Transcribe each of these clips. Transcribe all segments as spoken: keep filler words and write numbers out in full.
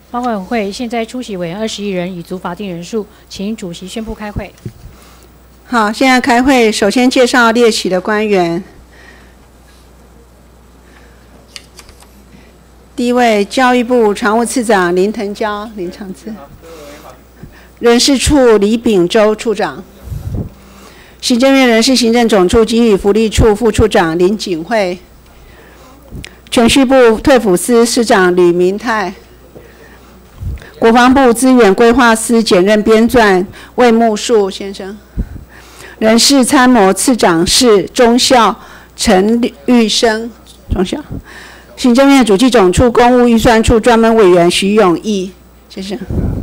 方委会现在出席委员二十一人，已足法定人数，请主席宣布开会。 好，现在开会，首先介绍列席的官员。第一位，教育部常务次长林腾蛟，林长次；人事处李秉周处长；行政院人事行政总处给予福利处副处长林景惠；铨叙部退辅司司长吕明泰；国防部资源规划司检任编撰魏木树先生；人事参谋次长是中校陈玉生中校；行政院主计总处公务预算处专门委员徐永义先生。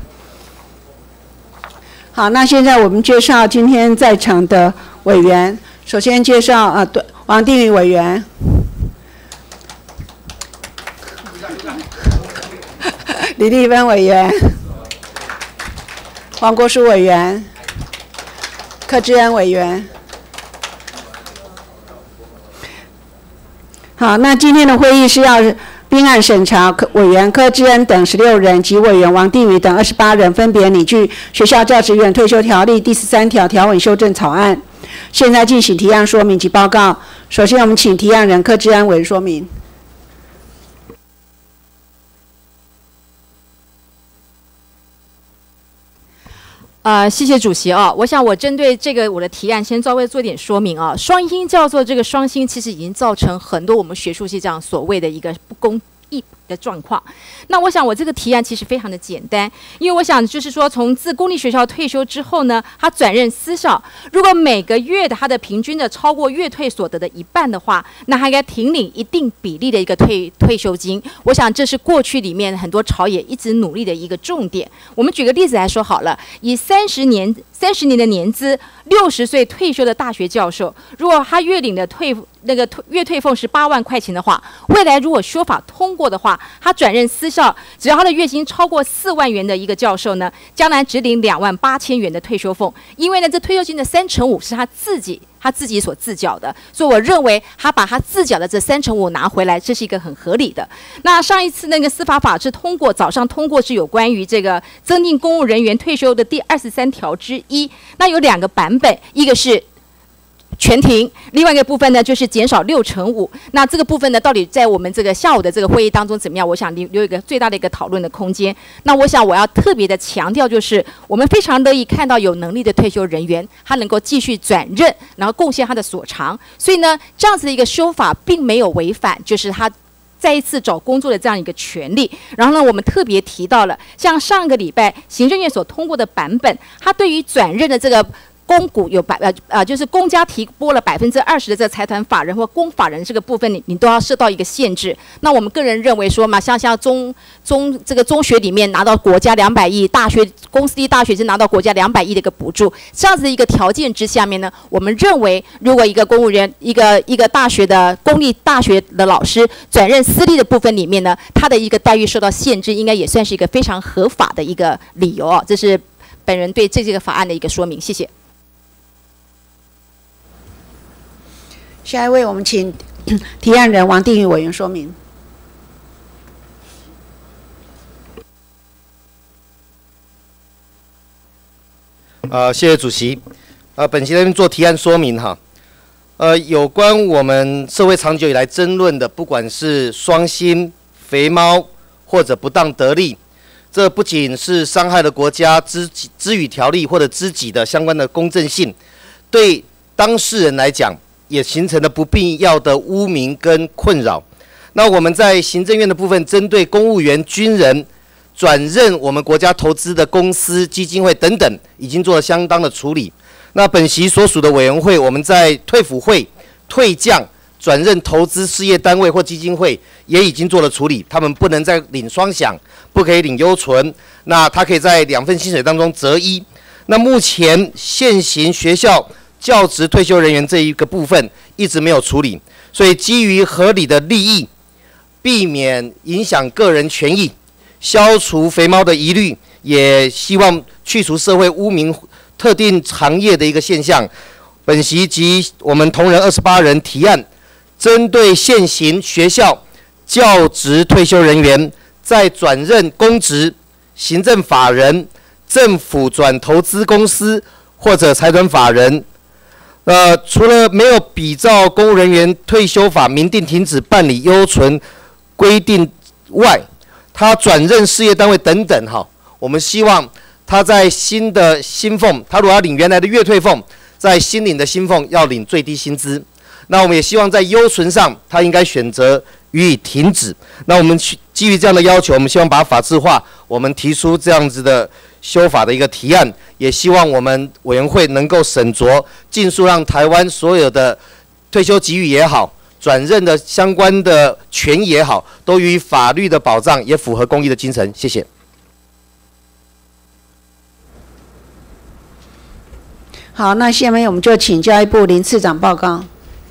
好，那现在我们介绍今天在场的委员。首先介绍啊，对，王定宇委员，李丽芬委员，黄国书委员，柯志恩委员。好，那今天的会议是要并案审查委员柯志恩等十六人及委员王定宇等二十八人，分别拟具《学校教职员退休条例》第十三条条文修正草案。现在进行提案说明及报告。首先，我们请提案人柯志恩委员说明。 呃，谢谢主席啊。我想我针对这个我的提案，先稍微做一点说明啊。双薪叫做这个双薪，其实已经造成很多我们学术系这样所谓的一个不公义的状况。那我想我这个提案其实非常的简单，因为我想就是说，从自公立学校退休之后呢，他转任私校，如果每个月的他的平均的超过月退所得的一半的话，那他应该停领一定比例的一个退退休金。我想这是过去里面很多朝野一直努力的一个重点。我们举个例子来说好了，以三十年三十年的年资，六十岁退休的大学教授，如果他月领的退那个月退俸是八万块钱的话，未来如果修法通过的话，他转任私校，只要他的月薪超过四万元的一个教授呢，将来只领两万八千元的退休俸。因为呢，这退休金的三成五是他自己他自己所自缴的，所以我认为他把他自缴的这三成五拿回来，这是一个很合理的。那上一次那个司法法制通过，早上通过是有关于这个增进公务人员退休的第二十三条之一，那有两个版本，一个是全停，另外一个部分呢就是减少六成五。那这个部分呢，到底在我们这个下午的这个会议当中怎么样？我想留留一个最大的一个讨论的空间。那我想我要特别的强调，就是我们非常乐意看到有能力的退休人员，他能够继续转任，然后贡献他的所长。所以呢，这样子的一个修法并没有违反，就是他再一次找工作的这样一个权利。然后呢，我们特别提到了，像上个礼拜行政院所通过的版本，他对于转任的这个公股有百呃呃，就是公家提拨了百分之二十的这个财团法人或公法人这个部分，你你都要设到一个限制。那我们个人认为说嘛，像像中中这个中学里面拿到国家两百亿，大学公私立大学是拿到国家两百亿的一个补助，这样子的一个条件之下面呢，我们认为如果一个公务员一个一个大学的公立大学的老师转任私立的部分里面呢，他的一个待遇受到限制，应该也算是一个非常合法的一个理由哦。这是本人对这这个法案的一个说明，谢谢。 下一位，我们请提案人王定宇委员说明。 呃，谢谢主席。呃，本席这边做提案说明哈。呃，有关我们社会长久以来争论的，不管是双薪、肥猫或者不当得利，这不仅是伤害了国家知知语条例或者知己的相关的公正性，对当事人来讲，也形成了不必要的污名跟困扰。那我们在行政院的部分，针对公务员、军人转任我们国家投资的公司、基金会等等，已经做了相当的处理。那本席所属的委员会，我们在退辅会、退将转任投资事业单位或基金会，也已经做了处理。他们不能再领双饷，不可以领优存，那他可以在两份薪水当中择一。那目前现行学校教职退休人员这一个部分一直没有处理，所以基于合理的利益，避免影响个人权益，消除肥猫的疑虑，也希望去除社会污名特定行业的一个现象。本席及我们同仁二十八人提案，针对现行学校教职退休人员在转任公职、行政法人、政府转投资公司或者财团法人，呃，除了没有比照公务人员退休法明定停止办理优存规定外，他转任事业单位等等，哈，我们希望他在新的薪俸，他如果要领原来的月退俸，在新领的薪俸要领最低薪资。那我们也希望在优存上，他应该选择予以停止。那我们基于这样的要求，我们希望把它法制化，我们提出这样子的修法的一个提案，也希望我们委员会能够审酌，尽速让台湾所有的退休给予也好，转任的相关的权益也好，都予以法律的保障，也符合公益的精神。谢谢。 好，那下面我们就请教育部林次长报告。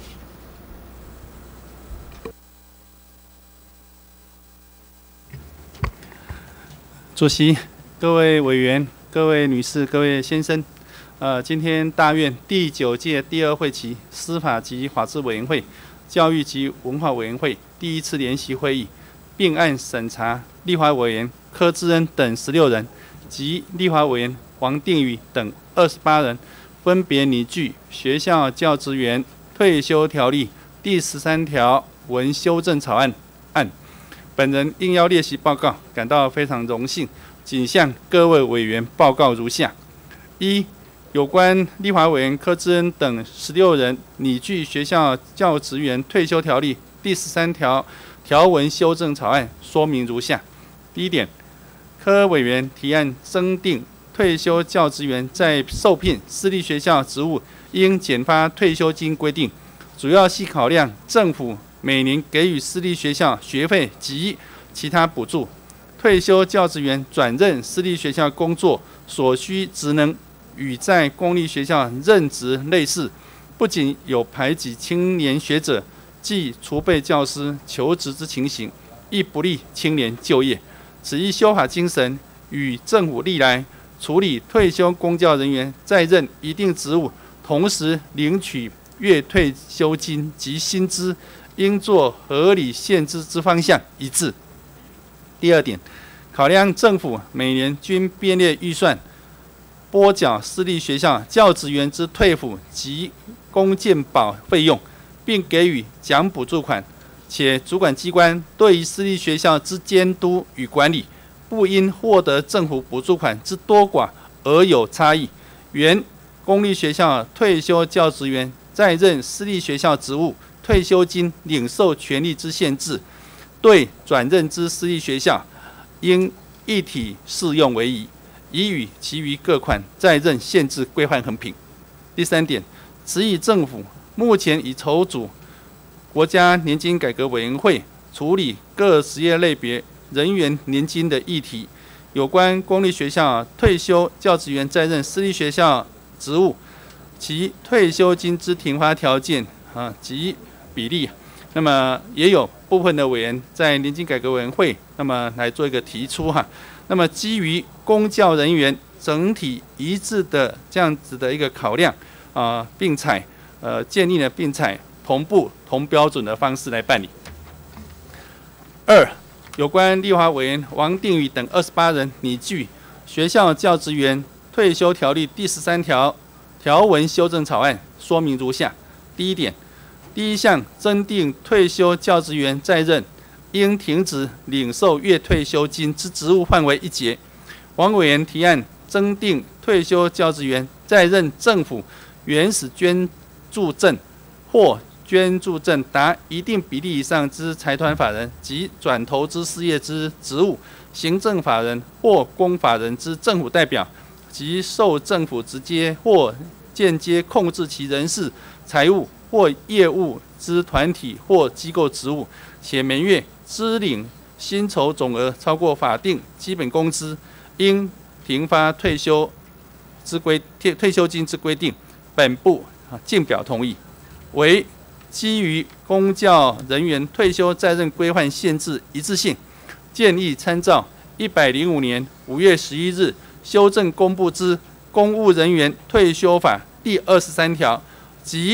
主席、各位委员、各位女士、各位先生，呃，今天大院第九届第二会期司法及法制委员会、教育及文化委员会第一次联席会议，并案审查立法委员柯志恩等十六人及立法委员王定宇等二十八人，分别拟具《学校教职员退休条例》第十三条文修正草案案。本人应邀列席报告，感到非常荣幸，仅向各位委员报告如下：一、有关立法委员柯志恩等十六人拟具《学校教职员退休条例》第十三条条文修正草案，说明如下。第一点，柯委员提案增订退休教职员在受聘私立学校职务应减发退休金规定，主要系考量政府每年给予私立学校学费及其他补助，退休教职员转任私立学校工作所需职能与在公立学校任职类似，不仅有排挤青年学者及储备教师求职之情形，亦不利青年就业。此一修法精神与政府历来处理退休公教人员在任一定职务，同时领取月退休金及薪资，应做合理限制之方向一致。第二点，考量政府每年均编列预算拨缴私立学校教职员之退抚及公健保费用，并给予奖补助款，且主管机关对于私立学校之监督与管理，不因获得政府补助款之多寡而有差异。原公立学校退休教职员在任私立学校职务退休金领受权利之限制，对转任之私立学校应一体适用为宜，以与其余各款在任限制规范衡平。第三点，此以政府目前已筹组国家年金改革委员会，处理各职业类别人员年金的议题。有关公立学校退休教职员在任私立学校职务，其退休金之停发条件啊及比例，那么也有部分的委员在年金改革委员会，那么来做一个提出哈。那么基于公教人员整体一致的这样子的一个考量啊、呃，并采呃建议呢，并采同步同标准的方式来办理。二，有关立法委员王定宇等二十八人拟具《学校教职员退休条例》第十三条条文修正草案，说明如下：第一点，第一项增订退休教职员在任应停止领受月退休金之职务范围一节，王委员提案增订退休教职员在任政府原始捐助证或捐助证达一定比例以上之财团法人及转投资事业之职务，行政法人或公法人之政府代表及受政府直接或间接控制其人事、财务或业务之团体或机构职务，且每月支领薪酬总额超过法定基本工资，应停发退休之规退休金之规定，本部进表同意。为基于公教人员退休在任规范限制一致性，建议参照一百零五年五月十一日修正公布之《公务人员退休法》第二十三条及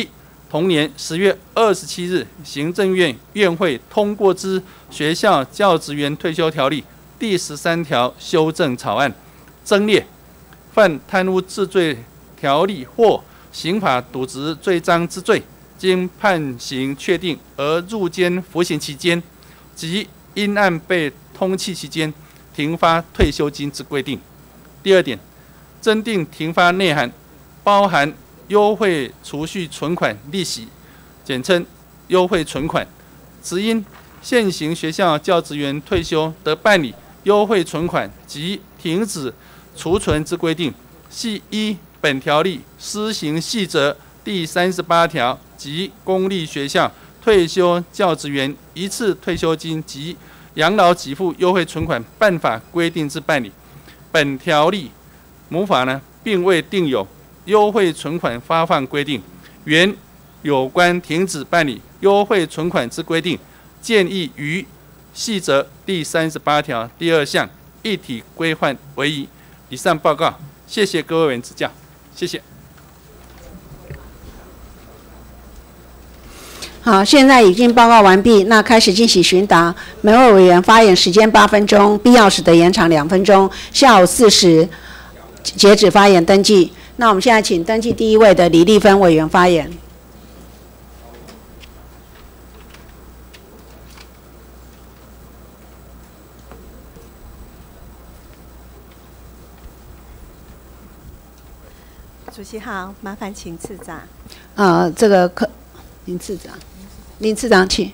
同年十月二十七日，行政院院会通过之《学校教职员退休条例》第十三条修正草案，增列犯贪污治罪条例或刑法渎职罪章之罪，经判刑确定而入监服刑期间，及因案被通缉期间，停发退休金之规定。第二点，增订停发内涵，包含优惠储蓄存款利息，简称优惠存款，只因现行学校教职员退休得办理优惠存款及停止储存之规定，系依本条例施行细则第三十八条及公立学校退休教职员一次退休金及养老给付优惠存款办法规定之办理。本条例母法呢，并未定有优惠存款发放规定，原有关停止办理优惠存款之规定，建议于细则第三十八条第二项一体规范为宜。以上报告，谢谢各位委员指教，谢谢。 好，现在已经报告完毕，那开始进行询答。每位委员发言时间八分钟，必要时得延长两分钟。下午四时截止发言登记。那我们现在请登记第一位的李丽芬委员发言。 主席好，麻烦请次长。 呃，这个可林次长，林次长请。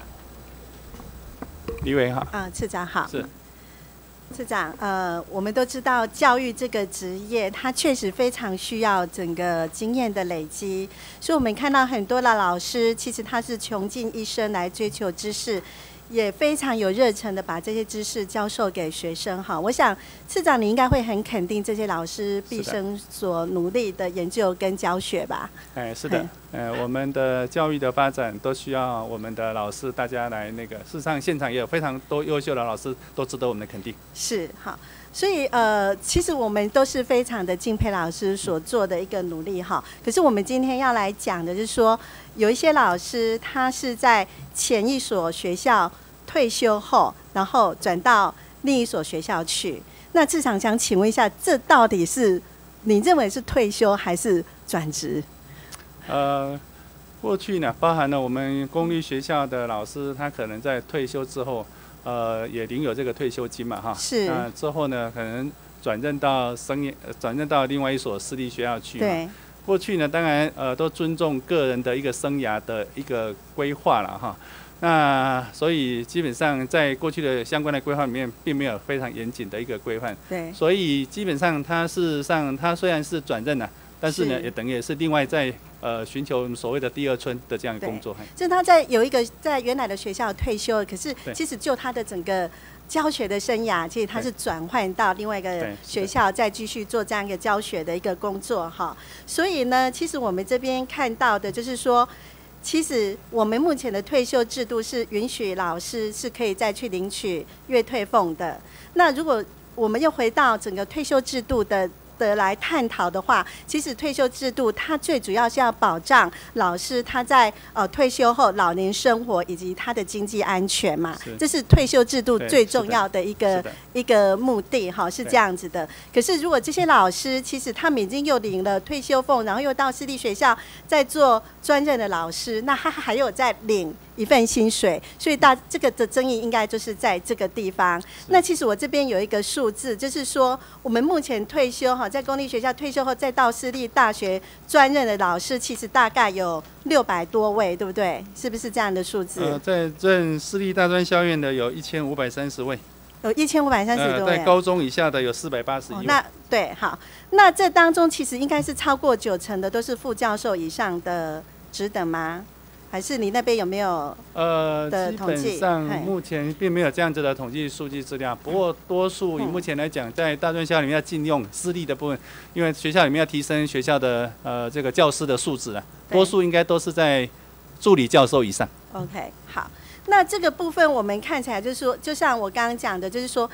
李委好。 啊，次长好。 是。 次长，呃，我们都知道教育这个职业，它确实非常需要整个经验的累积，所以我们看到很多的老师，其实他是穷尽一生来追求知识，也非常有热忱的把这些知识教授给学生。哈，我想次长你应该会很肯定这些老师毕生所努力的研究跟教学吧？ 哎，是的，呃，我们的教育的发展都需要我们的老师大家来那个。事实上，现场也有非常多优秀的老师，都值得我们的肯定。 是，好。所以呃，其实我们都是非常的敬佩老师所做的一个努力哈。可是我们今天要来讲的是说，有一些老师他是在前一所学校退休后，然后转到另一所学校去。那次长想请问一下，这到底是你认为是退休还是转职？ 呃，过去呢，包含了我们公立学校的老师，他可能在退休之后。呃，也领有这个退休金嘛，哈。是。那之后呢，可能转任到生涯，转任到另外一所私立学校去。对。过去呢，当然呃都尊重个人的一个生涯的一个规划了哈。那所以基本上在过去的相关的规划里面，并没有非常严谨的一个规范。对。所以基本上他事实上他虽然是转任了、啊，但是呢，是也等于也是另外在。呃，寻求所谓的第二春的这样的工作， 就是他在有一个在原来的学校退休，可是其实就他的整个教学的生涯，其实他是转换到另外一个学校，再继续做这样一个教学的一个工作哈。所以呢，其实我们这边看到的就是说，其实我们目前的退休制度是允许老师是可以再去领取月退俸的。那如果我们又回到整个退休制度的。的来探讨的话，其实退休制度它最主要是要保障老师他在呃退休后老年生活以及他的经济安全嘛，这是退休制度最重要的一个一个目的哈，是这样子的。可是如果这些老师其实他们已经又领了退休俸，然后又到私立学校在做专任的老师，那他还有在领一份薪水，所以大这个的争议应该就是在这个地方。那其实我这边有一个数字，就是说我们目前退休哈，在公立学校退休后再到私立大学专任的老师，其实大概有六百多位，对不对？是不是这样的数字？ 呃，在任私立大专校院的有一千五百三十位， 有一千五百三十多位、 呃。在高中以下的有四百八十一位。哦、 那对，好，那这当中其实应该是超过九成的都是副教授以上的职等吗？还是你那边有没有呃的统计？ 基本上目前并没有这样子的统计数据资料。不过多数以目前来讲，在大专校里面要禁用私立的部分，因为学校里面要提升学校的呃这个教师的素质啊，多数应该都是在助理教授以上。 OK， 好，那这个部分我们看起来就是说，就像我刚刚讲的，就是说。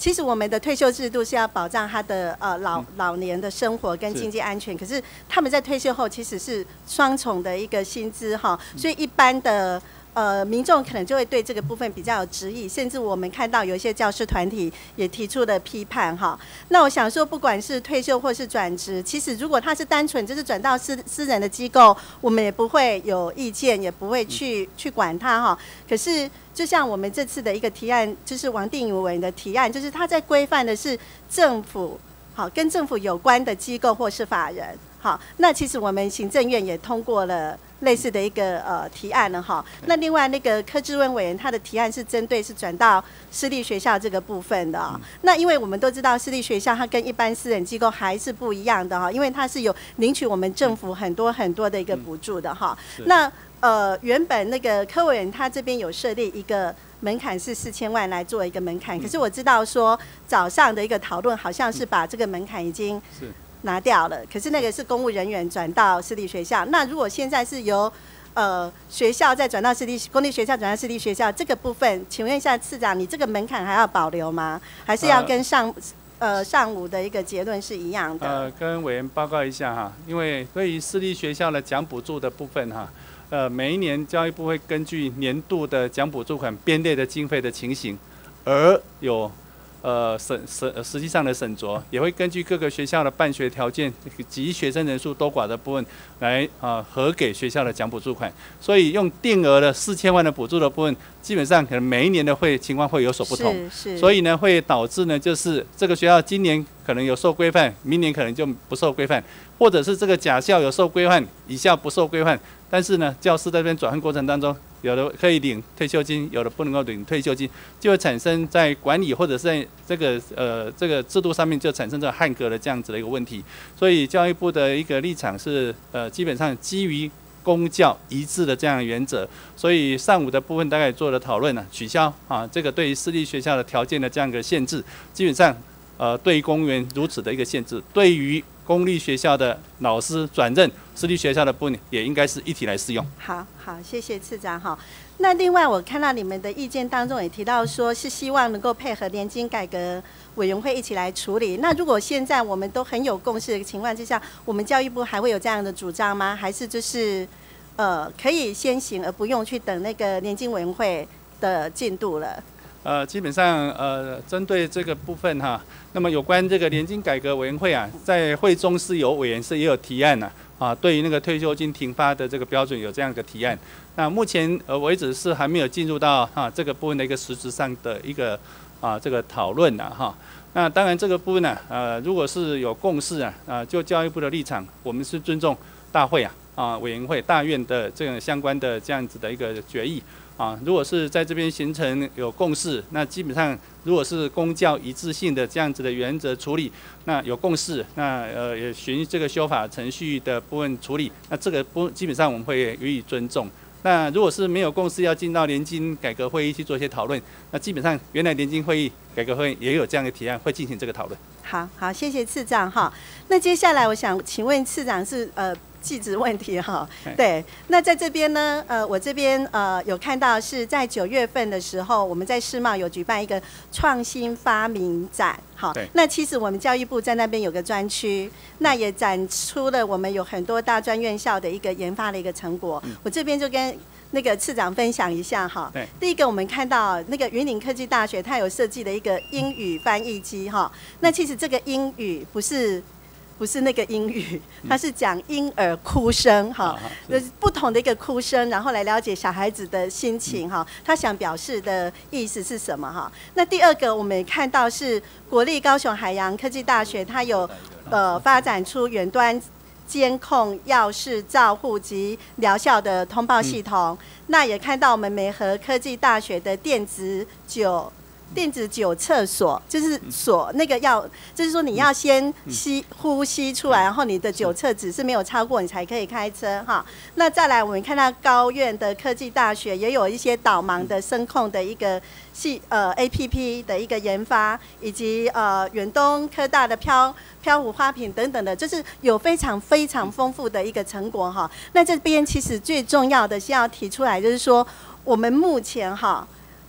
其实我们的退休制度是要保障他的呃老、嗯、老年的生活跟经济安全，可是他们在退休后其实是双重的一个薪资哈，所以一般的。呃，民众可能就会对这个部分比较有质疑，甚至我们看到有一些教师团体也提出了批判哈。那我想说，不管是退休或是转职，其实如果他是单纯就是转到私私人的机构，我们也不会有意见，也不会去去管他哈。可是就像我们这次的一个提案，就是王定宇委员的提案，就是他在规范的是政府好跟政府有关的机构或是法人。好，那其实我们行政院也通过了类似的一个呃提案了哈。那另外那个柯志温委员他的提案是针对是转到私立学校这个部分的、哦。那因为我们都知道私立学校它跟一般私人机构还是不一样的哈，因为它是有领取我们政府很多很多的一个补助的哈。那呃原本那个柯委员他这边有设立一个门槛是四千万来做一个门槛，可是我知道说早上的一个讨论好像是把这个门槛已经是。拿掉了，可是那个是公务人员转到私立学校。那如果现在是由呃学校再转到私立公立学校转到私立学校，这个部分，请问一下次长，你这个门槛还要保留吗？还是要跟上呃上午的一个结论是一样的？ 呃，跟委员报告一下哈，因为对于私立学校的奖补助的部分哈，呃，每一年教育部会根据年度的奖补助款编列的经费的情形，而有。呃，审审实际上的审酌，也会根据各个学校的办学条件及学生人数多寡的部分来啊、呃、核给学校的奖补助款。所以用定额的四千万的补助的部分，基本上可能每一年的会情况会有所不同。 是是。 所以呢，会导致呢，就是这个学校今年可能有受规范，明年可能就不受规范，或者是这个甲校有受规范，乙校不受规范。但是呢，教师在这边转换过程当中，有的可以领退休金，有的不能够领退休金，就会产生在管理或者是在这个呃这个制度上面就产生这个汉格的这样子的一个问题。所以教育部的一个立场是呃基本上基于公教一致的这样的原则，所以上午的部分大概做了讨论了，取消啊这个对于私立学校的条件的这样一个限制，基本上呃对于公务员如此的一个限制，对于公立学校的老师转任私立学校的部分也应该是一体来适用。 好好，谢谢次长哈。那另外我看到你们的意见当中也提到说是希望能够配合年金改革委员会一起来处理。那如果现在我们都很有共识的情况之下，我们教育部还会有这样的主张吗？还是就是呃可以先行而不用去等那个年金委员会的进度了？ 呃，基本上呃，针对这个部分哈，那么有关这个年金改革委员会啊，在会中是有委员是也有提案呐、啊，啊，对于那个退休金停发的这个标准有这样一个提案。那目前呃为止是还没有进入到哈、啊、这个部分的一个实质上的一个啊这个讨论呐哈。那当然这个部分呢、啊，呃，如果是有共识啊，啊，就教育部的立场，我们是尊重大会啊啊委员会大院的这个相关的这样子的一个决议。啊，如果是在这边形成有共识，那基本上如果是公教一致性的这样子的原则处理，那有共识，那呃也循这个修法程序的部分处理，那这个不基本上我们会予以尊重。那如果是没有共识，要进到年金改革会议去做一些讨论，那基本上原来年金会议改革会议也有这样的提案，会进行这个讨论。 好好，谢谢次长哈。那接下来我想请问次长是呃。技职问题哈，对，那在这边呢，呃，我这边呃有看到是在九月份的时候，我们在世贸有举办一个创新发明展，好，那其实我们教育部在那边有个专区，那也展出了我们有很多大专院校的一个研发的一个成果，嗯、我这边就跟那个次长分享一下哈。第一个我们看到那个云林科技大学它有设计的一个英语翻译机哈，那其实这个英语不是。不是那个英语，它是讲婴儿哭声哈，就是不同的一个哭声，然后来了解小孩子的心情哈，他想表示的意思是什么哈？那第二个我们也看到是国立高雄海洋科技大学，它有呃发展出远端监控药事照护及疗效的通报系统，那也看到我们美和科技大学的电子酒。电子酒测锁就是锁那个要，就是说你要先吸呼吸出来，然后你的酒测值是没有超过，你才可以开车哈。那再来，我们看到高院的科技大学也有一些导盲的声控的一个系呃 A P P 的一个研发，以及呃远东科大的漂漂浮花瓶等等的，就是有非常非常丰富的一个成果哈。那这边其实最重要的是要提出来，就是说我们目前哈。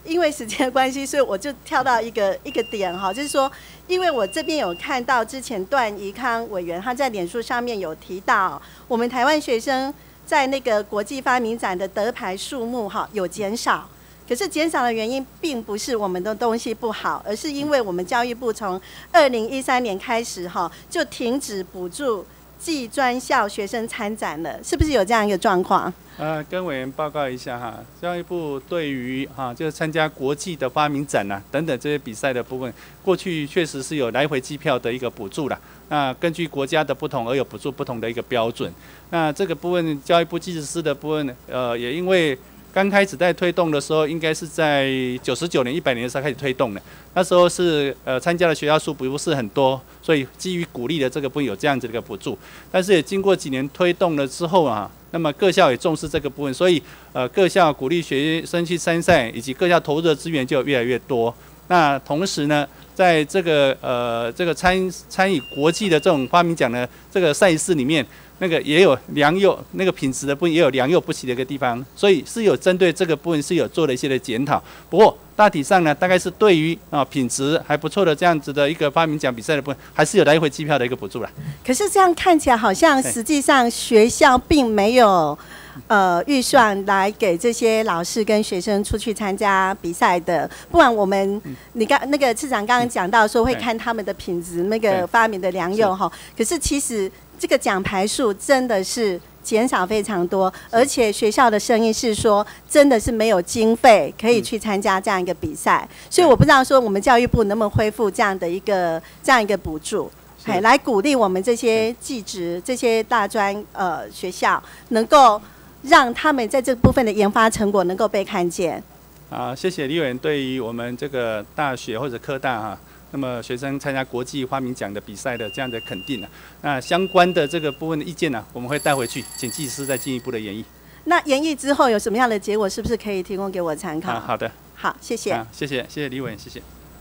因为时间的关系，所以我就跳到一个一个点哈，就是说，因为我这边有看到之前段宜康委员他在脸书上面有提到，我们台湾学生在那个国际发明展的得牌数目哈有减少，可是减少的原因并不是我们的东西不好，而是因为我们教育部从二零一三年开始哈就停止补助技专校学生参展了，是不是有这样一个状况？ 呃，跟委员报告一下哈，教育部对于哈、啊、就是参加国际的发明展啊等等这些比赛的部分，过去确实是有来回机票的一个补助啦。那根据国家的不同而有补助不同的一个标准。那这个部分教育部技师司的部分，呃，也因为刚开始在推动的时候，应该是在九十九年、一百年的时候开始推动的。那时候是呃参加的学校数不是很多，所以基于鼓励的这个部分有这样子的一个补助。但是也经过几年推动了之后啊，那么各校也重视这个部分，所以呃各校鼓励学生去参赛，以及各校投入的资源就越来越多。那同时呢，在这个呃这个参参与国际的这种发明奖的这个赛事里面，那个也有良莠，那个品质的部分也有良莠不齐的一个地方，所以是有针对这个部分是有做了一些的检讨。不过大体上呢，大概是对于啊品质还不错的这样子的一个发明奖比赛的部分，还是有来回机票的一个补助啦。 可是这样看起来好像实际上学校并没有呃预算来给这些老师跟学生出去参加比赛的，不然我们、嗯、你刚那个次长刚刚讲到说会看他们的品质，那个发明的良莠哈，可是其实这个奖牌数真的是减少非常多，而且学校的声音是说，真的是没有经费可以去参加这样一个比赛，所以我不知道说我们教育部能不能恢复这样的一个这样一个补助，哎，来鼓励我们这些技职、这些大专呃学校，能够让他们在这部分的研发成果能够被看见。 啊，谢谢李委员对于我们这个大学或者科大哈、啊。那么学生参加国际发明奖的比赛的这样的肯定呢、啊，那相关的这个部分的意见呢、啊，我们会带回去，请技师再进一步的研议。 那研议之后有什么样的结果，是不是可以提供给我参考？ 啊，好的， 好，谢谢。 啊，谢谢，谢谢李委员，谢谢。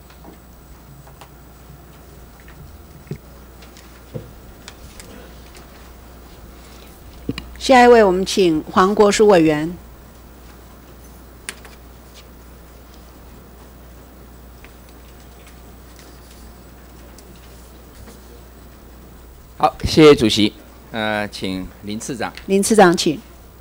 下一位，我们请黄国书委员。 好，谢谢主席。呃，请林次长。 林次长，请。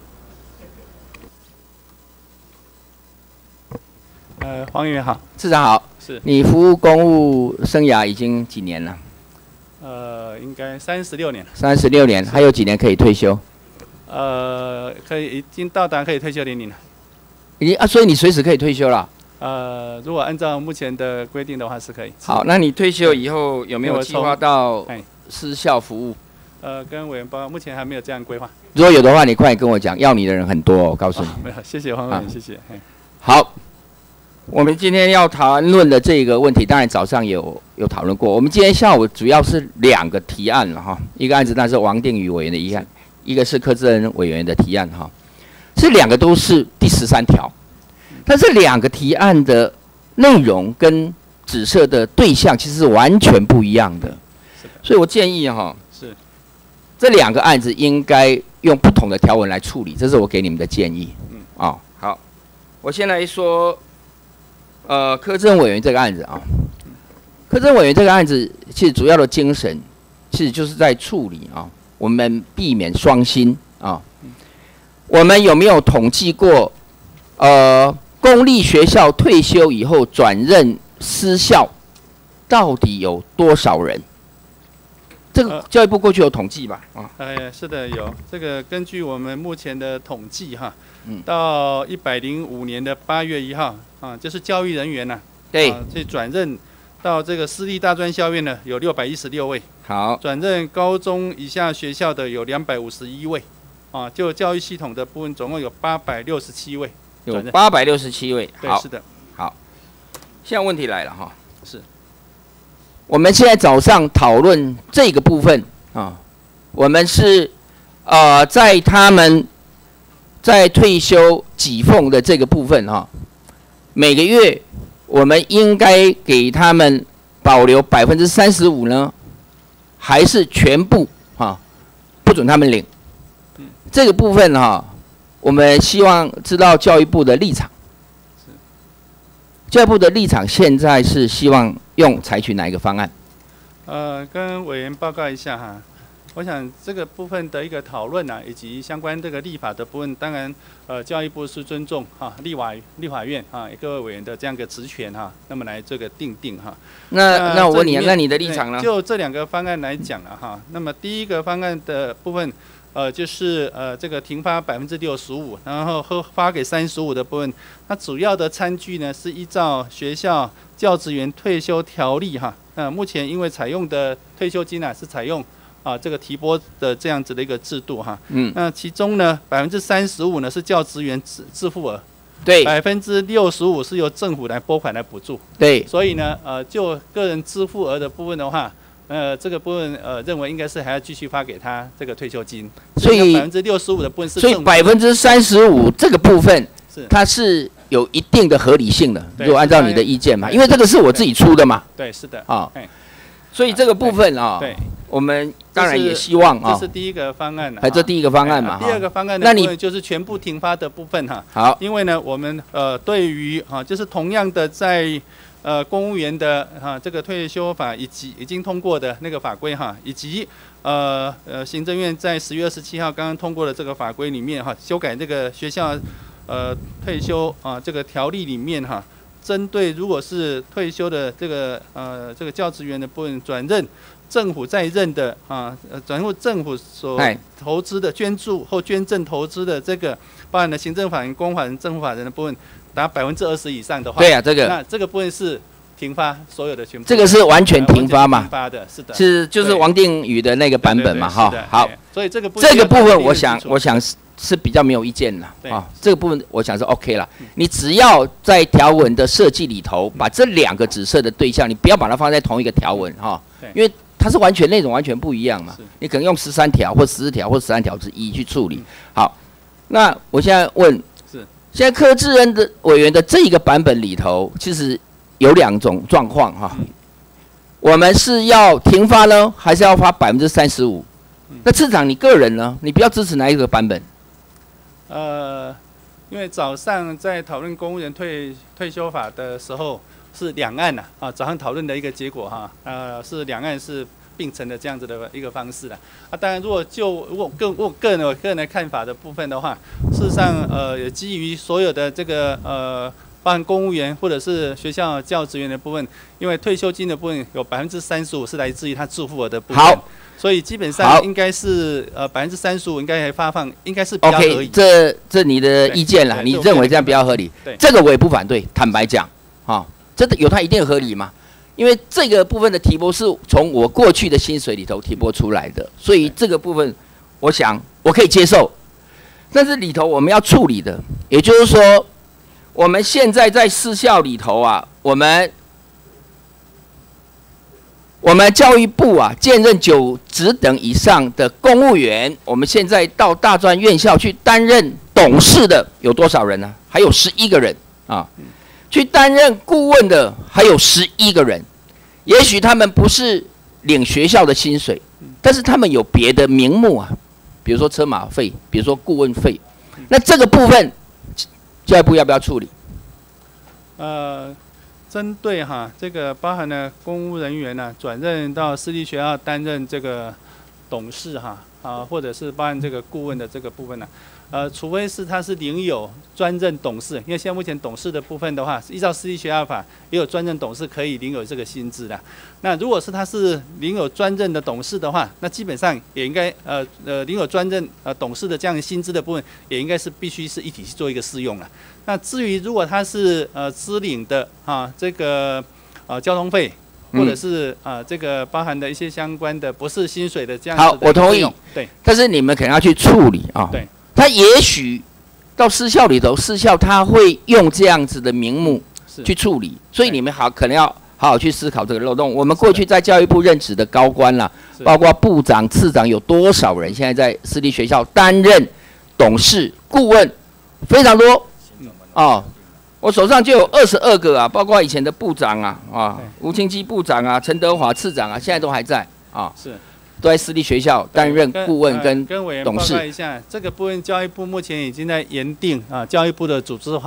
呃，黄委员好， 次长好。 是。 你服务公务生涯已经几年了？ 呃，应该三十六年了。 三十六年，还有几年可以退休？ 呃，可以，已经到达可以退休年龄了。 已经啊，所以你随时可以退休了。 呃，如果按照目前的规定的话，是可以。 好，那你退休以后有没有计划到私校服务？ 呃，跟委员报告，目前还没有这样规划。 如果有的话，你快点跟我讲，要你的人很多、哦，我告诉你。 哦、没有，谢谢黄委员，谢谢。 好，我们今天要谈论的这个问题，当然早上有有讨论过。我们今天下午主要是两个提案了哈，一个案子那是王定宇委员的议案，一个是柯志恩委员的提案哈。这两个都是第十三条，但这两个提案的内容跟指涉的对象其实是完全不一样的，所以我建议哈。这两个案子应该用不同的条文来处理，这是我给你们的建议。嗯，哦，好，我先来说，呃，柯志恩委员这个案子啊，柯志恩委员这个案子其实主要的精神，其实就是在处理啊，我们避免双薪啊。我们有没有统计过，呃，公立学校退休以后转任私校，到底有多少人？这个教育部过去有统计吧？啊， 哎，是的，有这个根据我们目前的统计哈， 嗯， 到一百零五年的八月一号啊，就是教育人员呐、啊， 对， 啊，这转任到这个私立大专校院呢，有六百一十六位， 好， 转任高中以下学校的有两百五十一位，啊，就教育系统的部分总共有八百六十七位， 有八百六十七位， 对，是的， 好，现在问题来了哈， 是。 我们现在早上讨论这个部分啊，我们是呃在他们在退休给俸的这个部分哈、啊，每个月我们应该给他们保留百分之三十五呢，还是全部啊不准他们领？这个部分哈、啊，我们希望知道教育部的立场。 教育部的立场现在是希望用采取哪一个方案？ 呃，跟委员报告一下哈。我想这个部分的一个讨论啊，以及相关这个立法的部分，当然，呃，教育部是尊重哈立法立法院哈各位委员的这样一个职权哈，那么来这个定定哈。 那那我问你，那你的立场呢？ 就这两个方案来讲了哈，那么第一个方案的部分，呃，就是呃这个停发百分之六十五，然后核发给三十五的部分，它主要的参据呢是依照学校教职员退休条例哈。那目前因为采用的退休金啊是采用啊这个提拨的这样子的一个制度哈。嗯。那其中呢百分之三十五呢是教职员自自付额。 对。 百分之六十五是由政府来拨款来补助。 对。 所以呢，呃，就个人支付额的部分的话。呃，这个部分呃，认为应该是还要继续发给他这个退休金， 所以百分之六十五的部分是， 所以百分之三十五这个部分，是它是有一定的合理性的。如果按照你的意见嘛，因为这个是我自己出的嘛。 对，是的。 啊，所以这个部分啊，对，我们当然也希望啊， 这是第一个方案啊，这第一个方案嘛。 第二个方案的部分就是全部停发的部分哈。 好， 因为呢，我们呃对于啊，就是同样的在。呃，公务员的哈、啊、这个退休法以及已经通过的那个法规哈，以及呃呃行政院在十月二十七号刚刚通过的这个法规里面哈，修改这个学校呃退休啊这个条例里面哈，针对如果是退休的这个呃这个教职员的部分转任政府在任的啊呃转入政府所投资的捐助或捐赠投资的这个，包含了行政法人、公法人、政府法人的部分。达百分之二十以上的话， 对呀、啊，这个那这个部分是停发所有的全部， 这个是完全停发嘛？ 停发的，是的， 是就是王定宇的那个版本嘛，哈。好， 所以这个这个部分我想我想是是比较没有意见了啊。这个部分我想是 OK 了。你只要在条文的设计里头，把这两个指涉的对象，你不要把它放在同一个条文哈，因为它是完全内容完全不一样嘛。你可能用十三条或十四条或十三条之一去处理。好，那我现在问。现在柯志恩的委员的这一个版本里头，其实有两种状况哈。我们是要停发呢，还是要发百分之三十五？那次长你个人呢？你比较支持哪一个版本？ 呃，因为早上在讨论公务员退退休法的时候，是两岸呐啊，早上讨论的一个结果哈，呃，是两岸是。并成的这样子的一个方式了啊，当然，如果就如果个我个人我个人的看法的部分的话，事实上，呃，也基于所有的这个呃，包含公务员或者是学校教职员的部分，因为退休金的部分有百分之三十五是来自于他自付额的部分， 好， 所以基本上应该是呃百分之三十五应该还发放，应该是比较合理。 OK， 这这你的意见啦，你认为这样比较合理？对，这个我也不反对，坦白讲，啊，这有它一定合理嘛？因为这个部分的提拨是从我过去的薪水里头提拨出来的，所以这个部分我想我可以接受。但是里头我们要处理的，也就是说，我们现在在私校里头啊，我们我们教育部啊，兼任九职等以上的公务员，我们现在到大专院校去担任董事的有多少人呢？还有十一个人啊。去担任顾问的还有十一个人，也许他们不是领学校的薪水，但是他们有别的名目啊，比如说车马费，比如说顾问费。那这个部分，教育部要不要处理？ 呃，针对哈这个包含了公务人员呢、啊，转任到私立学校担任这个董事哈啊，或者是包含这个顾问的这个部分呢、啊。呃，除非是他是领有专任董事，因为现在目前董事的部分的话，依照私立学校法也有专任董事可以领有这个薪资的。那如果是他是领有专任的董事的话，那基本上也应该呃呃领有专任呃董事的这样薪资的部分，也应该是必须是一体去做一个适用了。那至于如果他是呃支领的啊这个呃交通费。或者是啊、呃，这个包含的一些相关的不是薪水的这样子的。 好，我同意。 对， 但是你们可能要去处理啊。对。他也许到私校里头，私校他会用这样子的名目去处理，所以你们好可能要好好去思考这个漏洞。我们过去在教育部任职的高官啦，包括部长、次长，有多少人现在在私立学校担任董事、顾问，非常多哦。我手上就有二十二个啊，包括以前的部长啊，啊，吴清基部长啊，陈德华次长啊，现在都还在啊，是，都在私立学校担任顾问跟跟委员董事。 报告一下，这个部分教育部目前已经在研定啊，教育部的组织法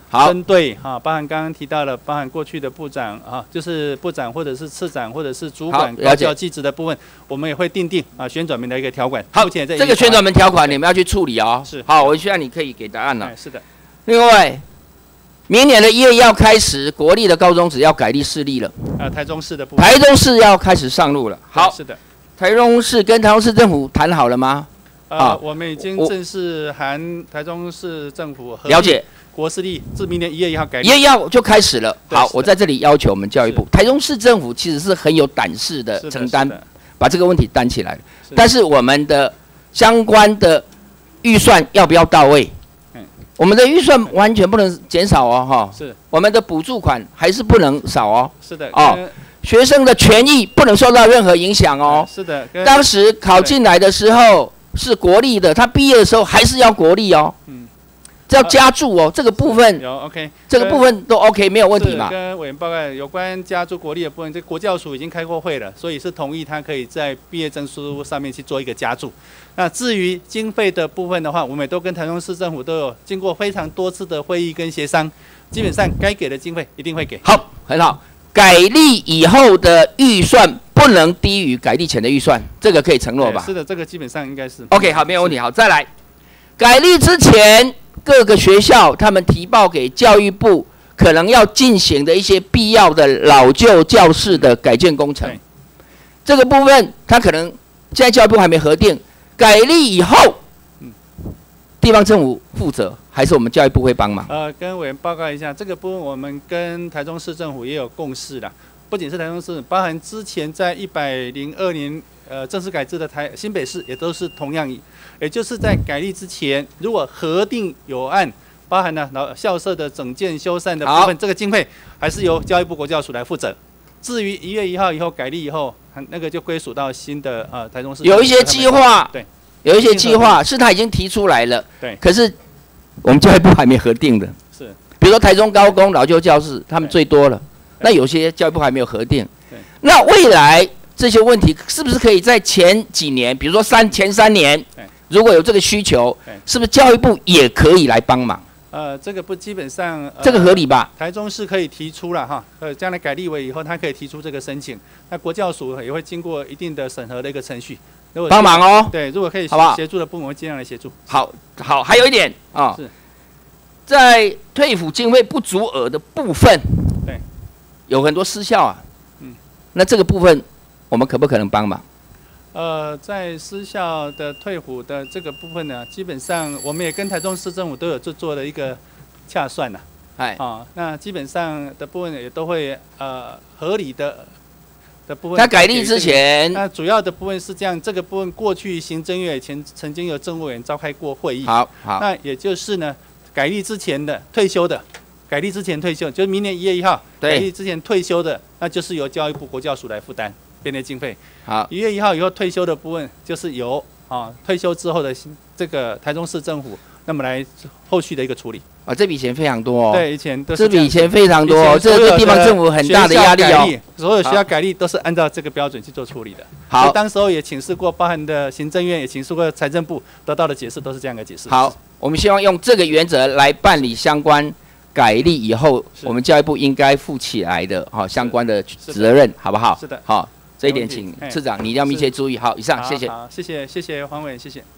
好， 针对啊，包含刚刚提到了，包含过去的部长啊，就是部长或者是次长或者是主管高教技职的部分，我们也会订定啊旋转门的一个条款。 好， 目前在这个旋转门条款你们要去处理哦。 是。 好，我希望你可以给答案了。 是的。 另外，明年的一月一号开始，国立的高中只要改立市立了。 啊，台中市的部分。 台中市要开始上路了。好， 是的。 台中市跟台中市政府谈好了吗？ 啊，我们已经正式函台中市政府了解。 国私立自明年一月一号改立， 一月一号就开始了。好，我在这里要求我们教育部，台中市政府其实是很有胆识的承担，把这个问题担起来。但是我们的相关的预算要不要到位？嗯，我们的预算完全不能减少哦，哈。是。我们的补助款还是不能少哦。 是的。 哦，学生的权益不能受到任何影响哦。 是的。 当时考进来的时候是国立的，他毕业的时候还是要国立哦。嗯。这要加注哦，这个部分有 OK， 这个部分都 OK 没有问题嘛？ 跟委员报告有关加注国立的部分，这国教署已经开过会了，所以是同意他可以在毕业证书上面去做一个加注。那至于经费的部分的话，我们也都跟台中市政府都有经过非常多次的会议跟协商，基本上该给的经费一定会给。 好，很好。改立以后的预算不能低于改立前的预算，这个可以承诺吧？ 是的，这个基本上应该是。 OK， 好，没有问题。好，再来，改立之前。各个学校他们提报给教育部，可能要进行的一些必要的老旧教室的改建工程，这个部分他可能现在教育部还没核定，改立以后，地方政府负责，还是我们教育部会帮忙？ 呃，跟委员报告一下，这个部分我们跟台中市政府也有共识啦。不仅是台中市，包含之前在一百零二年呃正式改制的台新北市，也都是同样，也就是在改立之前，如果核定有案，包含了老校舍的整建修缮的部分，这个经费还是由教育部国教署来负责。至于一月一号以后改立以后，那个就归属到新的呃台中市。 有一些计划， 对， 有一些计划是他已经提出来了， 对， 可是我们教育部还没核定的。 是， 比如说台中高工老旧教室，他们最多了。那有些教育部还没有核定，那未来这些问题是不是可以在前几年，比如说三前三年，如果有这个需求，是不是教育部也可以来帮忙？ 呃，这个不基本上、呃、 这个合理吧？ 台中市可以提出了哈，呃，将来改立委以后，他可以提出这个申请，那国教署也会经过一定的审核的一个程序，如果帮忙哦。 对，如果可以协助的部门，我会尽量来协助。 好，好，还有一点啊、哦，是在退辅经费不足额的部分， 对。 有很多失效啊，嗯，那这个部分我们可不可能帮忙？ 呃，在失效的退辅的这个部分呢，基本上我们也跟台中市政府都有做做了一个洽算呐，哎，啊，那基本上的部分也都会呃合理的的部分。 在改立之前， 那主要的部分是这样，这个部分过去行政院以前曾经有政务委员召开过会议， 好，好， 那也就是呢，改立之前的退休的。改立之前退休，就是明年一月一号改立之前退休的，那就是由教育部国教署来负担编列经费。 好， 一月一号以后退休的部分，就是由啊退休之后的这个台中市政府，那么来后续的一个处理。 啊，这笔钱非常多哦。 对，以前都是这笔钱非常多哦，这对地方政府很大的压力哦。 所有学校改立都是按照这个标准去做处理的。 好， 当时候也请示过，包含的行政院也请示过财政部，得到的解释都是这样的解释。 好，我们希望用这个原则来办理相关。改立以后，我们教育部应该负起来的哈、哦、相关的责任，好不好？ 是的， 好、哦，这一点请次长你一定要密切注意。好，以上谢谢。 好，谢谢谢谢黄委员，谢谢。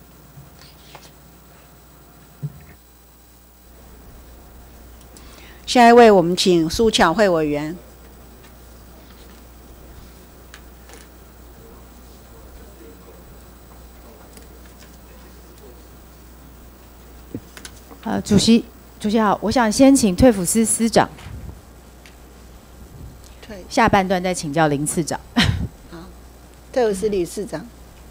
下一位，我们请苏巧慧委员。 呃，主席。主席好，我想先请退辅司司长，下半段再请教林次长。 好，退辅司理事长。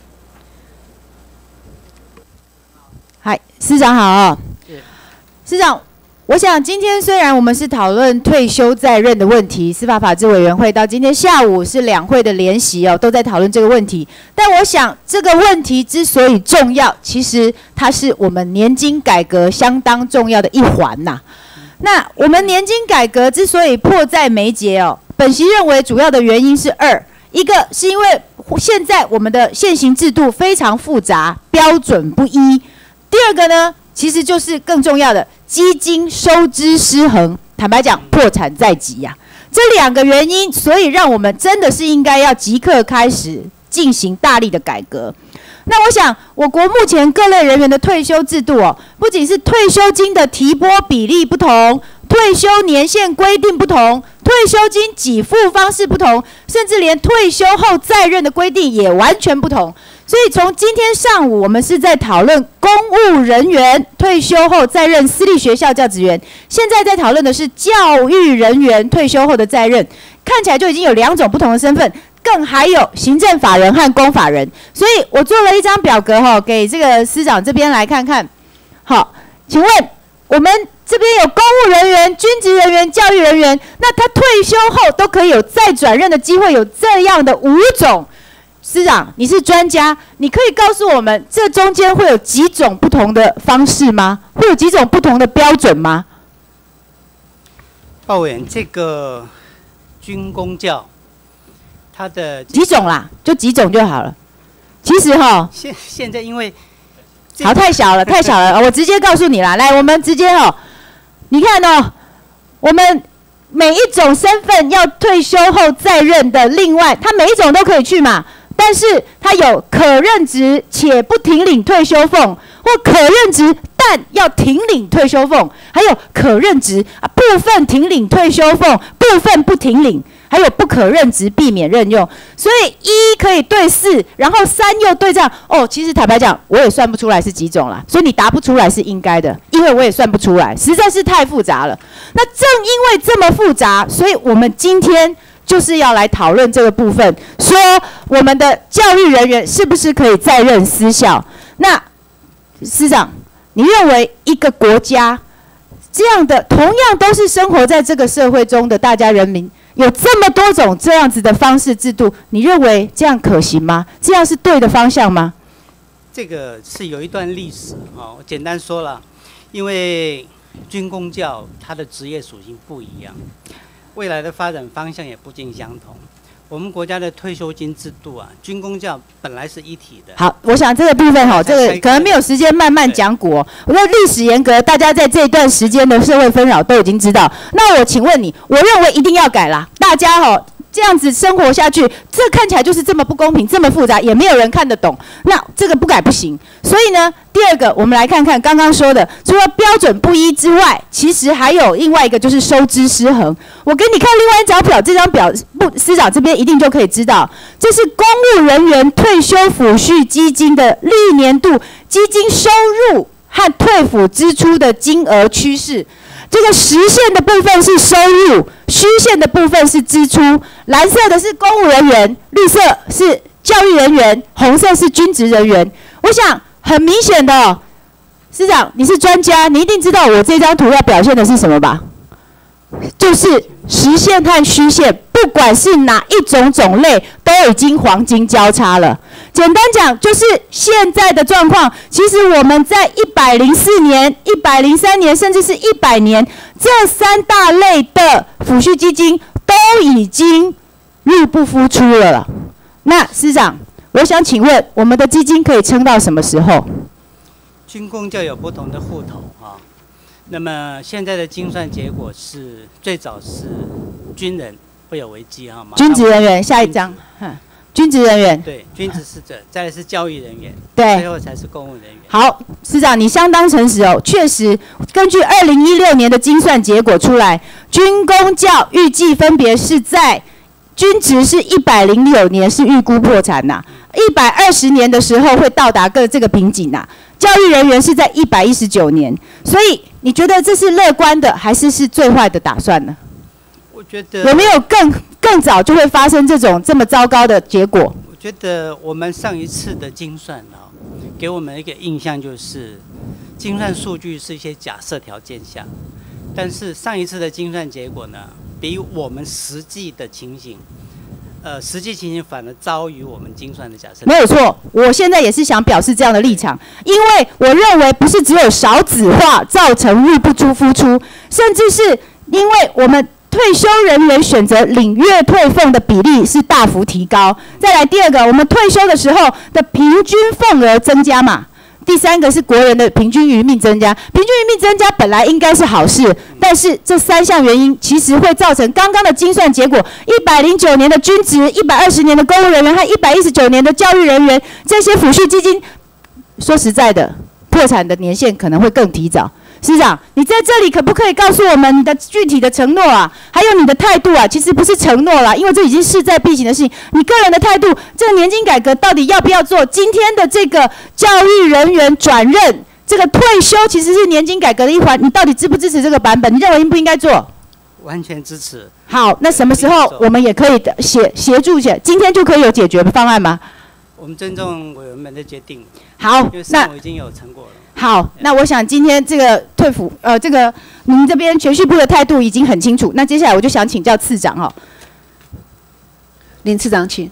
嗨，司长好。司长，我想今天虽然我们是讨论退休在任的问题，司法法制委员会到今天下午是两会的联席哦，都在讨论这个问题。但我想这个问题之所以重要，其实它是我们年金改革相当重要的一环呐。那我们年金改革之所以迫在眉睫哦，本席认为主要的原因是二，一个是因为现在我们的现行制度非常复杂，标准不一；第二个呢，其实就是更重要的。 基金收支失衡，坦白讲，破产在即呀、啊。这两个原因，所以让我们真的是应该要即刻开始进行大力的改革。那我想，我国目前各类人员的退休制度哦，不仅是退休金的提拨比例不同，退休年限规定不同，退休金给付方式不同，甚至连退休后再任的规定也完全不同。所以从今天上午，我们是在讨论公务人员退休后再任私立学校教职员，现在在讨论的是教育人员退休后的再任，看起来就已经有两种不同的身份。更还有行政法人和公法人，所以我做了一张表格哈，给这个司长这边来看看。好，请问我们这边有公务人员、军职人员、教育人员，那他退休后都可以有再转任的机会，有这样的五种。司长，你是专家，你可以告诉我们，这中间会有几种不同的方式吗？会有几种不同的标准吗？ 报委员，这个军公教。它的几种啦，就几种就好了。其实哈， 现现在因为好太小了，太小了，我直接告诉你啦。来，我们直接哦，你看哦，我们每一种身份要退休后再任的，另外他每一种都可以去嘛，但是他有可任职且不停领退休俸，或可任职但要停领退休俸，还有可任职啊部分停领退休俸，部分不停领。还有不可任职，避免任用，所以一可以对四，然后三又对这样。哦，其实坦白讲，我也算不出来是几种啦，所以你答不出来是应该的，因为我也算不出来，实在是太复杂了。那正因为这么复杂，所以我们今天就是要来讨论这个部分，说我们的教育人员是不是可以再任私校？那司长，你认为一个国家这样的，同样都是生活在这个社会中的大家人民，有这么多种这样子的方式制度，你认为这样可行吗？这样是对的方向吗？ 这个是有一段历史啊，我简单说了，因为军公教它的职业属性不一样，未来的发展方向也不尽相同。我们国家的退休金制度啊，军公教本来是一体的。 好，我想这个部分哈，这个可能没有时间慢慢讲古、哦。我说历史严格，大家在这一段时间的社会纷扰都已经知道。那我请问你，我认为一定要改啦，大家哈、哦。这样子生活下去，这看起来就是这么不公平，这么复杂，也没有人看得懂。那这个不改不行。所以呢，第二个，我们来看看刚刚说的，除了标准不一之外，其实还有另外一个就是收支失衡。我给你看另外一张表，这张表不，司长这边一定就可以知道，这是公务人员退休抚恤基金的历年度基金收入和退抚支出的金额趋势。这个实线的部分是收入，虚线的部分是支出。蓝色的是公务人员，绿色是教育人员，红色是军职人员。我想很明显的、哦，司长你是专家，你一定知道我这张图要表现的是什么吧？就是实线和虚线，不管是哪一种种类，都已经黄金交叉了。简单讲，就是现在的状况。其实我们在一百零四年、一百零三年，甚至是一百年，这三大类的抚恤基金都已经入不敷出了了。那司长，我想请问，我们的基金可以撑到什么时候？ 军公教有不同的户头啊。那么现在的精算结果是，最早是军人会有危机哈。 军职人员，下一张。军职人员对，军职是这，再来是教育人员， 对， 最后才是公务人员。 好，司长你相当诚实哦，确实，根据二零一六年的精算结果出来，军公教预计分别是在军职是一百零九年是预估破产呐、啊，一百二十年的时候会到达个这个瓶颈呐、啊，教育人员是在一百一十九年，所以你觉得这是乐观的，还是是最坏的打算呢？ 我觉得有没有更更早就会发生这种这么糟糕的结果？ 我觉得我们上一次的精算啊，给我们一个印象就是，精算数据是一些假设条件下，但是上一次的精算结果呢，比我们实际的情形，呃，实际情形反而糟于我们精算的假设。 没有错，我现在也是想表示这样的立场，因为我认为不是只有少子化造成入不敷出，甚至是因为我们退休人员选择领月退俸的比例是大幅提高。再来第二个，我们退休的时候的平均俸额增加嘛。 第三个是国人的平均余命增加。平均余命增加本来应该是好事，但是这三项原因其实会造成刚刚的精算结果：一百零九年的军职、一百二十年的公务人员和一百一十九年的教育人员，这些抚恤基金，说实在的，破产的年限可能会更提早。市长，你在这里可不可以告诉我们你的具体的承诺啊？还有你的态度啊？其实不是承诺啦，因为这已经势在必行的事情。你个人的态度，这个年金改革到底要不要做？今天的这个教育人员转任，这个退休其实是年金改革的一环，你到底支不支持这个版本？你认为应不应该做？ 完全支持。 好，那什么时候我们也可以协协助一下？今天就可以有解决方案吗？ 我们尊重委员们的决定。 好， 因为上午已经有成果了。 好，那我想今天这个退抚，呃，这个您这边全序部的态度已经很清楚。那接下来我就想请教次长哈， 林次长请。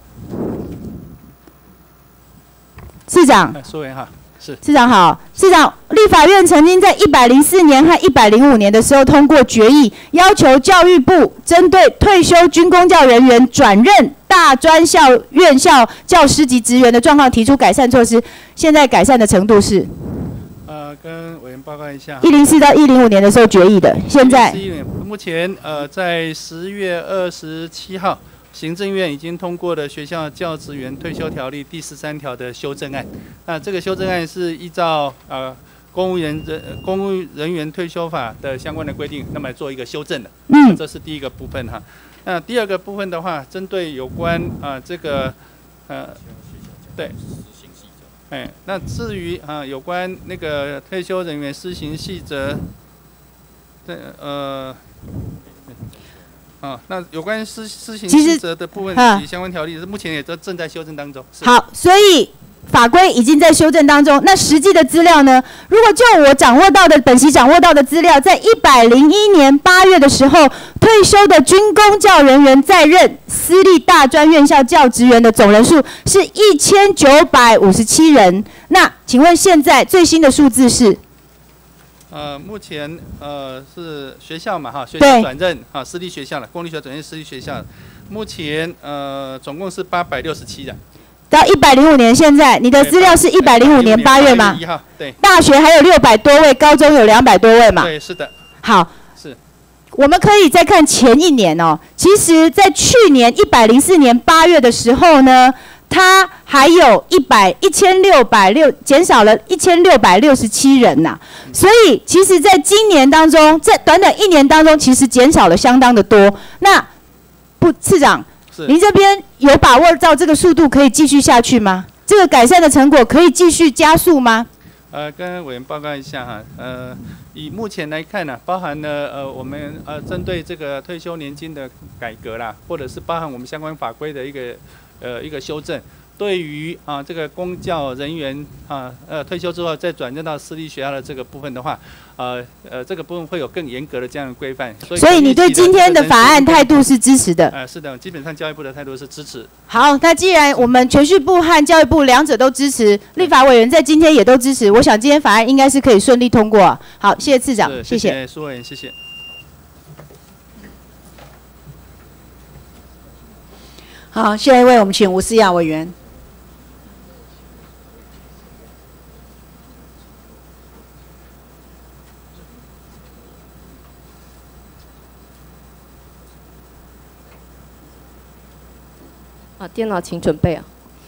次长， 说完哈，是。 次长好，次长，立法院曾经在一百零四年和一百零五年的时候通过决议，要求教育部针对退休军公教人员转任大专校院校教师级职员的状况提出改善措施，现在改善的程度是？ 呃，跟委员报告一下。 一零四到一零五年的时候决议的，现在。 目前呃，在十月二十七号，行政院已经通过了学校教职员退休条例第十三条的修正案。那这个修正案是依照呃公务员人公务人员退休法的相关的规定，那么做一个修正的。嗯，这是第一个部分哈。那第二个部分的话，针对有关啊、呃、这个呃对。哎，那至于啊，有关那个退休人员施行细则，这呃，啊，那有关施施行细则的部分及相关条例，目前也都正在修正当中。 好，所以法规已经在修正当中。那实际的资料呢？如果就我掌握到的本席掌握到的资料，在一百零一年八月的时候，退休的军公教人员在任私立大专院校教职员的总人数是一千九百五十七人。那请问现在最新的数字是？ 呃，目前呃是学校嘛哈，学校转任哈私立学校了，公立学校转任私立学校，目前呃总共是八百六十七人。 到一百零五年，现在你的资料是一百零五年八月吗？ 对。 大学还有六百多位，高中有两百多位嘛？ 对，是的。 好。 是。 我们可以再看前一年哦。其实，在去年一百零四年八月的时候呢，它还有一百一千六百六减少了一千六百六十七人呐、啊。所以，其实在今年当中，在短短一年当中，其实减少了相当的多。那不，次长。您这边有把握到这个速度可以继续下去吗？这个改善的成果可以继续加速吗？ 呃，跟委员报告一下哈，呃，以目前来看呢、啊，包含了呃我们呃针对这个退休年金的改革啦，或者是包含我们相关法规的一个呃一个修正，对于啊这个公教人员啊呃退休之后再转任到私立学校的这个部分的话，呃呃这个部分会有更严格的这样的规范。所以， 所以你对今天的法案态度是支持的？ 呃，是的，基本上教育部的态度是支持。 好，那既然我们全序部和教育部两者都支持，立法委员在今天也都支持，我想今天法案应该是可以顺利通过。好，谢谢次长，谢谢。 谢谢苏委员，谢谢。 好，下一位我们请吴思雅委员。 啊，电脑请准备啊。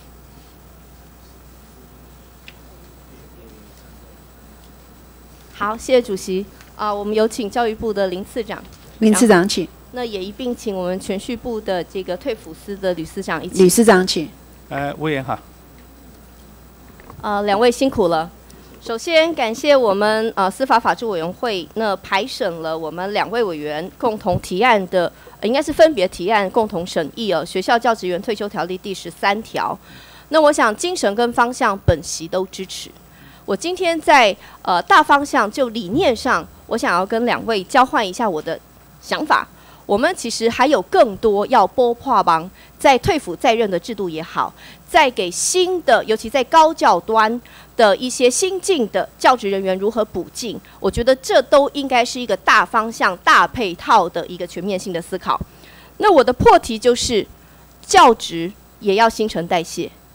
好，谢谢主席。啊，我们有请教育部的林次长。 林次长请。 那也一并请我们全序部的这个退辅司的吕司长一起。 吕司长请。 呃，委员好。 呃，两位辛苦了。首先感谢我们呃司法法制委员会那排审了我们两位委员共同提案的。应该是分别提案共同审议哦，学校教职员退休条例第十三条。那我想精神跟方向本席都支持。我今天在呃大方向就理念上，我想要跟两位交换一下我的想法。我们其实还有更多要拨破帮，在退辅在任的制度也好，在给新的，尤其在高教端的一些新进的教职人员如何补进，我觉得这都应该是一个大方向、大配套的一个全面性的思考。那我的破题就是，教职也要新陈代谢，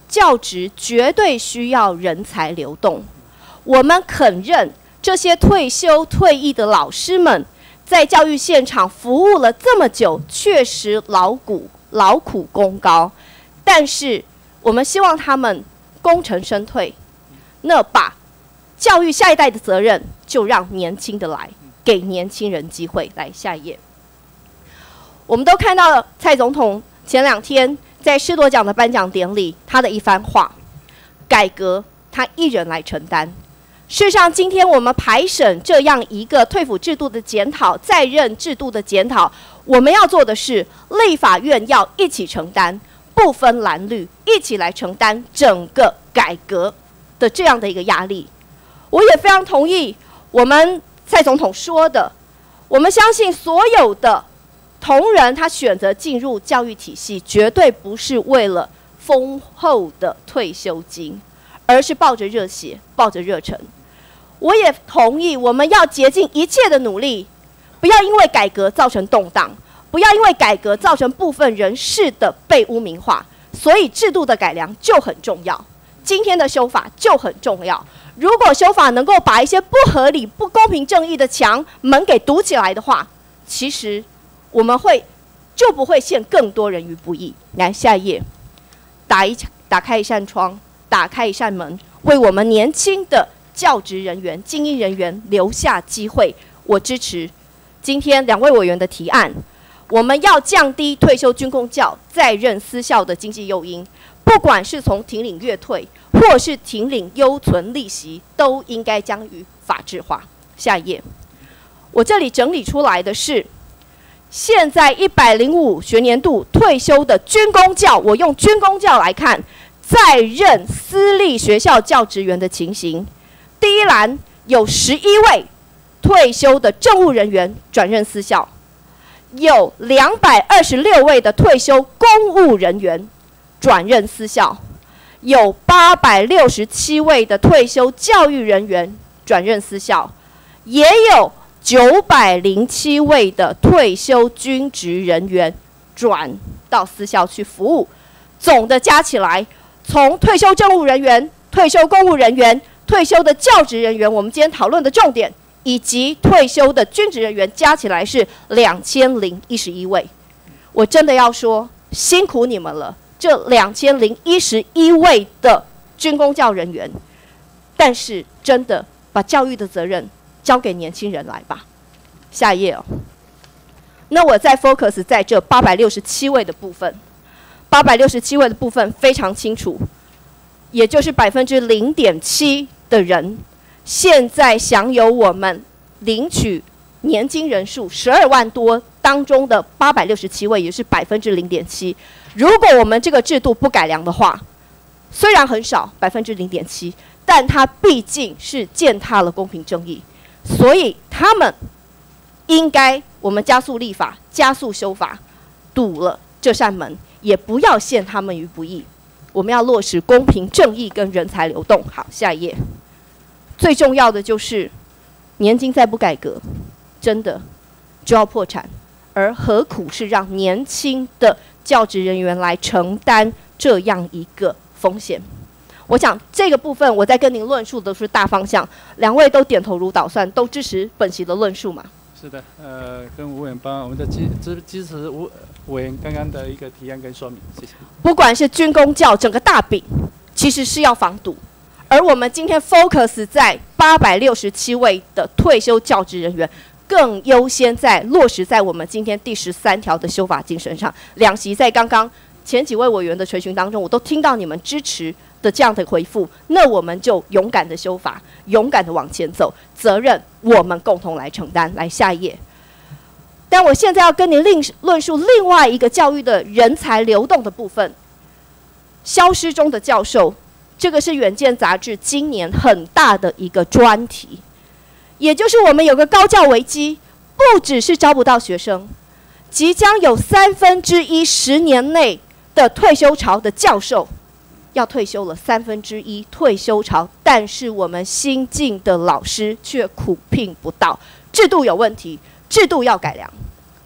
教职绝对需要人才流动。我们肯认这些退休退役的老师们在教育现场服务了这么久，确实劳苦劳苦功高。但是我们希望他们功成身退，那把教育下一代的责任就让年轻的来，给年轻人机会。来下一页，我们都看到了蔡总统前两天在师铎奖的颁奖典礼，他的一番话，改革他一人来承担。事实上，今天我们排审这样一个退辅制度的检讨、在任制度的检讨，我们要做的是，立法院要一起承担，不分蓝绿，一起来承担整个改革的这样的一个压力。我也非常同意我们蔡总统说的，我们相信所有的同仁他选择进入教育体系，绝对不是为了丰厚的退休金，而是抱着热血，抱着热忱。我也同意，我们要竭尽一切的努力，不要因为改革造成动荡，不要因为改革造成部分人士的被污名化，所以制度的改良就很重要。今天的修法就很重要。如果修法能够把一些不合理、不公平、正义的墙门给堵起来的话，其实我们会就不会陷更多人于不义。来下一页，打一打开一扇窗，打开一扇门，为我们年轻的教职人员、精英人员留下机会。我支持今天两位委员的提案，我们要降低退休军公教在任私校的经济诱因，不管是从停领月退，或是停领优存利息，都应该将予法制化。下一页，我这里整理出来的是现在一百零五学年度退休的军公教，我用军公教来看在任私立学校教职员的情形。第一栏有十一位退休的政务人员转任私校，有两百二十六位的退休公务人员转任私校，有八百六十七位的退休教育人员转任私校，也有九百零七位的退休军职人员转到私校去服务。总的加起来，从退休政务人员、退休公务人员、退休的教职人员，我们今天讨论的重点，以及退休的军职人员加起来是两千零一十一位。我真的要说，辛苦你们了，这两千零一十一位的军公教人员。但是真的把教育的责任交给年轻人来吧。下一页哦。那我再 focus 在这八百六十七位的部分，八百六十七位的部分非常清楚，也就是百分之零点七的人，现在享有我们领取年金人数十二万多当中的八百六十七位，也是百分之零点七。如果我们这个制度不改良的话，虽然很少，百分之零点七，但它毕竟是践踏了公平正义，所以他们应该我们加速立法，加速修法，堵了这扇门，也不要陷他们于不义。我们要落实公平正义跟人才流动。好，下一页。最重要的就是年金再不改革，真的就要破产，而何苦是让年轻的教职人员来承担这样一个风险？我想这个部分我在跟您论述的是大方向，两位都点头如捣蒜，都支持本席的论述嘛？ 是的，呃，跟吴委员帮我们的支支支持吴委员刚刚的一个提案跟说明，谢谢。 不管是军公教整个大饼，其实是要防堵，而我们今天 focus 在八百六十七位的退休教职人员，更优先在落实在我们今天第十三条的修法精神上。两席在刚刚前几位委员的垂询当中，我都听到你们支持的这样的回复，那我们就勇敢的修法，勇敢的往前走，责任我们共同来承担。来下一页。但我现在要跟您另论述另外一个教育的人才流动的部分，消失中的教授，这个是远见杂志今年很大的一个专题，也就是我们有个高教危机，不只是招不到学生，即将有三分之一十年内的退休潮的教授要退休了，三分之一退休潮，但是我们新进的老师却苦聘不到，制度有问题，制度要改良，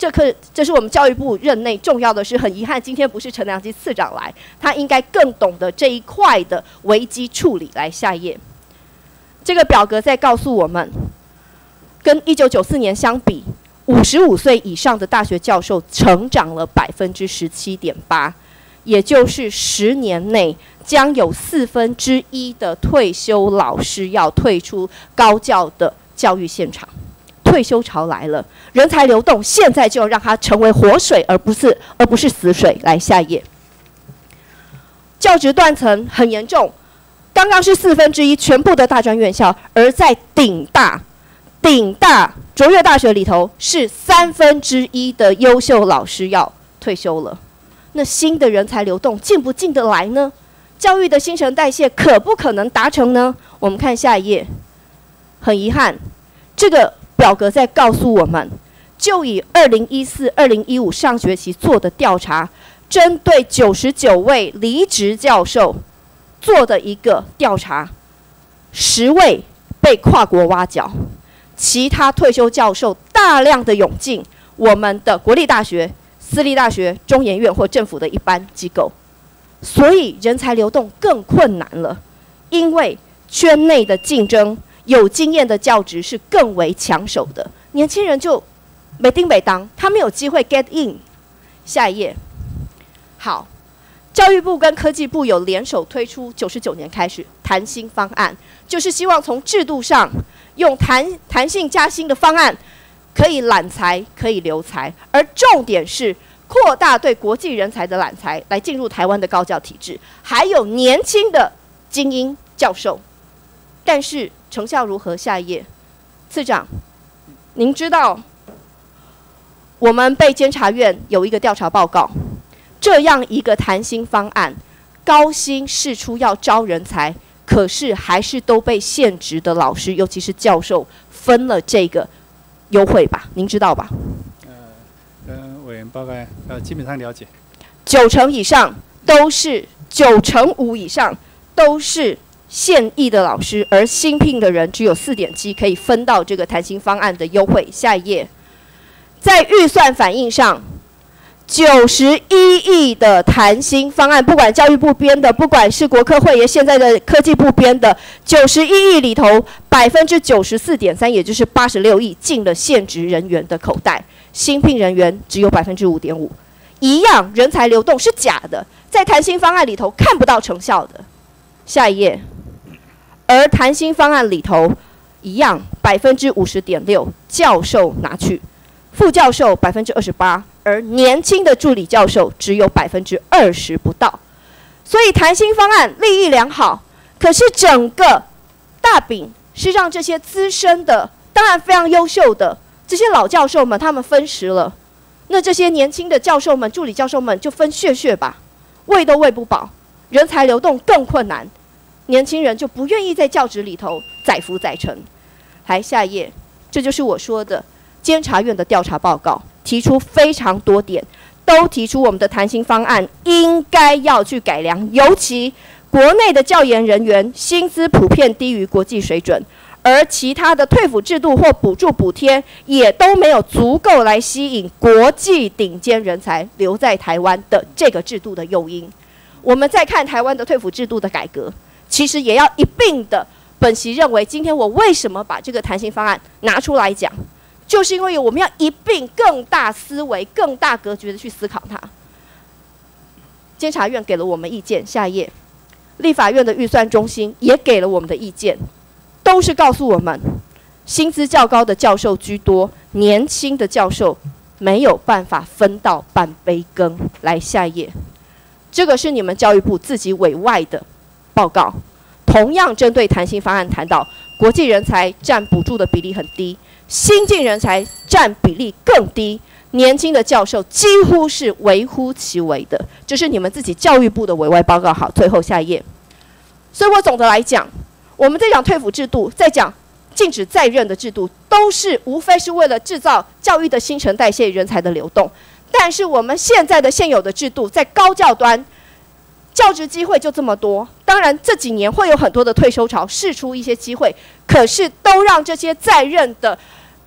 这课这是我们教育部任内重要的是，很遗憾今天不是陈良基次长来，他应该更懂得这一块的危机处理。来下一页，这个表格在告诉我们，跟一九九四年相比，五十五岁以上的大学教授成长了百分之十七点八，也就是十年内将有四分之一的退休老师要退出高教的教育现场。退休潮来了，人才流动现在就让它成为活水，而不是而不是死水。来下一页，教职断层很严重，刚刚是四分之一全部的大专院校，而在顶大顶大卓越大学里头是三分之一的优秀老师要退休了。那新的人才流动进不进得来呢？教育的新陈代谢可不可能达成呢？我们看下一页，很遗憾，这个表格在告诉我们，就以二零一四、二零一五上学期做的调查，针对九十九位离职教授做的一个调查，十位被跨国挖角，其他退休教授大量的涌进我们的国立大学、私立大学、中研院或政府的一般机构，所以人才流动更困难了，因为圈内的竞争。有经验的教职是更为抢手的，年轻人就没丁没当，他没有机会 get in。下一页，好，教育部跟科技部有联手推出九十九年开始弹性方案，就是希望从制度上用弹弹性加薪的方案，可以揽才，可以留才，而重点是扩大对国际人才的揽才，来进入台湾的高教体制，还有年轻的精英教授。但是成效如何？下一页，次长，您知道我们被监察院有一个调查报告，这样一个弹性方案，高薪释出要招人才，可是还是都被现职的老师，尤其是教授分了这个优惠吧？您知道吧？ 呃，跟委员报告，呃，基本上了解。 九成以上都是九成五以上都是。现役的老师，而新聘的人只有四点七可以分到这个弹性方案的优惠。下一页，在预算反应上，九十一亿的弹性方案，不管教育部编的，不管是国科会也现在的科技部编的，九十一亿里头百分之九十四点三，也就是八十六亿进了现职人员的口袋，新聘人员只有百分之五点五，一样人才流动是假的，在弹性方案里头看不到成效的。下一页。而弹性方案里头，一样百分之五十点六教授拿去，副教授百分之二十八，而年轻的助理教授只有百分之二十不到。所以弹性方案立意良好，可是整个大饼是让这些资深的，当然非常优秀的这些老教授们他们分食了，那这些年轻的教授们、助理教授们就分血血吧，喂都喂不饱，人才流动更困难。年轻人就不愿意在教职里头载浮载沉。来下一页，这就是我说的监察院的调查报告，提出非常多点，都提出我们的弹性方案应该要去改良，尤其国内的教研人员薪资普遍低于国际水准，而其他的退辅制度或补助补贴也都没有足够来吸引国际顶尖人才留在台湾的这个制度的诱因。我们再看台湾的退辅制度的改革，其实也要一并的本席认为，今天我为什么把这个弹性方案拿出来讲，就是因为我们要一并更大思维、更大格局的去思考它。监察院给了我们意见，下一页，立法院的预算中心也给了我们的意见，都是告诉我们，薪资较高的教授居多，年轻的教授没有办法分到半杯羹。来下一页，这个是你们教育部自己委外的报告，同样针对弹性方案谈到，国际人才占补助的比例很低，新进人才占比例更低，年轻的教授几乎是微乎其微的，这是你们自己教育部的委外报告。好，最后下一页。所以我总的来讲，我们在讲退辅制度，在讲禁止再任的制度，都是无非是为了制造教育的新陈代谢、人才的流动。但是我们现在的现有的制度，在高教端，教职机会就这么多，当然这几年会有很多的退休潮，释出一些机会，可是都让这些在任的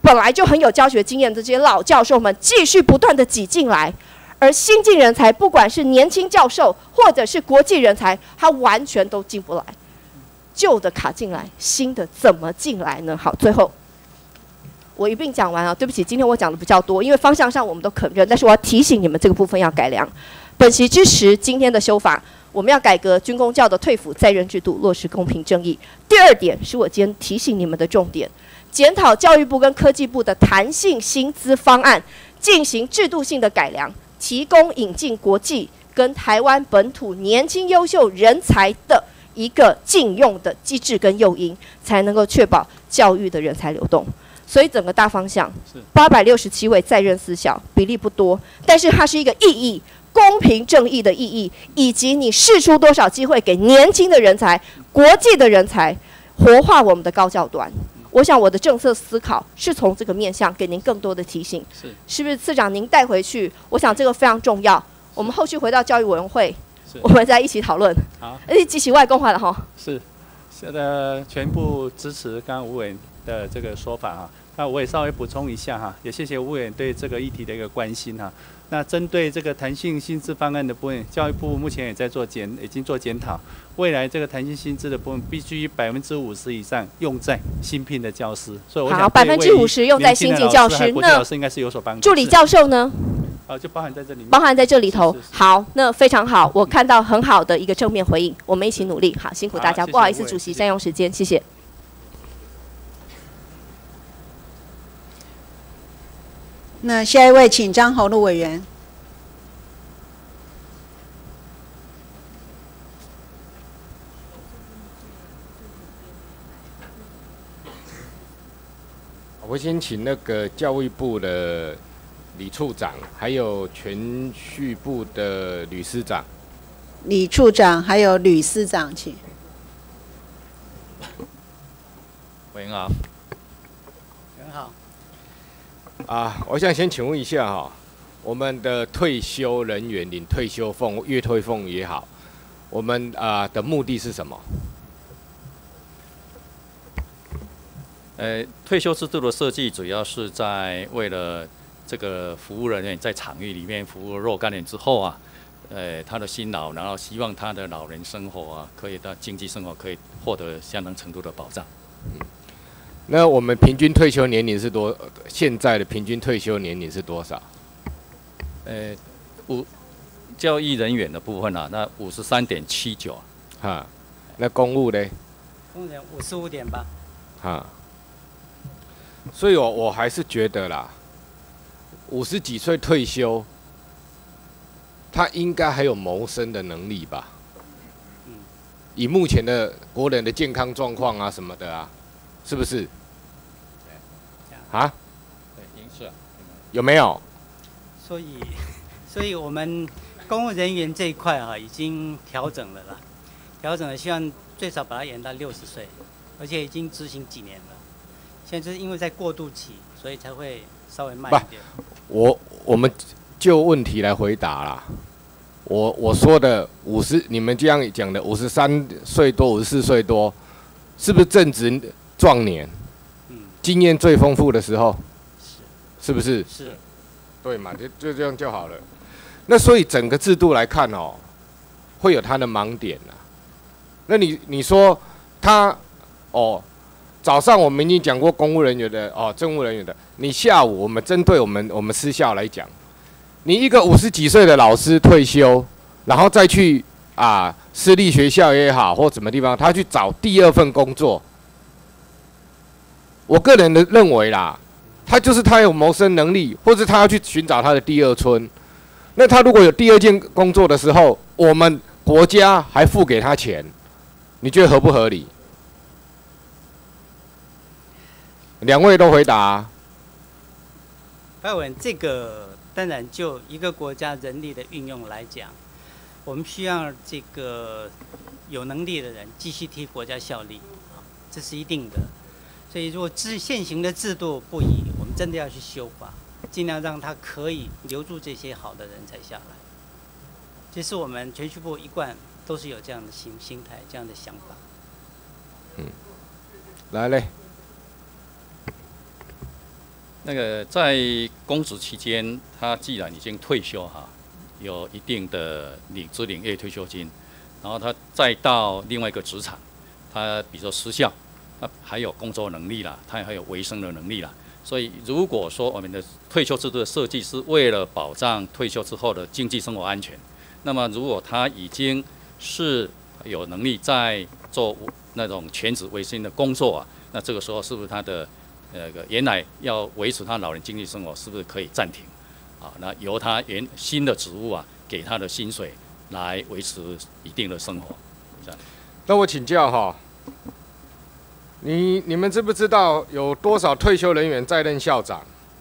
本来就很有教学经验的这些老教授们继续不断的挤进来，而新进人才，不管是年轻教授或者是国际人才，他完全都进不来。旧的卡进来，新的怎么进来呢？好，最后我一并讲完啊。对不起，今天我讲的比较多，因为方向上我们都肯认，但是我要提醒你们这个部分要改良。本席支持今天的修法，我们要改革军公教的退辅在任制度，落实公平正义。第二点是我今天提醒你们的重点，检讨教育部跟科技部的弹性薪资方案，进行制度性的改良，提供引进国际跟台湾本土年轻优秀人才的一个禁用的机制跟诱因，才能够确保教育的人才流动。所以整个大方向，八百六十七位在任私校，比例不多，但是它是一个意义。公平正义的意义，以及你释出多少机会给年轻的人才、国际的人才，活化我们的高教端。我想我的政策思考是从这个面向给您更多的提醒，是是不是？次长您带回去，我想这个非常重要。我们后续回到教育委员会，我们再一起讨论。好，而且激起外公化了哈。是， 是的，全部支持刚刚吴委员的这个说法哈。那我也稍微补充一下哈，也谢谢吴委员对这个议题的一个关心哈。那针对这个弹性薪资方案的部分，教育部目前也在做检，已经做检讨。未来这个弹性薪资的部分，必须百分之五十以上用在新聘的教师。所以我想好，百分之五十用在新进教师， 那老师应该是有所帮助。 助理教授呢？ 啊，就包含在这里面。 包含在这里头。是是是好，那非常好，我看到很好的一个正面回应，我们一起努力。好，辛苦大家，好不好意思，主席占用时间，谢谢。 那下一位，请张宏陆委员。 我先请那个教育部的李处长，还有铨叙部的吕司长。 李处长还有吕司长，请。 委员好。 很好。 啊，我想先请问一下哈，我们的退休人员领退休俸、月退俸也好，我们啊的目的是什么？ 呃，退休制度的设计主要是在为了这个服务人员在场域里面服务若干年之后啊，呃，他的辛劳，然后希望他的老人生活啊，可以到经济生活可以获得相当程度的保障。 嗯那我们平均退休年龄是多？现在的平均退休年龄是多少？ 呃，五教育人员的部分啊，那五十三点七九。 哈，那公务呢？ 公务员五十五点八。 哈，所以我我还是觉得啦，五十几岁退休，他应该还有谋生的能力吧？嗯。以目前的国人的健康状况啊什么的啊。是不是？啊？ 对，是。 有没有？ 所以，所以我们公务人员这一块哈、啊，已经调整了啦，调整了，希望最少把它延到六十岁，而且已经执行几年了。现在就是因为在过渡期，所以才会稍微慢一点。 我我们就问题来回答啦。我我说的五十，你们这样讲的五十三岁多、五十四岁多，是不是正值壮年，经验最丰富的时候，是不是？ 是， 对嘛，就就这样就好了。那所以整个制度来看哦，会有它的盲点啊。那你你说他哦，早上我们已经讲过公务人员的哦，政务人员的，你下午我们针对我们我们私校来讲，你一个五十几岁的老师退休，然后再去啊私立学校也好或什么地方，他去找第二份工作。我个人的认为啦，他就是他有谋生能力，或者他要去寻找他的第二春。那他如果有第二件工作的时候，我们国家还付给他钱，你觉得合不合理？两位都回答。 白文，这个当然就一个国家人力的运用来讲，我们需要这个有能力的人继续替国家效力，这是一定的。所以，如果制现行的制度不宜，我们真的要去修法，尽量让他可以留住这些好的人才下来。这是我们铨叙部一贯都是有这样的心心态、这样的想法。 嗯，来嘞。 那个在公职期间，他既然已经退休哈，有一定的领职领业退休金，然后他再到另外一个职场，他比如说私校，他还有工作能力啦，他还有维生的能力啦。所以如果说我们的退休制度的设计是为了保障退休之后的经济生活安全，那么如果他已经是有能力在做那种全职维生的工作啊，那这个时候是不是他的那个原来要维持他老人经济生活，是不是可以暂停？啊，那由他原新的职务啊，给他的薪水来维持一定的生活。 那我请教哈，你你们知不知道有多少退休人员在任校长？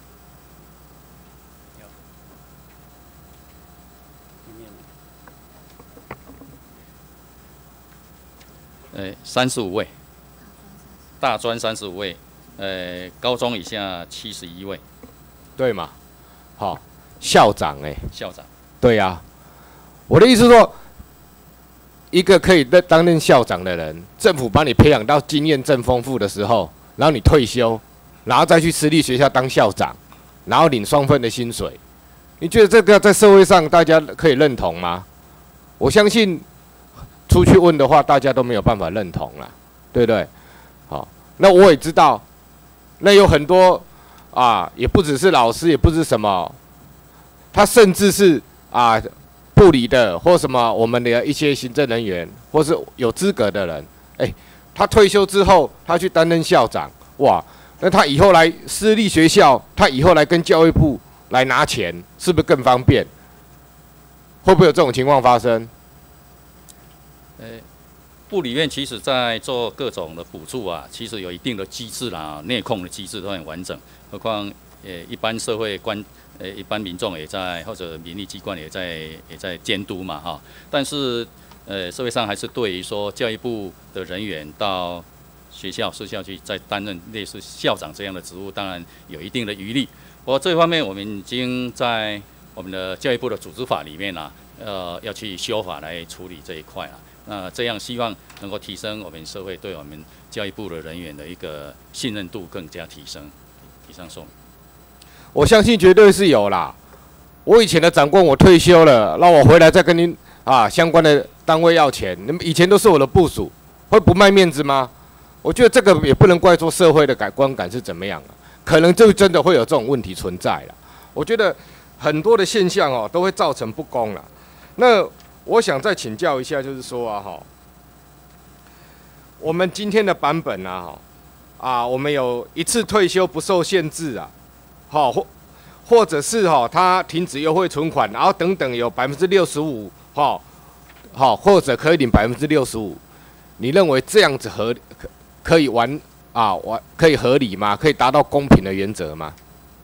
呃，三十五位，大专三十五位，呃，高中以下七十一位， 对嘛？好，校长哎、欸， 校长， 对呀、啊，我的意思是说，一个可以担任校长的人，政府把你培养到经验正丰富的时候，然后你退休，然后再去私立学校当校长，然后领双份的薪水，你觉得这个在社会上大家可以认同吗？我相信。出去问的话，大家都没有办法认同了，对不对？好，那我也知道，那有很多啊，也不只是老师，也不是什么，他甚至是啊部里的或什么我们的一些行政人员，或是有资格的人，哎、欸，他退休之后，他去担任校长，哇，那他以后来私立学校，他以后来跟教育部来拿钱，是不是更方便？会不会有这种情况发生？ 呃，部里面其实在做各种的补助啊，其实有一定的机制啦，内控的机制都很完整。何况呃，一般社会关呃，一般民众也在，或者民意机关也在也在监督嘛哈。但是呃，社会上还是对于说教育部的人员到学校、私校去再担任类似校长这样的职务，当然有一定的余力。不过这方面我们已经在我们的教育部的组织法里面啊，呃，要去修法来处理这一块啊。那这样希望能够提升我们社会对我们教育部的人员的一个信任度更加提升。以上说明。 我相信绝对是有啦。我以前的长官我退休了，让我回来再跟您啊相关的单位要钱，你们以前都是我的部属，会不卖面子吗？我觉得这个也不能怪说社会的感观感是怎么样啊，可能就真的会有这种问题存在了。我觉得很多的现象哦都会造成不公了。那我想再请教一下，就是说啊，哈，我们今天的版本啊，哈，啊，我们有一次退休不受限制啊，好，或或者是哈，他停止优惠存款，然后等等有百分之六十五，哈，好，或者可以领百分之六十五，你认为这样子合可可以完啊完可以合理吗？可以达到公平的原则吗？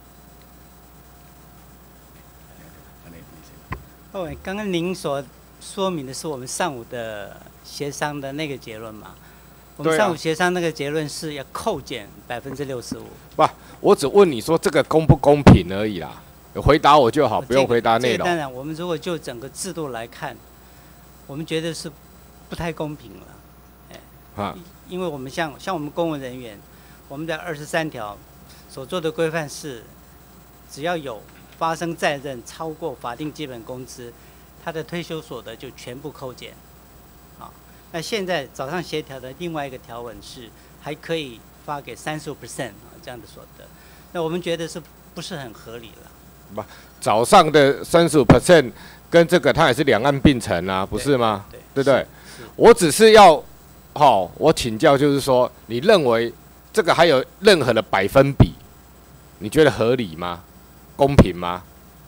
哦，刚刚您所说明的是我们上午的协商的那个结论嘛？我们上午协商那个结论是要扣减百分之六十五。 不，我只问你说这个公不公平而已啦，有回答我就好，不用回答内容。 这个当然，我们如果就整个制度来看，我们觉得是不太公平了。哎，啊，因为我们像像我们公务人员，我们在二十三条所做的规范是，只要有发生在任超过法定基本工资，他的退休所得就全部扣减。好，那现在早上协调的另外一个条文是，还可以发给三十五 percent 啊这样的所得，那我们觉得是不是很合理了？ 不，早上的三十五 percent 跟这个它也是两岸并存啊，不是吗？对，对不对？我只是要，好、哦，我请教就是说，你认为这个还有任何的百分比，你觉得合理吗？公平吗？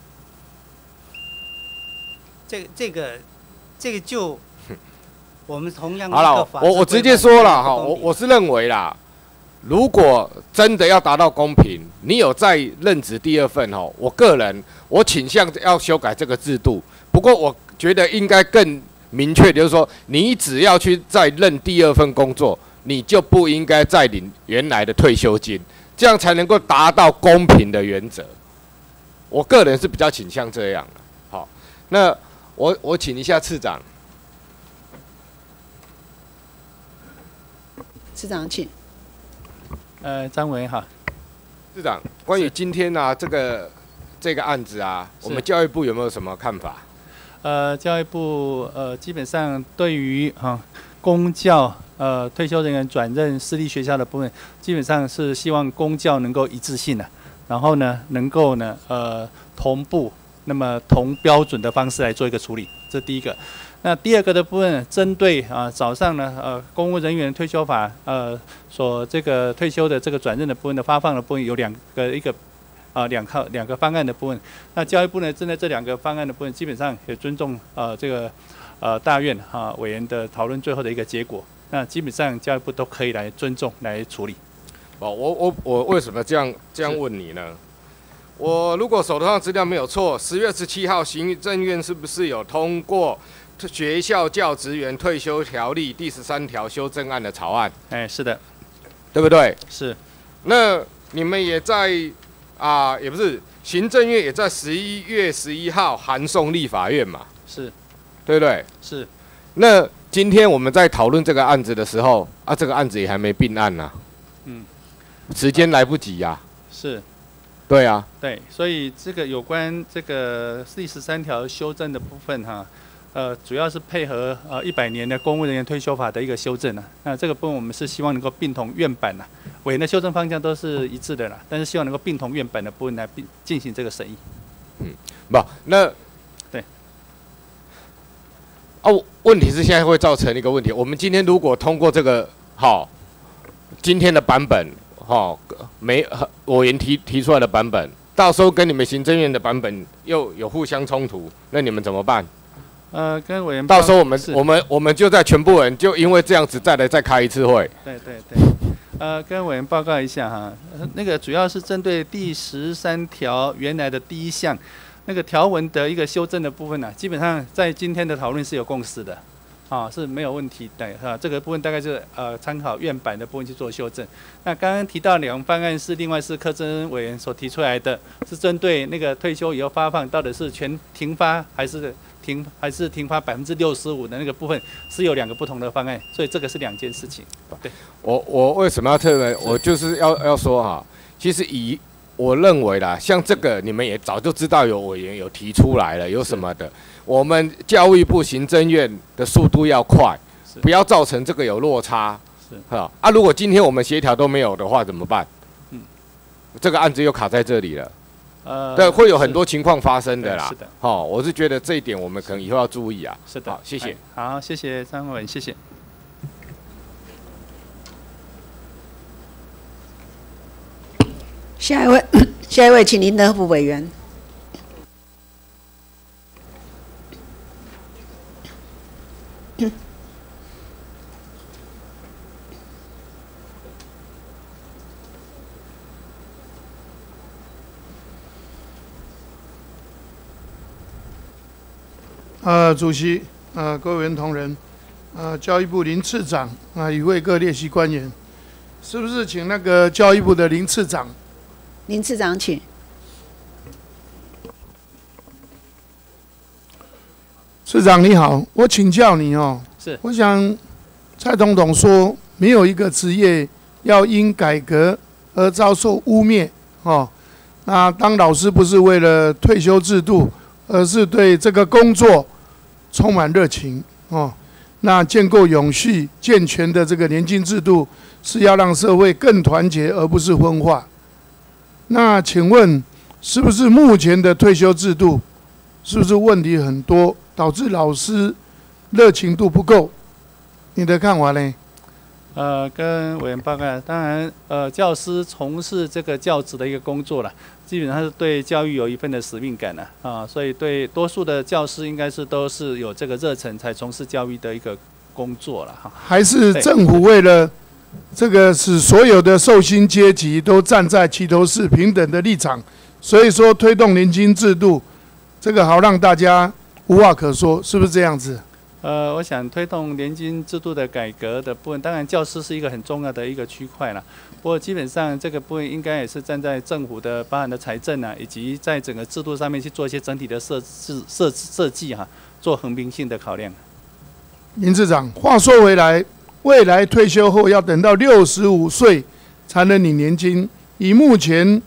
这这个这个就我们同样好了，我我直接说了哈，我我是认为啦，如果真的要达到公平，你有在任职第二份哦，我个人我倾向要修改这个制度。不过我觉得应该更明确，就是说，你只要去再任第二份工作，你就不应该再领原来的退休金，这样才能够达到公平的原则。我个人是比较倾向这样的。好，那我我请一下次长。 次长请。 呃，张委员好。 次长， 关于今天啊这个这个案子啊，我们教育部有没有什么看法？ 呃，教育部呃基本上对于哈、啊、公教呃退休人员转任私立学校的部分，基本上是希望公教能够一致性的，然后呢能够呢呃同步，那么同标准的方式来做一个处理，这第一个。那第二个的部分，针对啊早上呢呃公务人员退休法呃所这个退休的这个转任的部分的发放的部分有两个一个啊两套两个方案的部分。那教育部呢针对这两个方案的部分，基本上也尊重呃这个呃大院啊委员的讨论最后的一个结果。那基本上教育部都可以来尊重来处理。 哦，我我我为什么这样这样问你呢？我如果手头上资料没有错，十月十七号行政院是不是有通过学校教职员退休条例第十三条修正案的草案？ 哎，是的， 对不对？ 是。 那你们也在啊、呃，也不是行政院也在十一月十一号函送立法院嘛？ 是， 对不对？ 是。 那今天我们在讨论这个案子的时候啊，这个案子也还没并案呢、啊。嗯。时间来不及呀、啊。 是。 对啊。 对，所以这个有关这个第十三条修正的部分哈。呃，主要是配合呃一百年的公务人员退休法的一个修正啊。那这个部分我们是希望能够并同院版呐，委员的修正方向都是一致的啦，但是希望能够并同院版的部分来并进行这个审议。 嗯，不，那对。 哦，问题是现在会造成一个问题，我们今天如果通过这个好、哦，今天的版本好、哦，没委员提提出来的版本，到时候跟你们行政院的版本又有互相冲突，那你们怎么办？ 呃，跟委员到时候我们我们我们就在全部人就因为这样子再来再开一次会。 对对对，呃，跟委员报告一下哈，那个主要是针对第十三条原来的第一项那个条文的一个修正的部分呢、啊，基本上在今天的讨论是有共识的，啊是没有问题的啊。这个部分大概就是呃参考院版的部分去做修正。那刚刚提到两个方案是另外是柯震恩委员所提出来的，是针对那个退休以后发放到底是全停发还是。停还是停发百分之六十五的那个部分是有两个不同的方案，所以这个是两件事情。对， 我我为什么要特别？我就是要要说哈，其实以我认为啦，像这个你们也早就知道有委员有提出来了，有什么的，我们教育部行政院的速度要快，不要造成这个有落差。是哈啊，如果今天我们协调都没有的话怎么办？嗯，这个案子又卡在这里了。呃，对，会有很多情况发生的啦。是的，好、哦，我是觉得这一点我们可能以后要注意啊。 是的， 好，谢谢。 好，谢谢张委员，谢谢。 下一位，下一位，请林德福委员。 呃，主席，呃，各位委员同仁，呃，教育部林次长啊，与会各列席官员，是不是请那个教育部的林次长？ 林次长，请。 次长你好，我请教你哦， 是， 我想蔡总统说，没有一个职业要因改革而遭受污蔑哦。那当老师不是为了退休制度，而是对这个工作充满热情哦。那建构永续健全的这个年金制度，是要让社会更团结，而不是分化。那请问，是不是目前的退休制度，是不是问题很多，导致老师热情度不够？你的看法呢？ 呃，跟委员报告，当然，呃，教师从事这个教职的一个工作了，基本上是对教育有一份的使命感了啊，所以对多数的教师应该是都是有这个热忱才从事教育的一个工作了哈。 还是政府为了这个使所有的受薪阶级都站在齐头式平等的立场，所以说推动年金制度，这个好让大家无话可说，是不是这样子？ 呃，我想推动年金制度的改革的部分，当然教师是一个很重要的一个区块了。不过基本上这个部分应该也是站在政府的包含的财政啊，以及在整个制度上面去做一些整体的设置设设计哈，做衡平性的考量。 林次长，话说回来，未来退休后要等到六十五岁才能领年金，以目前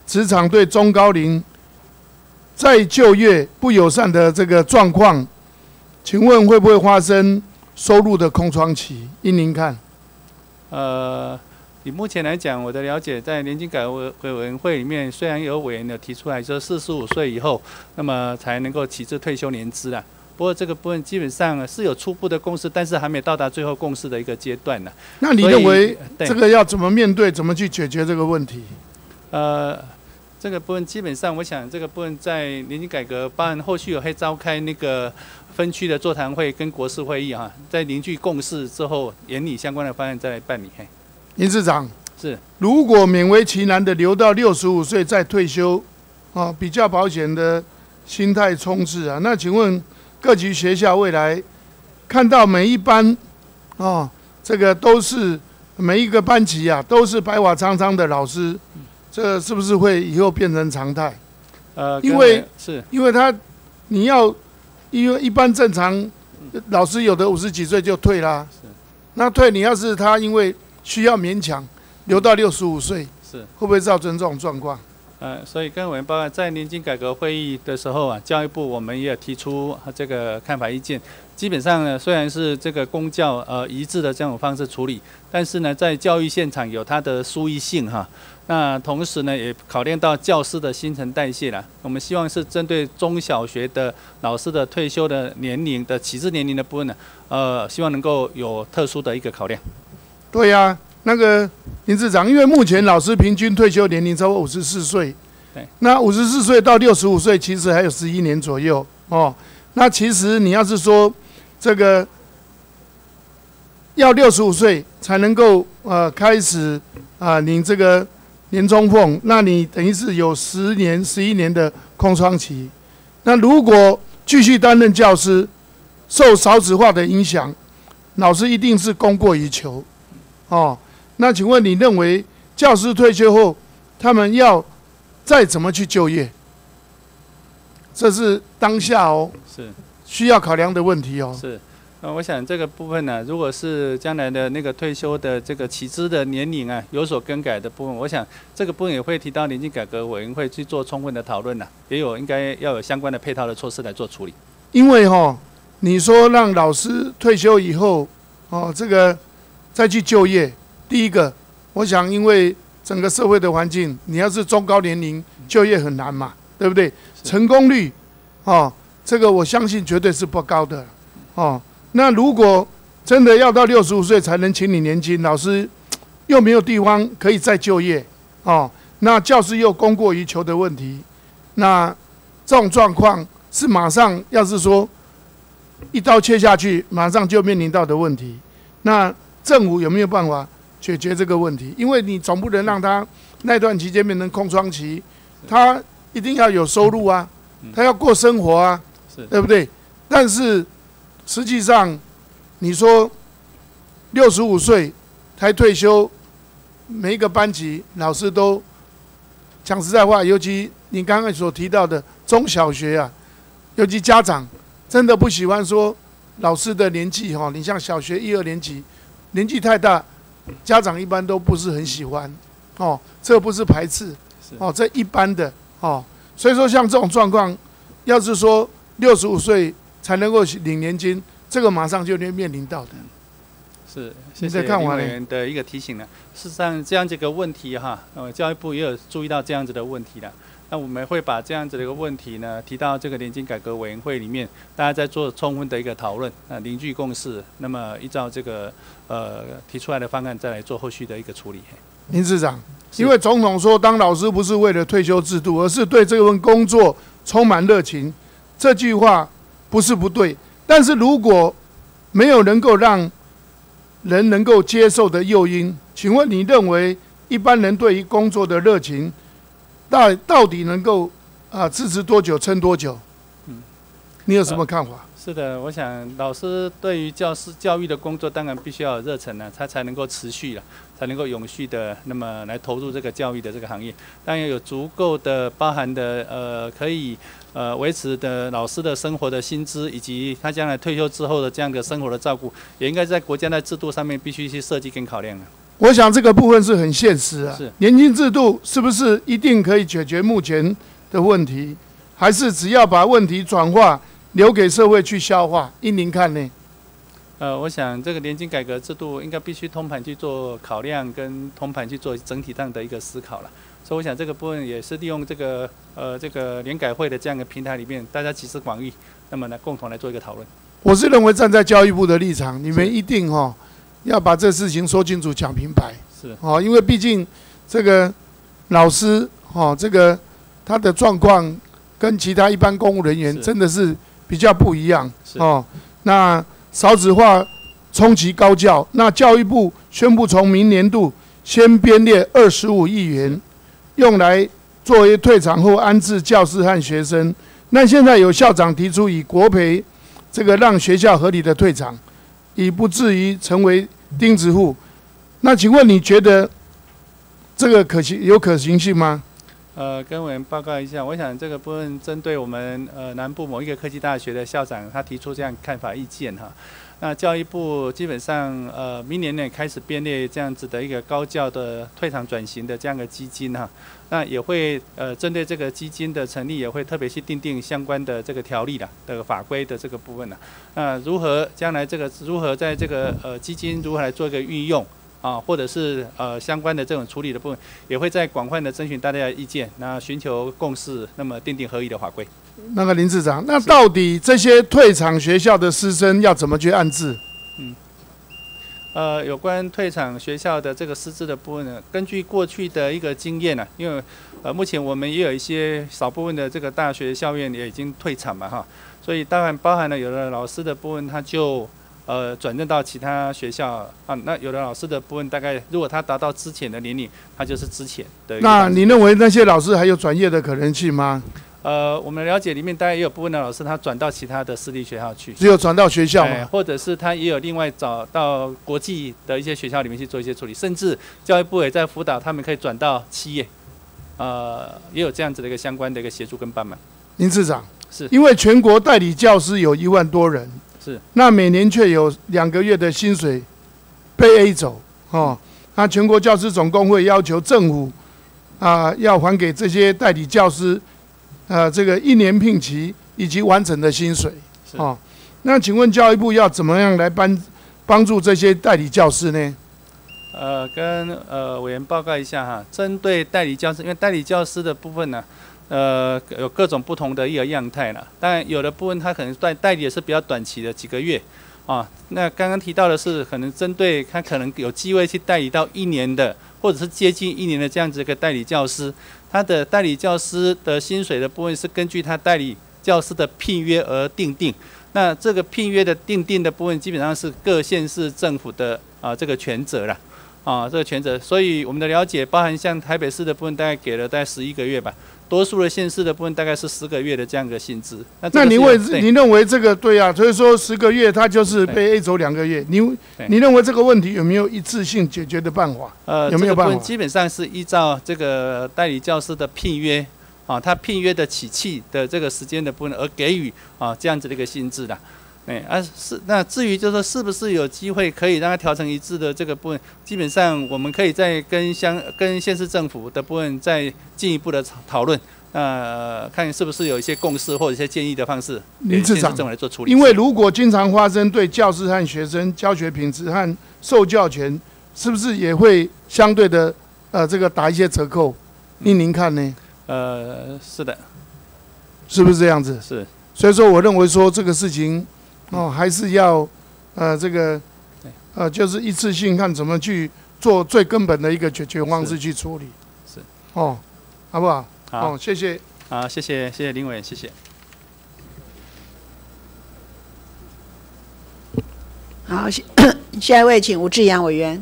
职场对中高龄再就业不友善的这个状况，请问会不会发生收入的空窗期？依您看？ 呃，以目前来讲，我的了解，在年金改革委委员会里面，虽然有委员有提出来说四十五岁以后，那么才能够起至退休年资啦。不过这个部分基本上是有初步的共识，但是还没到达最后共识的一个阶段呢。 那你认为这个要怎么面对，怎么去解决这个问题？ 呃，这个部分基本上，我想这个部分在年金改革办后续有会召开那个分区的座谈会跟国事会议哈，在凝聚共识之后，研拟相关的方案再来办理。嘿， 林市长是， 如果勉为其难的留到六十五岁再退休，啊，比较保险的心态冲刺啊，那请问各级学校未来看到每一班，哦，这个都是每一个班级啊，都是白发苍苍的老师，这个是不是会以后变成常态？ 呃， 因为是， 因为他你要，因为一般正常老师有的五十几岁就退啦，那退你要是他因为需要勉强留到六十五岁， 是会不会造成这种状况？ 呃，所以跟委员报告，在年金改革会议的时候啊，教育部我们也有提出这个看法意见。基本上呢，虽然是这个公教呃一致的这种方式处理，但是呢，在教育现场有它的殊异性哈。那同时呢，也考虑到教师的新陈代谢啦。我们希望是针对中小学的老师的退休的年龄的起制年龄的部分呢，呃，希望能够有特殊的一个考量。 对呀、啊。那个林市长，因为目前老师平均退休年龄超过五十四岁， 对， 那五十四岁到六十五岁其实还有十一年左右哦。那其实你要是说这个要六十五岁才能够呃开始啊领这个年终俸，那你等于是有十年、十一年的空窗期。那如果继续担任教师，受少子化的影响，老师一定是供过于求哦。那请问你认为教师退休后，他们要再怎么去就业？这是当下哦， 是需要考量的问题哦。 是，呃，我想这个部分呢，如果是将来的那个退休的这个起支的年龄啊有所更改的部分，我想这个部分也会提到年金改革委员会去做充分的讨论了，也有应该要有相关的配套的措施来做处理。 因为哈、哦，你说让老师退休以后，哦，这个再去就业。第一个，我想因为整个社会的环境，你要是中高年龄就业很难嘛，对不对？成功率，哦，这个我相信绝对是不高的，哦。那如果真的要到六十五岁才能请你年金，老师又没有地方可以再就业，哦，那教师又供过于求的问题，那这种状况是马上要是说一刀切下去，马上就面临到的问题。那政府有没有办法解决这个问题？因为你总不能让他那段期间变成空窗期，他一定要有收入啊，他要过生活啊，对不对？但是实际上，你说六十五岁才退休，每一个班级老师都讲实在话，尤其你刚刚所提到的中小学啊，尤其家长真的不喜欢说老师的年纪哈，你像小学一二年级年纪太大。家长一般都不是很喜欢，哦，这不是排斥，哦，这一般的，哦，所以说像这种状况，要是说六十五岁才能够领年金，这个马上就会面临到的。 是，谢谢林委员的一个提醒呢。事实上，这样子一个问题哈，呃，教育部也有注意到这样子的问题了。那我们会把这样子的一个问题呢，提到这个年金改革委员会里面，大家在做充分的一个讨论，啊，凝聚共识，那么依照这个呃提出来的方案，再来做后续的一个处理。 林市长，因为总统说，当老师不是为了退休制度，而是对这份工作充满热情，这句话不是不对，但是如果没有能够让人能够接受的诱因，请问你认为一般人对于工作的热情？到到底能够啊支持多久，撑多久？嗯，你有什么看法？呃、 是的，我想老师对于教师教育的工作，当然必须要有热忱呢，他才能够持续了，才能够永续的那么来投入这个教育的这个行业。当然有足够的包含的呃可以呃维持的老师的生活的薪资，以及他将来退休之后的这样的生活的照顾，也应该在国家的制度上面必须去设计跟考量啊。 我想这个部分是很现实啊。 是年金制度是不是一定可以解决目前的问题，还是只要把问题转化，留给社会去消化？依您看呢？ 呃，我想这个年金改革制度应该必须通盘去做考量，跟通盘去做整体上的一个思考了。所以我想这个部分也是利用这个呃这个联改会的这样的平台里面，大家集思广益，那么呢共同来做一个讨论。 我是认为站在教育部的立场，你们一定哈、哦、要把这事情说清楚、讲明白。 是哦，因为毕竟这个老师哦，这个他的状况跟其他一般公务人员真的是比较不一样哦。那少子化冲击高教，那教育部宣布从明年度先编列二十五亿元，用来作为退场后安置教师和学生。那现在有校长提出以国赔这个让学校合理的退场，以不至于成为钉子户。那请问你觉得这个可行有可行性吗？ 呃，跟委员报告一下，我想这个部分针对我们呃南部某一个科技大学的校长，他提出这样看法意见哈。那教育部基本上呃明年呢开始编列这样子的一个高教的退场转型的这样的基金哈。那也会呃针对这个基金的成立，也会特别去订定相关的这个条例啦的法规的这个部分呢。那如何将来这个如何在这个呃基金如何来做一个运用？啊，或者是呃相关的这种处理的部分，也会在广泛的征询大家的意见，那寻求共识，那么订定合宜的法规。 那个林次长，那到底这些退场学校的师生要怎么去安置？ 嗯，呃，有关退场学校的这个师资的部分呢，根据过去的一个经验呢、啊，因为呃目前我们也有一些少部分的这个大学校院也已经退场嘛哈，所以当然包含了有的老师的部分，他就。呃，转任到其他学校啊，那有的老师的部分，大概如果他达到之前的年龄，他就是之前的。 那你认为那些老师还有转业的可能性吗？ 呃，我们了解里面大概也有部分的老师，他转到其他的私立学校去。 只有转到学校吗？ 哎，或者是他也有另外找到国际的一些学校里面去做一些处理，甚至教育部也在辅导他们可以转到企业，呃，也有这样子的一个相关的一个协助跟帮忙。 林次长， 是因为全国代理教师有一万多人。 是， 那每年却有两个月的薪水被 A 走哦。那全国教师总工会要求政府啊、呃、要还给这些代理教师呃这个一年聘期以及完整的薪水哦。那请问教育部要怎么样来帮帮助这些代理教师呢？ 呃，跟呃委员报告一下哈，针对代理教师，因为代理教师的部分呢。呃，有各种不同的一个样态了。当然，有的部分它可能代代理也是比较短期的几个月，啊。那刚刚提到的是，可能针对他可能有机会去代理到一年的，或者是接近一年的这样子一个代理教师，他的代理教师的薪水的部分是根据他代理教师的聘约而定定。那这个聘约的定定的部分，基本上是各县市政府的啊这个权责啦。啊，这个权责。所以我们的了解，包含像台北市的部分，大概给了大概十一个月吧。多数的县市的部分大概是十个月的这样一个薪资。那, 那你为你认为这个对啊？所以说十个月他就是被 A 走两个月，你你认为这个问题有没有一致性解决的办法？ 呃， 有没有办法？ 这个基本上是依照这个代理教师的聘约啊，他聘约的起期的这个时间的部分而给予啊这样子的一个薪资的。哎，啊是，那至于就是说是不是有机会可以让它调成一致的这个部分，基本上我们可以再跟乡跟县市政府的部分再进一步的讨论，呃，看是不是有一些共识或者一些建议的方式， 林次长政府来做处理。 因为如果经常发生对教师和学生教学品质和受教权，是不是也会相对的呃这个打一些折扣？依您看呢？ 呃，是的， 是不是这样子？ 是。 所以说，我认为说这个事情。哦，还是要，呃，这个，呃，就是一次性看怎么去做最根本的一个解决方式去处理。 是。 哦，好不好？ 好， 哦，谢谢。 好，谢谢，谢谢林委员，谢谢。 好，下下一位请吴志阳委员。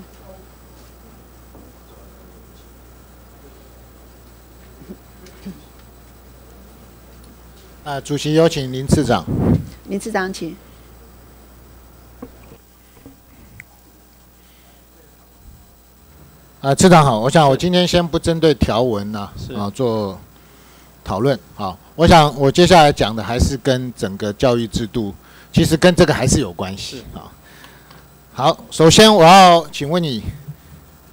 啊，主席有请林次长。 林次长，请。 啊，次长好，我想我今天先不针对条文呐、啊，啊做讨论啊。我想我接下来讲的还是跟整个教育制度，其实跟这个还是有关系啊。好，首先我要请问你，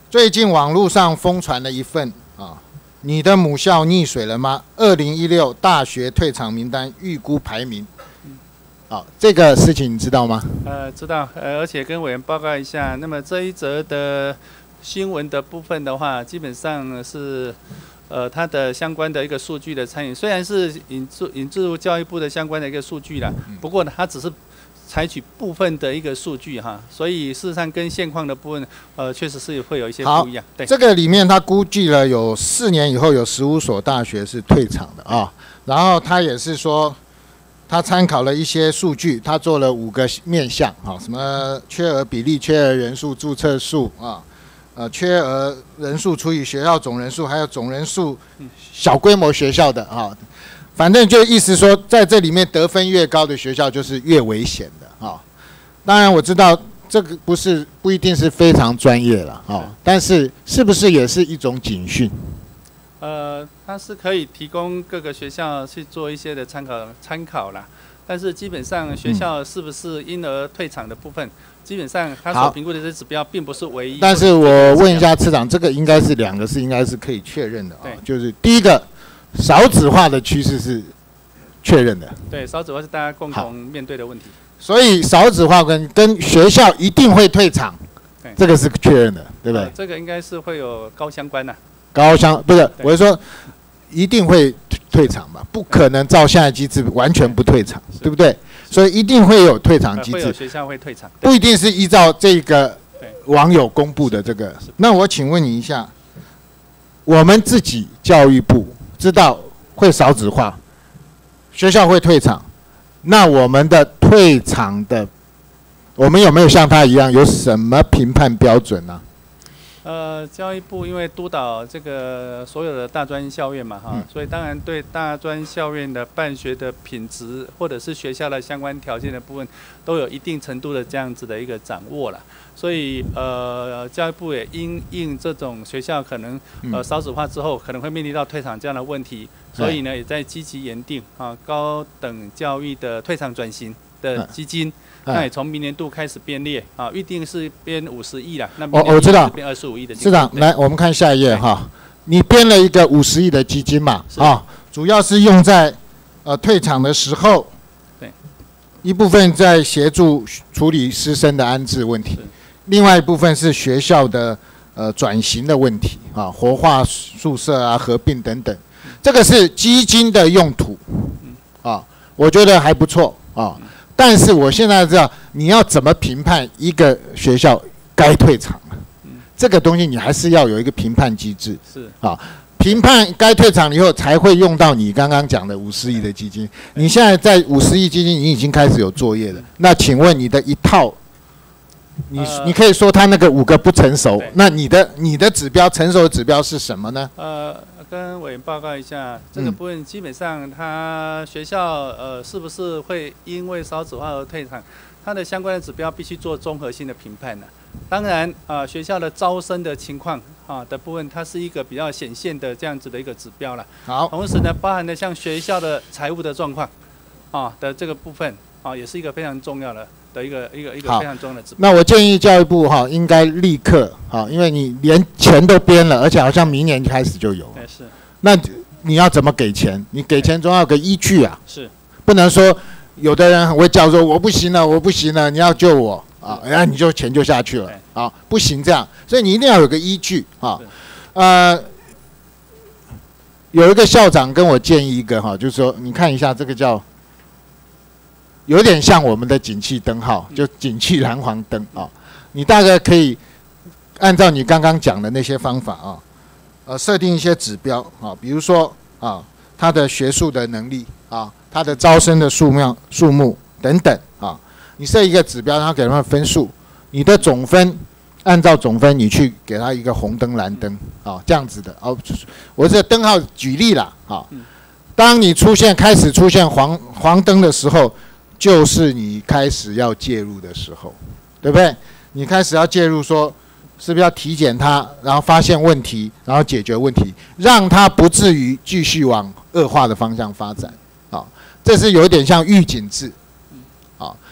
最近网络上疯传了一份啊，你的母校溺水了吗？二零一六大学退场名单预估排名。好，这个事情你知道吗？ 呃，知道，呃，而且跟委员报告一下，那么这一则的新闻的部分的话，基本上是，呃，它的相关的一个数据的参与，虽然是引注引注入教育部的相关的一个数据啦，不过呢，它只是采取部分的一个数据哈，所以事实上跟现况的部分，呃，确实是会有一些不一样。对， 这个里面他估计了有四年以后有十五所大学是退场的啊，然后他也是说。他参考了一些数据，他做了五个面向啊，什么缺额比例、缺额人数、注册数啊，呃，缺额人数除以学校总人数，还有总人数小规模学校的啊，反正就意思说，在这里面得分越高的学校就是越危险的啊。当然我知道这个不是不一定是非常专业了啊，但是是不是也是一种警讯？ 呃，它是可以提供各个学校去做一些的参考参考啦，但是基本上学校是不是因而退场的部分，嗯、基本上它所评估的这些指标并不是唯一。 但是我问一下次长，这个应该是两个是应该是可以确认的啊、哦，就是第一个少子化的趋势是确认的。 对，少子化是大家共同面对的问题。 所以少子化跟跟学校一定会退场，这个是确认的，对不对？ 呃、这个应该是会有高相关的、啊。 高相不是，我是说一定会退场吧，不可能照现在机制完全不退场，对不对？所以一定会有退场机制， 会有学校会退场， 不一定是依照这个网友公布的这个。那我请问你一下，我们自己教育部知道会少子化，学校会退场，那我们的退场的，我们有没有像他一样有什么评判标准呢、啊？ 呃，教育部因为督导这个所有的大专校院嘛，哈、嗯，所以当然对大专校院的办学的品质，或者是学校的相关条件的部分，都有一定程度的这样子的一个掌握了。所以呃，教育部也因应这种学校可能呃少子化之后可能会面临到退场这样的问题，所以呢也在积极研定啊高等教育的退场转型的基金。那也从明年度开始编列啊，预定是编五十亿啦。那明年度是编二十五亿的。 市长，来，我们看下一页哈。你编了一个五十亿的基金嘛？啊，主要是用在呃退场的时候， 对， 一部分在协助处理师生的安置问题，另外一部分是学校的呃转型的问题啊，活化宿舍啊、合并等等。这个是基金的用途啊，我觉得还不错啊。但是我现在知道你要怎么评判一个学校该退场了，这个东西你还是要有一个评判机制。 是啊，评判该退场以后才会用到你刚刚讲的五十亿的基金。你现在在五十亿基金，你已经开始有作业了。那请问你的一套，你你可以说他那个五个不成熟，那你的你的指标成熟的指标是什么呢？ 呃。跟委员报告一下，这个部分基本上，他学校呃是不是会因为少子化而退场，它的相关的指标必须做综合性的评判的。当然啊、呃，学校的招生的情况啊的部分，它是一个比较显现的这样子的一个指标了。 好， 同时呢，包含了像学校的财务的状况啊的这个部分啊，也是一个非常重要的。的一个一个一个非常重要的指标。 那我建议教育部哈应该立刻哈，因为你连钱都编了，而且好像明年开始就有。 对，是。 那你要怎么给钱？你给钱总要有个依据啊。 是。 不能说有的人很会叫说我不行了，我不行了，你要救我啊，然后你就钱就下去了啊，不行这样。所以你一定要有个依据啊。呃，有一个校长跟我建议一个哈，就是说你看一下这个叫。有点像我们的景气灯号，就景气蓝黄灯啊。你大概可以按照你刚刚讲的那些方法啊，呃，设定一些指标啊，比如说啊，它的学术的能力啊，它的招生的数量、数目等等啊。你设一个指标，然后给他们分数，你的总分按照总分，你去给他一个红灯、蓝灯啊，这样子的哦。我这灯号举例啦啊，当你出现开始出现黄黄灯的时候。就是你开始要介入的时候，对不对？你开始要介入说，是不是要体检它，然后发现问题，然后解决问题，让它不至于继续往恶化的方向发展啊？这是有点像预警制啊。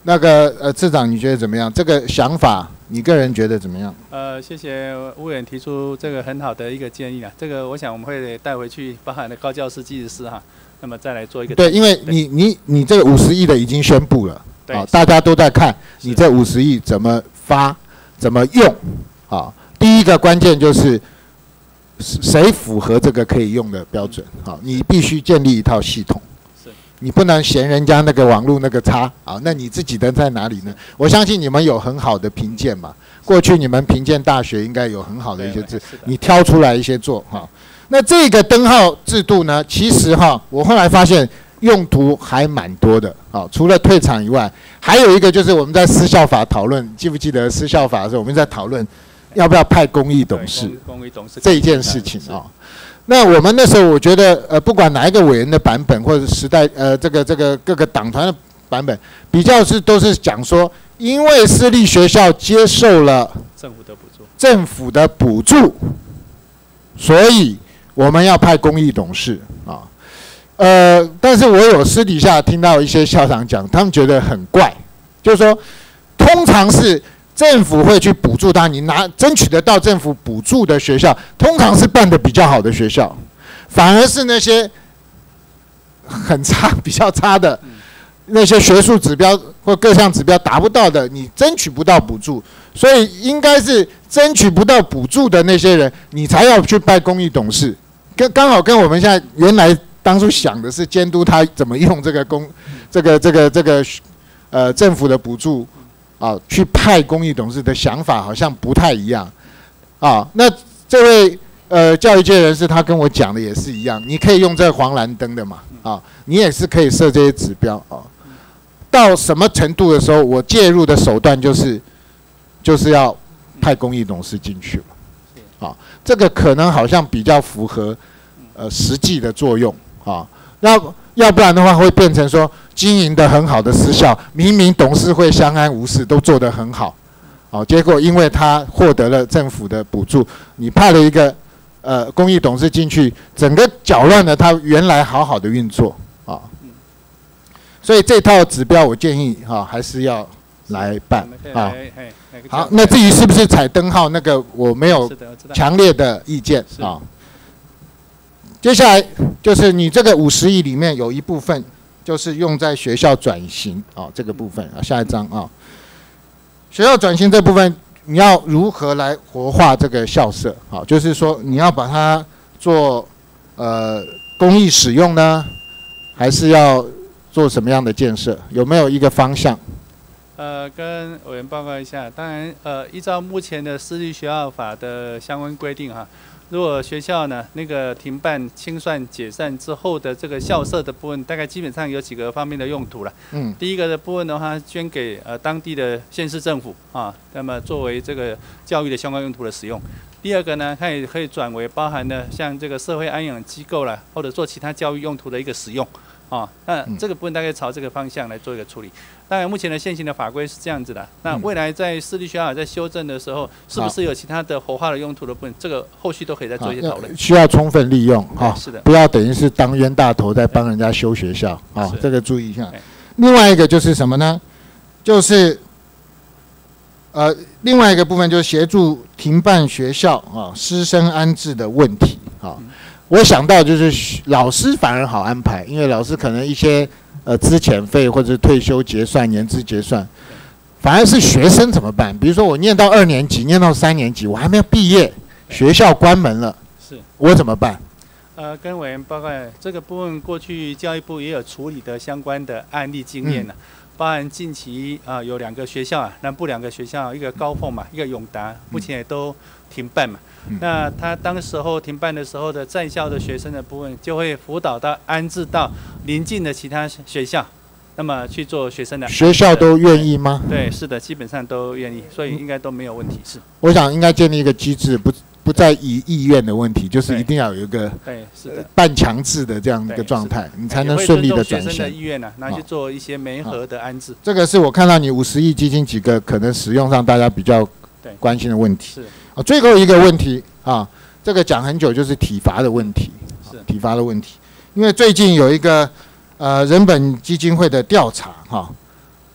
那个呃，次长你觉得怎么样？这个想法，你个人觉得怎么样？ 呃，谢谢吴委员提出这个很好的一个建议啊。这个我想我们会带回去，包含了高教师、技师师哈，那么再来做一个。 对，因为你你你这个五十亿的已经宣布了，啊，大家都在看你这五十亿怎么发，怎么用，啊，第一个关键就是谁符合这个可以用的标准，啊，你必须建立一套系统。你不能嫌人家那个网络那个差啊，那你自己的在哪里呢？我相信你们有很好的评鉴嘛，过去你们评鉴大学应该有很好的一些字，你挑出来一些做哈。那这个灯号制度呢，其实哈，我后来发现用途还蛮多的啊，除了退场以外，还有一个就是我们在私校法讨论，记不记得私校法的时候我们在讨论要不要派公益董事这一件事情啊。那我们那时候，我觉得，呃，不管哪一个委员的版本，或者时代，呃，这个这个各个党团的版本，比较是都是讲说，因为私立学校接受了政府的补助， 政府的补助，所以我们要派公益董事啊。呃，但是我有私底下听到一些校长讲，他们觉得很怪，就是说，通常是。政府会去补助他，你拿争取得到政府补助的学校，通常是办得比较好的学校，反而是那些很差、比较差的那些学术指标或各项指标达不到的，你争取不到补助，所以应该是争取不到补助的那些人，你才要去拜公益董事。跟刚好跟我们现在原来当初想的是监督他怎么用这个公这个这个这个呃政府的补助。啊，去派公益董事的想法好像不太一样，啊，那这位呃教育界人士他跟我讲的也是一样，你可以用这个黄蓝灯的嘛，啊，你也是可以设这些指标啊，到什么程度的时候，我介入的手段就是就是要派公益董事进去了，啊，这个可能好像比较符合呃实际的作用啊，那。要不然的话，会变成说经营的很好的私校，明明董事会相安无事，都做得很好，哦，结果因为他获得了政府的补助，你派了一个呃公益董事进去，整个搅乱了他原来好好的运作啊。所以这套指标，我建议哈、啊、还是要来办啊。好，那至于是不是采灯号，那个我没有强烈的意见啊。接下来就是你这个五十亿里面有一部分就是用在学校转型啊这个部分啊，下一章啊，学校转型这部分你要如何来活化这个校舍啊？就是说你要把它做呃公益使用呢，还是要做什么样的建设？有没有一个方向？ 呃，跟委员报告一下，当然呃依照目前的私立学校法的相关规定哈。如果学校呢那个停办、清算、解散之后的这个校舍的部分，大概基本上有几个方面的用途了。嗯，第一个的部分的话，捐给呃当地的县市政府啊，那么作为这个教育的相关用途的使用。第二个呢，它也可以转为包含的像这个社会安养机构啦，或者做其他教育用途的一个使用。啊，那这个部分大概朝这个方向来做一个处理。当然，目前的现行的法规是这样子的。那未来在私立学校在修正的时候，是不是有其他的活化的用途的部分？这个后续都可以再做一些讨论。 需要充分利用哈， 是的， 不要等于是当冤大头在帮人家修学校啊，这个注意一下。另外一个就是什么呢？就是呃，另外一个部分就是协助停办学校啊，师生安置的问题啊。我想到就是老师反而好安排，因为老师可能一些呃资遣费或者退休结算、年资结算，反而是学生怎么办？比如说我念到二年级，念到三年级，我还没有毕业，学校关门了， 是我怎么办？ 呃，跟委员报告，这个部分过去教育部也有处理的相关的案例经验呢、啊，嗯、包含近期啊、呃、有两个学校啊，南部两个学校，一个高凤嘛，一个永达，目前也都停办嘛。嗯、那他当时候停办的时候的在校的学生的部分，就会辅导到安置到邻近的其他学校，那么去做学生的。 学校都愿意吗？ 对，是的，基本上都愿意，所以应该都没有问题。是。 我想应该建立一个机制，不不再以意愿的问题，就是一定要有一个对是的半强制的这样一个状态，你才能顺利的转型。 学生的意愿呢、啊，拿去做一些媒合的安置。 这个是我看到你五十亿基金几个可能使用上大家比较关心的问题。是。啊，最后一个问题啊。这个讲很久，就是体罚的问题，是体罚的问题。因为最近有一个呃人本基金会的调查哈，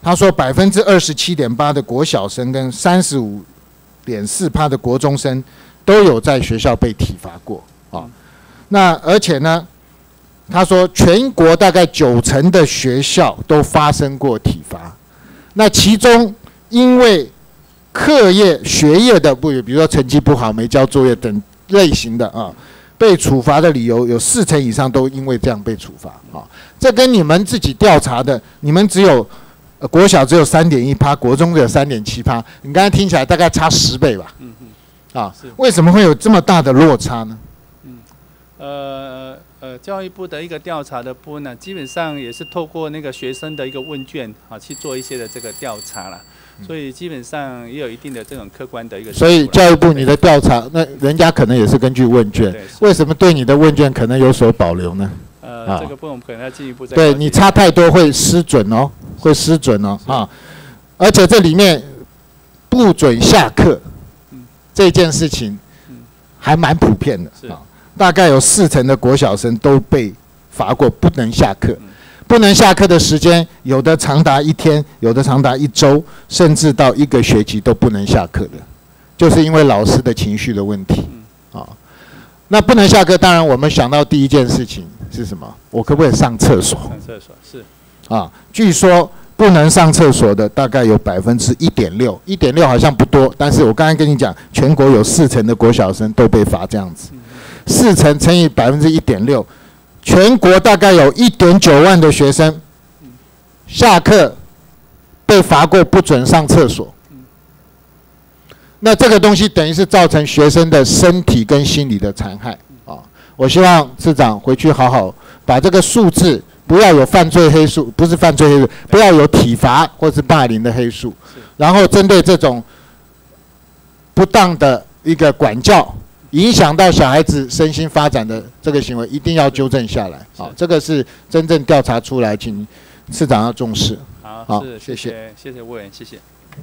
他说百分之二十七点八的国小生跟三十五点四趴的国中生都有在学校被体罚过啊。那而且呢，他说全国大概九成的学校都发生过体罚，那其中因为课业学业的不，比如说成绩不好、没交作业等类型的啊，被处罚的理由有四成以上都因为这样被处罚啊。这跟你们自己调查的，你们只有、呃、国小只有三点一趴，国中只有三点七趴，你刚才听起来大概差十倍吧？嗯嗯。啊，为什么会有这么大的落差呢？ 嗯，呃呃，教育部的一个调查的部分呢，基本上也是透过那个学生的一个问卷啊去做一些的这个调查了。所以基本上也有一定的这种客观的一个。 所以教育部你的调查，那人家可能也是根据问卷，为什么对你的问卷可能有所保留呢？ 呃， 啊、 这个部分我们可能要进一步再。 对你差太多会失准哦，会失准哦啊！而且这里面不准下课、嗯、这件事情还蛮普遍的啊，大概有四成的国小生都被罚过不能下课。嗯，不能下课的时间，有的长达一天，有的长达一周，甚至到一个学期都不能下课的，就是因为老师的情绪的问题啊。那不能下课，当然我们想到第一件事情是什么？我可不可以上厕所？ 上厕所是啊。据说不能上厕所的大概有百分之一点六，一点六好像不多，但是我刚才跟你讲，全国有四成的国小生都被罚这样子，四成乘以百分之一点六。全国大概有一点九万的学生下课被罚过不准上厕所，那这个东西等于是造成学生的身体跟心理的残害啊！我希望市长回去好好把这个数字，不要有犯罪黑数，不是犯罪黑数，不要有体罚或是霸凌的黑数，然后针对这种不当的一个管教，影响到小孩子身心发展的这个行为，一定要纠正下来。好，这个是真正调查出来，请市长要重视。 好， 好， 是谢谢，谢谢委员，谢谢。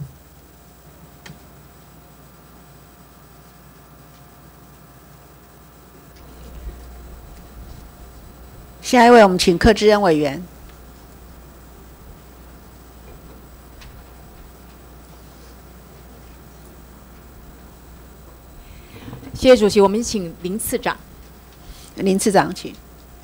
下一位，我们请柯志恩委员。 谢谢主席，我们请林次长。 林次长，请。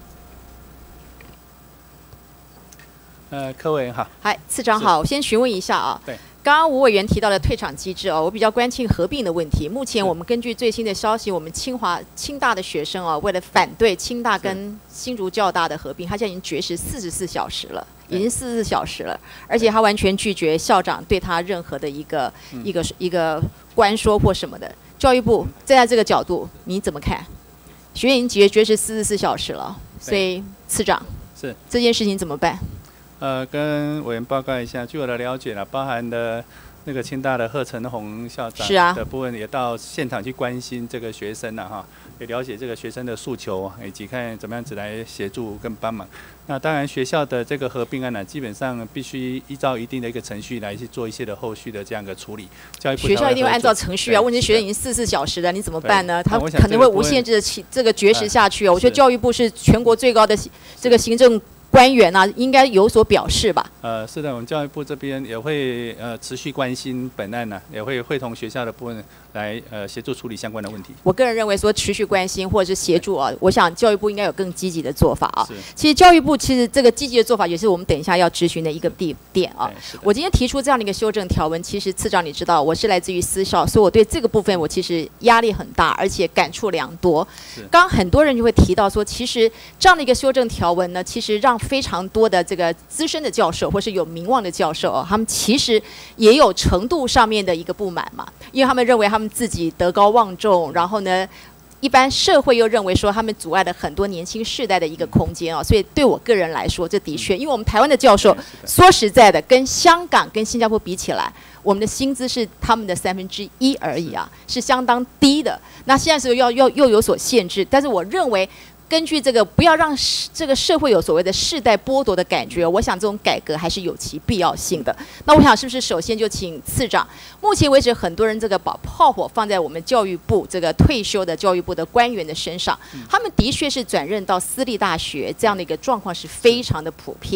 呃，柯委员好。 嗨，次长好，我先询问一下啊。 对。 刚刚吴委员提到的退场机制哦，我比较关心合并的问题。目前我们根据最新的消息，我们清华、清大的学生哦，为了反对清大跟新竹教大的合并，他现在已经绝食四十四小时了，已经四十四小时了，而且他完全拒绝校长对他任何的一个、嗯、一个一个关说或什么的。教育部站在这个角度，你怎么看？学员已经绝绝食四十四小时了，所以次长是这件事情怎么办？ 呃，跟委员报告一下，据我的了解了，包含的那个清大的贺成宏校长的部分也到现场去关心这个学生了哈，也了解这个学生的诉求，以及看怎么样子来协助跟帮忙。那当然，学校的这个合并案呢，基本上必须依照一定的一个程序来去做一些的后续的这样的处理。教育部学校一定会按照程序啊，问题学生已经四十四小时了，你怎么办呢？他可能会无限制的起这个绝食下去哦。我觉得教育部是全国最高的这个行政官员啊，应该有所表示吧？ 呃，是的，我们教育部这边也会呃持续关心本案呢、啊，也会会同学校的部分来呃协助处理相关的问题。 我个人认为说持续关心或者是协助啊，我想教育部应该有更积极的做法啊。其实教育部其实这个积极的做法也是我们等一下要质询的一个地点啊。我今天提出这样的一个修正条文，其实次长你知道我是来自于私校，所以我对这个部分我其实压力很大，而且感触良多。刚刚很多人就会提到说，其实这样的一个修正条文呢，其实让非常多的这个资深的教授或是有名望的教授哦，他们其实也有程度上面的一个不满嘛，因为他们认为他们自己德高望重，然后呢，一般社会又认为说他们阻碍了很多年轻世代的一个空间哦，所以对我个人来说，这的确，因为我们台湾的教授说实在的，跟香港跟新加坡比起来，我们的薪资是他们的三分之一而已啊，是相当低的。那现在是要要又有所限制，但是我认为。根据这个，不要让这个社会有所谓的世代剥夺的感觉，我想这种改革还是有其必要性的。那我想是不是首先就请次长，目前为止很多人这个把炮火放在我们教育部这个退休的教育部的官员的身上，他们的确是转任到私立大学，这样的一个状况是非常的普遍。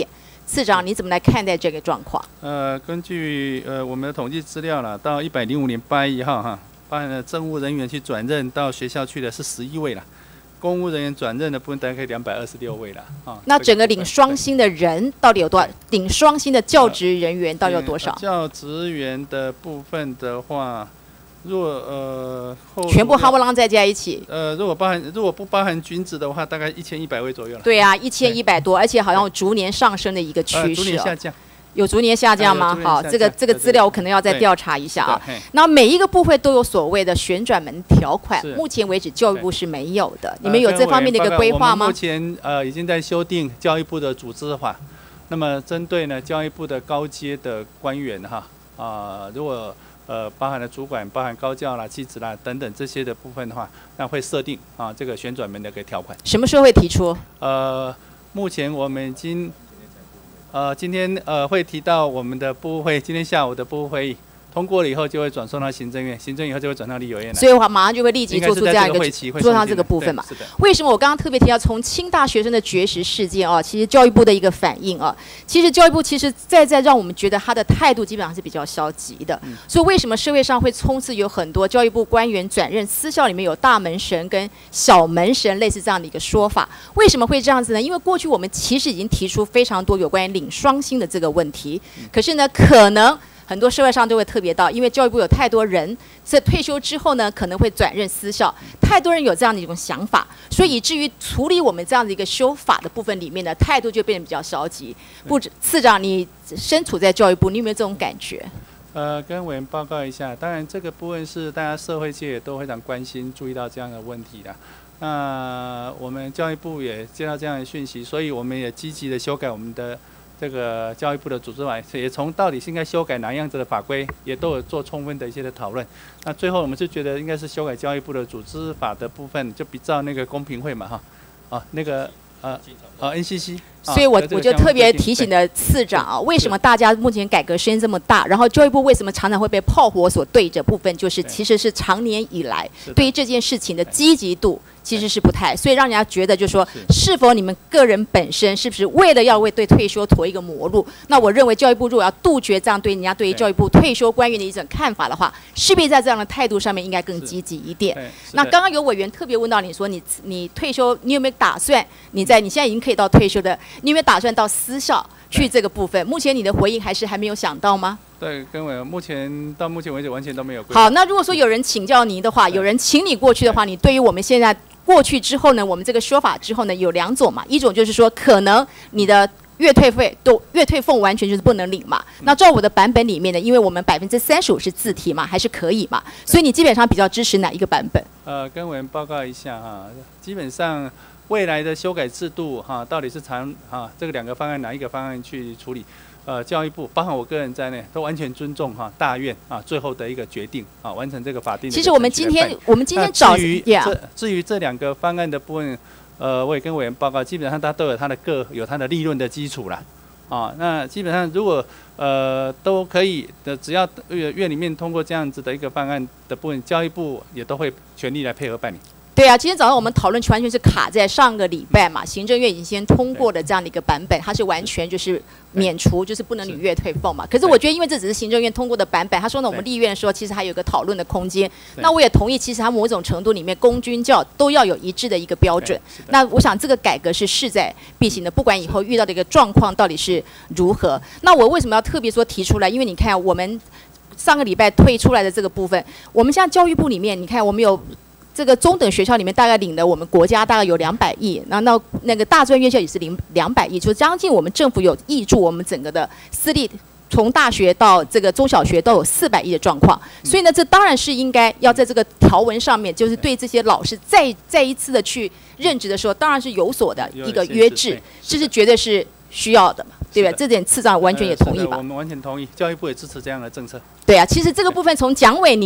次长你怎么来看待这个状况？ 呃，根据呃我们的统计资料了，到一百零五年八月一号哈，包含了政务人员去转任到学校去的是十一位了。公务人员转任的部分大概可以两百二十六位了啊。 那整个领双薪的人到底有多少？领双薪的教职人员到底有多少？ 教职员的部分的话，如果呃全部夯不啷再加一起， 呃，如果包含如果不包含军职的话，大概一千一百位左右了。 对啊，一千一百多，而且好像有逐年上升的一个趋势、哦呃。 逐年下降。 有逐年下降吗？好，这个这个资料我可能要再调查一下啊。那每一个部分都有所谓的旋转门条款，目前为止教育部是没有的。你们有这方面的一个规划吗？ 目前呃已经在修订教育部的组织法，那么针对呢教育部的高阶的官员哈啊、呃，如果呃包含了主管、包含高教啦、技职啦等等这些的部分的话，那会设定啊这个旋转门的一个条款。 什么时候会提出？ 呃，目前我们已经。呃，今天呃会提到我们的部会，今天下午的部会议通过了以后，就会转送到行政院，行政院以后就会转到立委院来。 所以我马上就会立即做出这样一个做上这个部分嘛。为什么我刚刚特别提到从清大学生的绝食事件啊，其实教育部的一个反应啊，其实教育部其实在在让我们觉得他的态度基本上是比较消极的。嗯、所以为什么社会上会充斥有很多教育部官员转任私校里面有大门神跟小门神类似这样的一个说法？为什么会这样子呢？因为过去我们其实已经提出非常多有关于领双薪的这个问题，可是呢，可能。很多社会上都会特别到，因为教育部有太多人在退休之后呢，可能会转任私校，太多人有这样的一种想法，所以以至于处理我们这样的一个修法的部分里面的态度就变得比较消极。部次长，你身处在教育部，你有没有这种感觉？ 呃，跟委员报告一下，当然这个部分是大家社会界也都非常关心、注意到这样的问题的。那我们教育部也接到这样的讯息，所以我们也积极的修改我们的。这个教育部的组织法也从到底是应该修改哪样子的法规，也都有做充分的一些的讨论。那最后我们是觉得应该是修改教育部的组织法的部分，就比照那个公平会嘛哈，啊那个呃呃 N C C。 所以我我就特别提醒的次长啊，为什么大家目前改革声音这么大，然后教育部为什么常常会被炮火所对着部分，就是其实是长年以来对于这件事情的积极度其实是不太，所以让人家觉得就是说，是否你们个人本身是不是为了要为对退休驮一个魔路？那我认为教育部如果要杜绝这样对人家对于教育部退休官员的一种看法的话，势必在这样的态度上面应该更积极一点。那刚刚有委员特别问到你说你你退休，你有没有打算你在你现在已经可以到退休的？你有没有打算到私校去这个部分？目前你的回应还是还没有想到吗？ 对，跟我目前到目前为止完全都没有规划。 好，那如果说有人请教您的话，有人请你过去的话，你对于我们现在过去之后呢，我们这个说法之后呢，有两种嘛，一种就是说可能你的月退费都月退俸完全就是不能领嘛。那照我的版本里面呢，因为我们百分之三十五是自提嘛，还是可以嘛，所以你基本上比较支持哪一个版本？ 呃，跟委员报告一下哈，基本上。未来的修改制度哈，到底是从哈这个两个方案哪一个方案去处理？呃，教育部包含我个人在内，都完全尊重哈大院啊最后的一个决定啊，完成这个法定的。 其实我们今天我们今天找至于这至于这两个方案的部分，呃，我也跟委员报告，基本上它都有它的各有它的利润的基础啦。啊，那基本上如果呃都可以的，只要院院里面通过这样子的一个方案的部分，教育部也都会全力来配合办理。 对啊，今天早上我们讨论完全是卡在上个礼拜嘛，行政院已经先通过的这样的一个版本，它是完全就是免除，就是不能领月退俸嘛。可是我觉得，因为这只是行政院通过的版本，他说呢，我们立院的时候其实还有一个讨论的空间。那我也同意，其实它某种程度里面公军教都要有一致的一个标准。那我想这个改革是势在必行的，不管以后遇到的一个状况到底是如何。那我为什么要特别说提出来？因为你看我们上个礼拜推出来的这个部分，我们现在教育部里面，你看我们有。这个中等学校里面大概领了我们国家大概有两百亿，然后那那个大专院校也是领两百亿，就将近我们政府有挹注我们整个的私立，从大学到这个中小学都有四百亿的状况。所以呢，这当然是应该要在这个条文上面，就是对这些老师再再一次的去任职的时候，当然是有所的一个约制，这是绝对是需要的嘛，对不对？这点次长完全也同意吧？ 我们完全同意，教育部也支持这样的政策。 对啊，其实这个部分从蒋委您。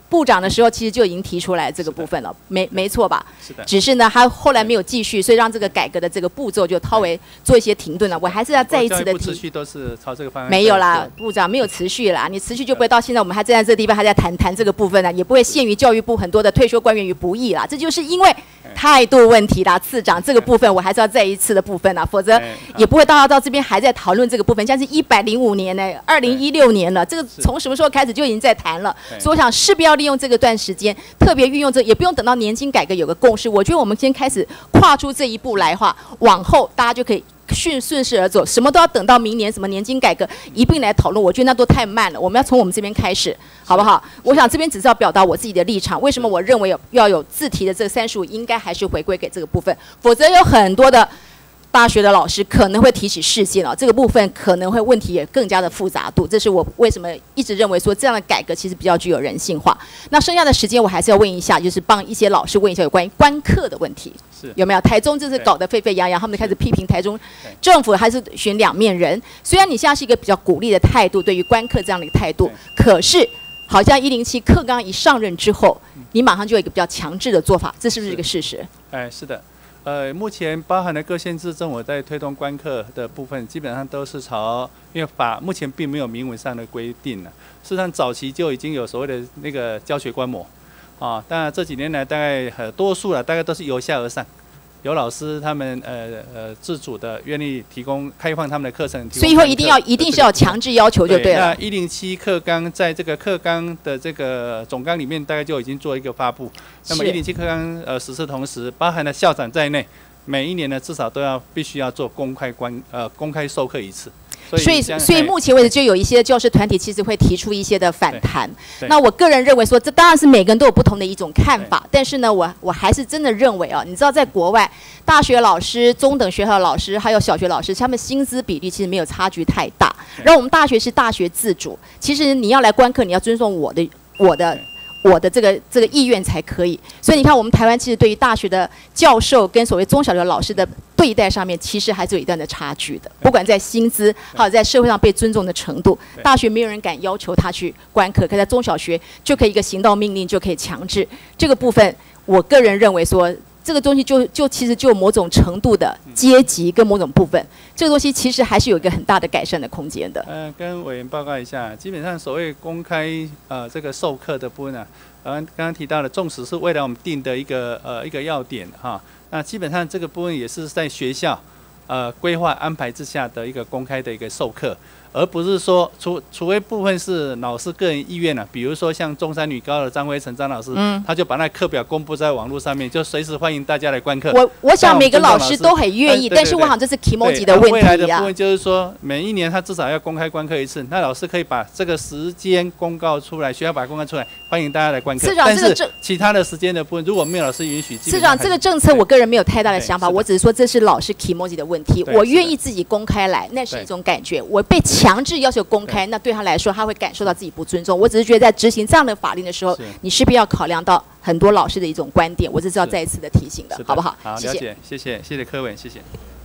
部长的时候，其实就已经提出来这个部分了，没没错吧？ 是的。 只是呢，他后来没有继续，所以让这个改革的这个步骤就稍微做一些停顿了。我还是要再一次的提。 持续都是朝这个方向。 没有啦，部长没有持续啦，你持续就不会到现在我们还站在这个地方还在谈谈这个部分呢，也不会陷于教育部很多的退休官员于不义啦。这就是因为态度问题啦，次长这个部分我还是要再一次的部分啦，否则也不会大家到这边还在讨论这个部分。像是一百零五年呢，二零一六年了，这个从什么时候开始就已经在谈了，所以我想势必要利用这个段时间，特别运用这个，也不用等到年金改革有个共识，我觉得我们先开始跨出这一步来的话，往后大家就可以顺顺势而走，什么都要等到明年什么年金改革一并来讨论，我觉得那都太慢了。我们要从我们这边开始，好不好？我想这边只是要表达我自己的立场。为什么我认为有要有自提的这个三十五，应该还是回归给这个部分，否则有很多的大学的老师可能会提起事件了，这个部分可能会问题也更加的复杂度。这是我为什么一直认为说这样的改革其实比较具有人性化。那剩下的时间我还是要问一下，就是帮一些老师问一下有关于观课的问题。有没有？台中这次搞得沸沸扬扬，他们开始批评台中政府还是选两面人。虽然你现在是一个比较鼓励的态度，对于观课这样的一个态度，可是好像一零七课纲一上任之后，你马上就有一个比较强制的做法，这是不是一个事实？ 哎，是的。呃，目前包含了各县市政府在推动观课的部分，基本上都是朝，因为法目前并没有明文上的规定了。事实上，早期就已经有所谓的那个教学观摩，啊，当然这几年来大概很多数了，大概都是由下而上，有老师他们呃呃自主的愿意提供开放他们的课程， 所以以后一定要一定是要强制要求就对了。 那一零七课纲在这个课纲的这个总纲里面，大概就已经做一个发布。那么一零七课纲呃实施同时，包含了校长在内，每一年呢至少都要必须要做公开观呃公开授课一次。 所以，所以目前为止就有一些教师团体其实会提出一些的反弹。那我个人认为说，这当然是每个人都有不同的一种看法。但是呢，我我还是真的认为啊，你知道，在国外，大学老师、中等学校的老师还有小学老师，他们薪资比例其实没有差距太大。然后我们大学是大学自主，其实你要来观课，你要尊重我的我的。我的这个这个意愿才可以，所以你看，我们台湾其实对于大学的教授跟所谓中小学老师的对待上面，其实还是有一段的差距的。不管在薪资，还有在社会上被尊重的程度，大学没有人敢要求他去观课，可在中小学就可以一个行道命令就可以强制。这个部分，我个人认为说，这个东西就就其实就有某种程度的阶级跟某种部分，这个东西其实还是有一个很大的改善的空间的。 呃，跟委员报告一下，基本上所谓公开呃这个授课的部分呢、啊，呃刚刚提到的，纵使是为了我们定的一个呃一个要点哈，那基本上这个部分也是在学校呃规划安排之下的一个公开的一个授课。而不是说除除非部分是老师个人意愿了、啊，比如说像中山女高的张辉成张老师，嗯，他就把那课表公布在网络上面，就随时欢迎大家来观课。 我我想每个老师都很愿意，但是我想这是 Kimoji 的问题啊。 未来的部分就是说，每一年他至少要公开观课一次，那老师可以把这个时间公告出来，学校把它公告出来，欢迎大家来观课。 市长， 但是其他的时间的部分，如果没有老师允许， 市长这个政策我个人没有太大的想法，我只是说这是老师 Kimoji 的问题。我愿意自己公开来，那是一种感觉。我被强制要求公开，那对他来说，他会感受到自己不尊重。我只是觉得在执行这样的法令的时候，你势必要考量到很多老师的一种观点。我这是要再一次的提醒的， 的好不好？ 好， 谢谢， 谢谢，谢谢柯委，谢谢。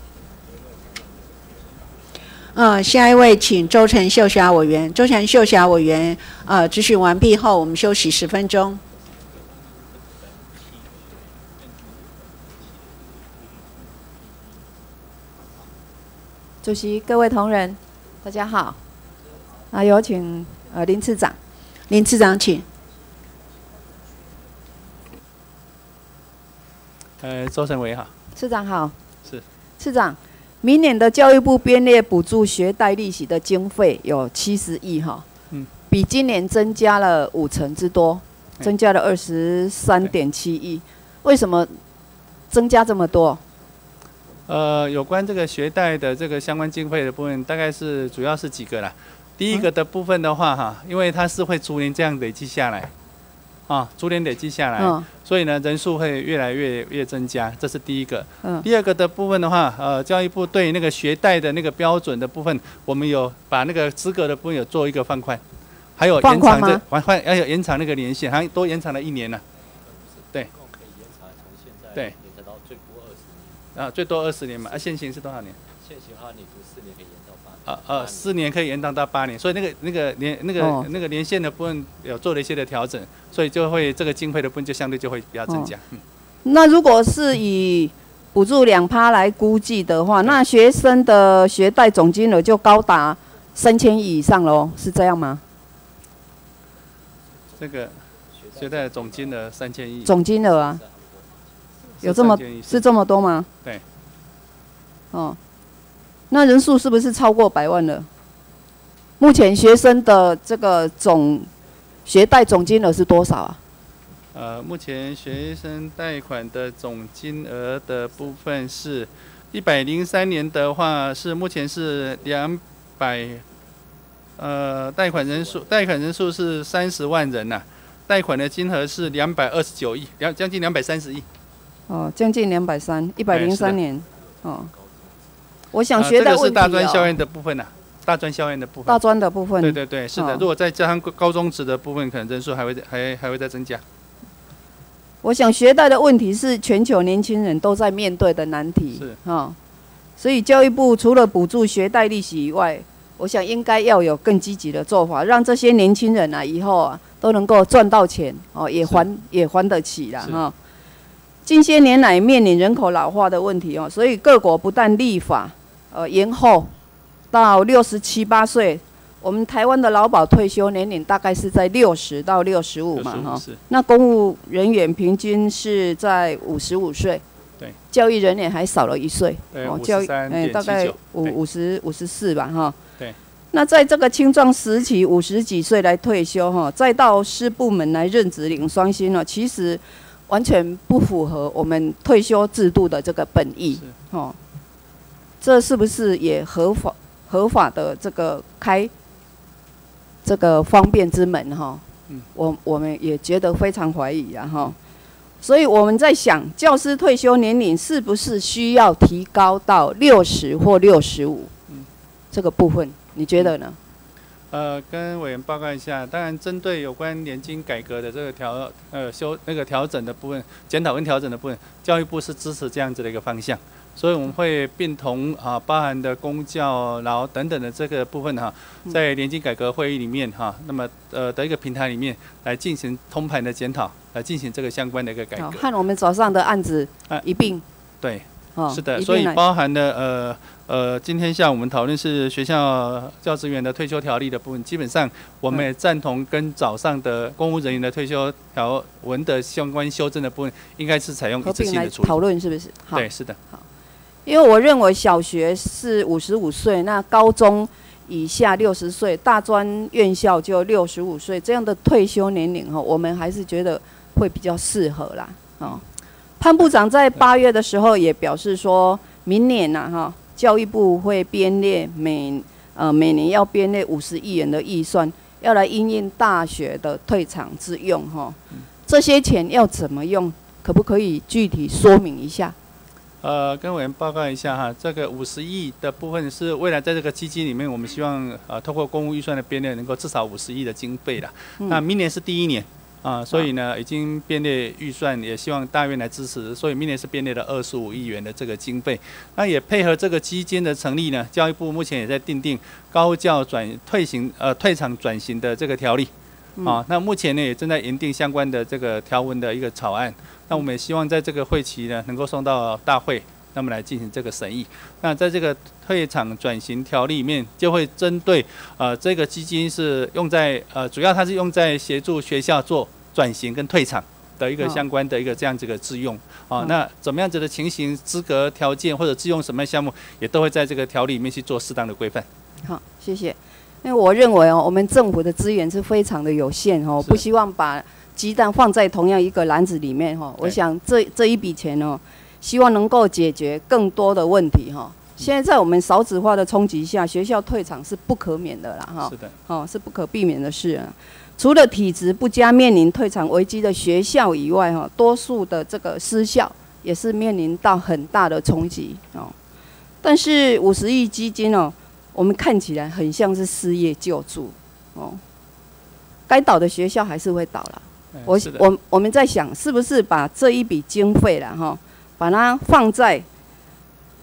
呃，下一位请周成秀霞委员。周成秀霞委员，呃，质询完毕后，我们休息十分钟。 主席、各位同仁，大家好。啊，有请呃林次长。 林次长，请。 呃，周成委好。 次长好。 是。 次长，明年的教育部编列补助学贷利息的经费有七十亿哈，嗯，比今年增加了五成之多，增加了二十三点七亿。为什么增加这么多？ 呃，有关这个学贷的这个相关经费的部分，大概是主要是几个啦。第一个的部分的话，哈，因为它是会逐年这样累积下来，啊，逐年累积下来，嗯，所以呢，人数会越来越越增加，这是第一个。嗯。第二个的部分的话，呃，教育部对那个学贷的那个标准的部分，我们有把那个资格的部分有做一个放宽，还有延长这还还要有延长那个年限，还多延长了一年呢。对。对。啊，最多二十年嘛，啊，现行是多少年？ 现行的话，你读四年可以延到八年。 呃呃，四年可以延长到八年，所以那个那个年那个、 哦、 那个年限的部分有做了一些的调整，所以就会这个经费的部分就相对就会比较增加。哦、嗯， 那如果是以补助两趴来估计的话，那学生的学贷总金额就高达三千亿以上喽，是这样吗？ 这个学贷的总金额三千亿。 总金额啊，有这么是这么多吗？ 对。 哦。那人数是不是超过百万了？目前学生的这个总学贷总金额是多少啊？ 呃，目前学生贷款的总金额的部分是，一百零三年的话是目前是两百，呃，贷款人数贷款人数是三十万人呐、啊，贷款的金额是两百二十九亿，两将近两百三十亿。 哦，将近两百三，一百零三年，哦。我想学贷问题、哦呃、这个是大专校院的部分呐、啊，大专校院的部分。 大专的部分。 对对对，是的。哦、如果再加上高中职的部分，可能人数还会还还会再增加。 我想学贷的问题是全球年轻人都在面对的难题。 是。 哦，所以教育部除了补助学贷利息以外，我想应该要有更积极的做法，让这些年轻人啊以后啊都能够赚到钱哦，也还也还得起啦哈。哦、近些年来面临人口老化的问题哦，所以各国不但立法。呃，延后到六十七八岁，我们台湾的劳保退休年龄大概是在六十到六十五嘛，哈。那公务人员平均是在五十五岁， 对。 教育人员还少了一岁， 对， 哦，教育哎大概五五十五十四吧，哈。 对。 那在这个青壮时期，五十几岁来退休哈，再到师部门来任职领双薪呢，其实完全不符合我们退休制度的这个本意，哦。这是不是也合法合法的这个开这个方便之门哈？嗯、我我们也觉得非常怀疑啊哈。所以我们在想，教师退休年龄是不是需要提高到六十或六十五？嗯，这个部分你觉得呢？ 呃，跟委员报告一下，当然针对有关年金改革的这个调呃修那个调整的部分，检讨跟调整的部分，教育部是支持这样子的一个方向。所以我们会并同啊，包含的公教劳等等的这个部分哈、啊，在年金改革会议里面哈、啊，那么呃的一个平台里面来进行通盘的检讨，来进行这个相关的一个改革。 和我们早上的案子一并。 啊、对， 哦、 是的，所以包含了呃呃，今天下午我们讨论是学校教职员的退休条例的部分，基本上我们也赞同跟早上的公务人员的退休条文的相关修正的部分，应该是采用一次性的处理。 讨论是不是？好， 对，是的。 好。因为我认为小学是五十五岁，那高中以下六十岁，大专院校就六十五岁，这样的退休年龄哈，我们还是觉得会比较适合啦。哦，潘部长在八月的时候也表示说，明年呐哈，教育部会编列每呃每年要编列五十亿元的预算，要来因应大学的退场之用哈。这些钱要怎么用？可不可以具体说明一下？ 呃，跟委员报告一下哈，这个五十亿的部分是未来在这个基金里面，我们希望呃透过公务预算的编列，能够至少五十亿的经费啦。嗯、那明年是第一年啊、呃，所以呢已经编列预算，也希望大院来支持，所以明年是编列了二十五亿元的这个经费。那也配合这个基金的成立呢，教育部目前也在订定高教转退行呃退场转型的这个条例。啊，那目前呢也正在研定相关的这个条文的一个草案，那我们也希望在这个会期呢能够送到大会，那么来进行这个审议。那在这个退场转型条例里面，就会针对呃这个基金是用在呃主要它是用在协助学校做转型跟退场的一个相关的一个这样子的自用啊。那怎么样子的情形、资格条件或者自用什么项目，也都会在这个条例里面去做适当的规范。 好，谢谢。因为我认为哦，我们政府的资源是非常的有限哦，不希望把鸡蛋放在同样一个篮子里面哈。我想这这一笔钱哦，希望能够解决更多的问题哈。现在在我们少子化的冲击下，学校退场是不可免的啦哈。 是的， 哦，是不可避免的事啊。除了体质不佳面临退场危机的学校以外哈，多数的这个私校也是面临到很大的冲击哦。但是五十亿基金哦。我们看起来很像是失业救助，哦，该倒的学校还是会倒了。我我我们在想，是不是把这一笔经费啦哈，把它放在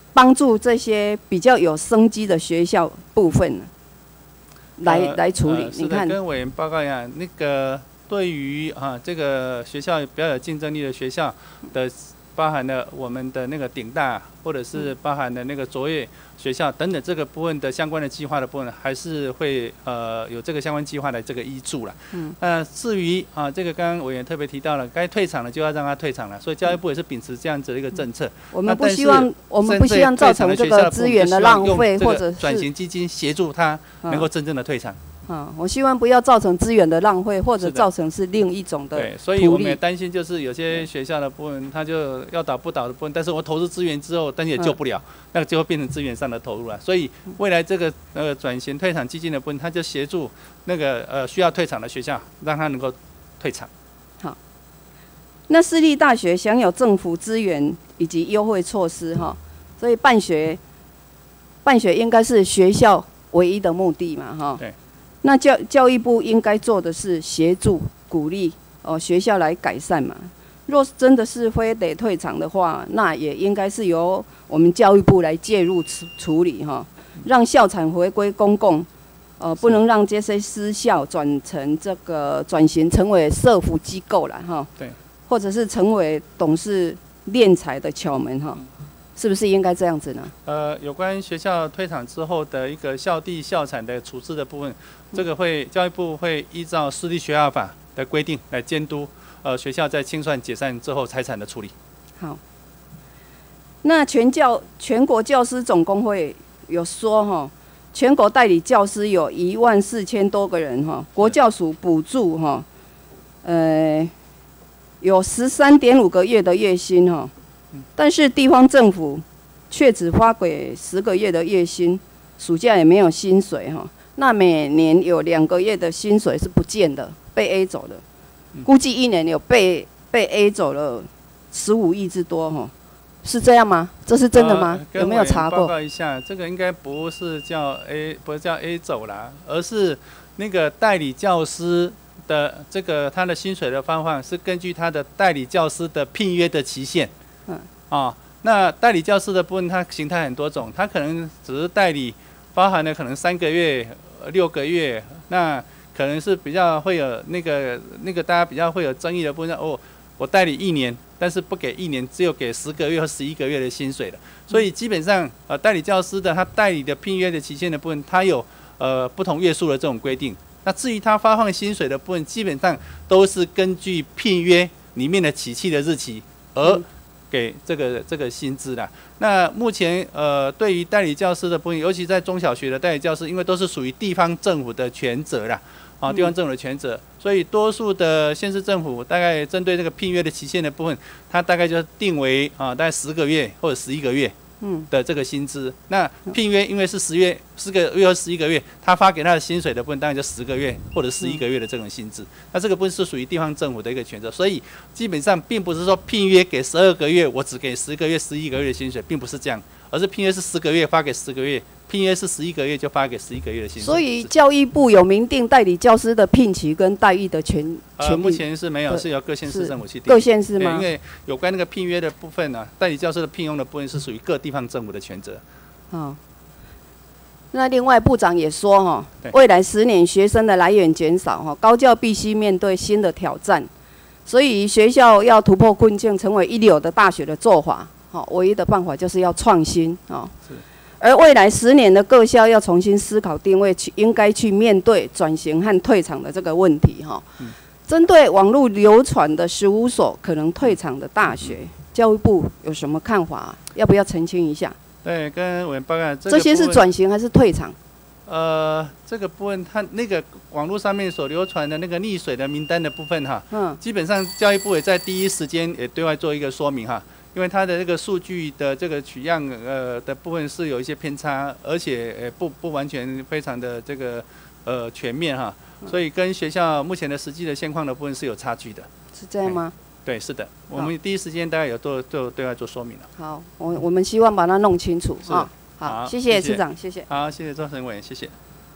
帮助这些比较有生机的学校部分呢，来、 呃、 来处理。 呃、 你看， 跟委员报告一下，那个对于啊这个学校比较有竞争力的学校的，包含了我们的那个鼎大，或者是包含了那个卓越学校等等这个部分的相关的计划的部分，还是会呃有这个相关计划的这个依据了。嗯。那至于啊这个刚刚委员特别提到了，该退场了就要让他退场了，所以教育部也是秉持这样子的一个政策。 我们不希望我们不希望造成这个资源的浪费，或者转型基金协助他能够真正的退场。 啊，我希望不要造成资源的浪费，或者造成是另一种的。 对，所以我们也担心，就是有些学校的部分，它就要倒不倒的部分，但是我投资资源之后，但是也救不了，嗯、那个就会变成资源上的投入了。所以未来这个呃转型退场基金的部分，它就协助那个呃需要退场的学校，让它能够退场。 好，那私立大学享有政府资源以及优惠措施哈，所以办学办学应该是学校唯一的目的嘛哈。 对。 那教教育部应该做的是协助、鼓励哦学校来改善嘛。若真的是非得退场的话，那也应该是由我们教育部来介入处处理哈，让校产回归公共，呃，不能让这些私校转成这个转型成为社福机构了哈。 对。 或者是成为董事敛财的窍门哈。是不是应该这样子呢？ 呃，有关学校退场之后的一个校地校产的处置的部分，这个会教育部会依照私立学校法的规定来监督，呃，学校在清算解散之后财产的处理。 好，那全教全国教师总工会有说哈，全国代理教师有一万四千多个人哈，国教署补助哈，呃，有十三点五个月的月薪哈。但是地方政府却只发给十个月的月薪，暑假也没有薪水哈。那每年有两个月的薪水是不见的，被 A 走的，估计一年有被被 A 走了十五亿之多哈，是这样吗？这是真的吗？ 呃、 有没有查过？ 报告一下，这个应该不是叫 A， 不是叫 A 走啦，而是那个代理教师的这个他的薪水的方法是根据他的代理教师的聘约的期限。嗯，哦，那代理教师的部分，它形态很多种，它可能只是代理，包含了可能三个月、六个月，那可能是比较会有那个那个大家比较会有争议的部分。哦，我代理一年，但是不给一年，只有给十个月和十一个月的薪水了。所以基本上，呃，代理教师的他代理的聘约的期限的部分，它有呃不同月数的这种规定。那至于他发放薪水的部分，基本上都是根据聘约里面的起期的日期而给这个这个薪资的。那目前呃，对于代理教师的部分，尤其在中小学的代理教师，因为都是属于地方政府的权责啦，啊，地方政府的权责，所以多数的县市政府大概针对这个聘约的期限的部分，它大概就定为啊，大概十个月或者十一个月。嗯的这个薪资，那聘约因为是十月十个月或十一个月，他发给他的薪水的部分当然就十个月或者十一个月的这种薪资，那这个部分是属于地方政府的一个权责，所以基本上并不是说聘约给十二个月，我只给十个月、十一个月的薪水，并不是这样，而是聘约是十个月发给十个月，聘约是十一个月就发给十一个月的薪水。 所以教育部有明定代理教师的聘期跟待遇的权权利。 呃，目前是没有，是由各县市政府去定。 各县市吗？ 因为有关那个聘约的部分呢，啊，代理教师的聘用的部分是属于各地方政府的权责。 哦。那另外部长也说哈，未来十年学生的来源减少哈，高教必须面对新的挑战，所以学校要突破困境，成为一流的大学的做法，好，唯一的办法就是要创新啊。而未来十年的各校要重新思考定位，去应该去面对转型和退场的这个问题哈。针对网络流传的十五所可能退场的大学，教育部有什么看法？要不要澄清一下？ 对，跟委员报告， 这些是转型还是退场？ 呃，这个部分，它那个网络上面所流传的那个溺水的名单的部分哈，嗯，基本上教育部也在第一时间也对外做一个说明哈。因为它的这个数据的这个取样呃的部分是有一些偏差，而且呃不不完全非常的这个呃全面哈，所以跟学校目前的实际的现况的部分是有差距的。 是这样吗？ 对，是的，我们第一时间大概有做做对外做说明了。 好，我我们希望把它弄清楚啊。好，谢谢市长，谢谢。 好，谢谢周审委，谢谢。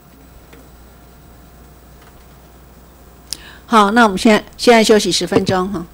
好，那我们现在现在休息十分钟哈。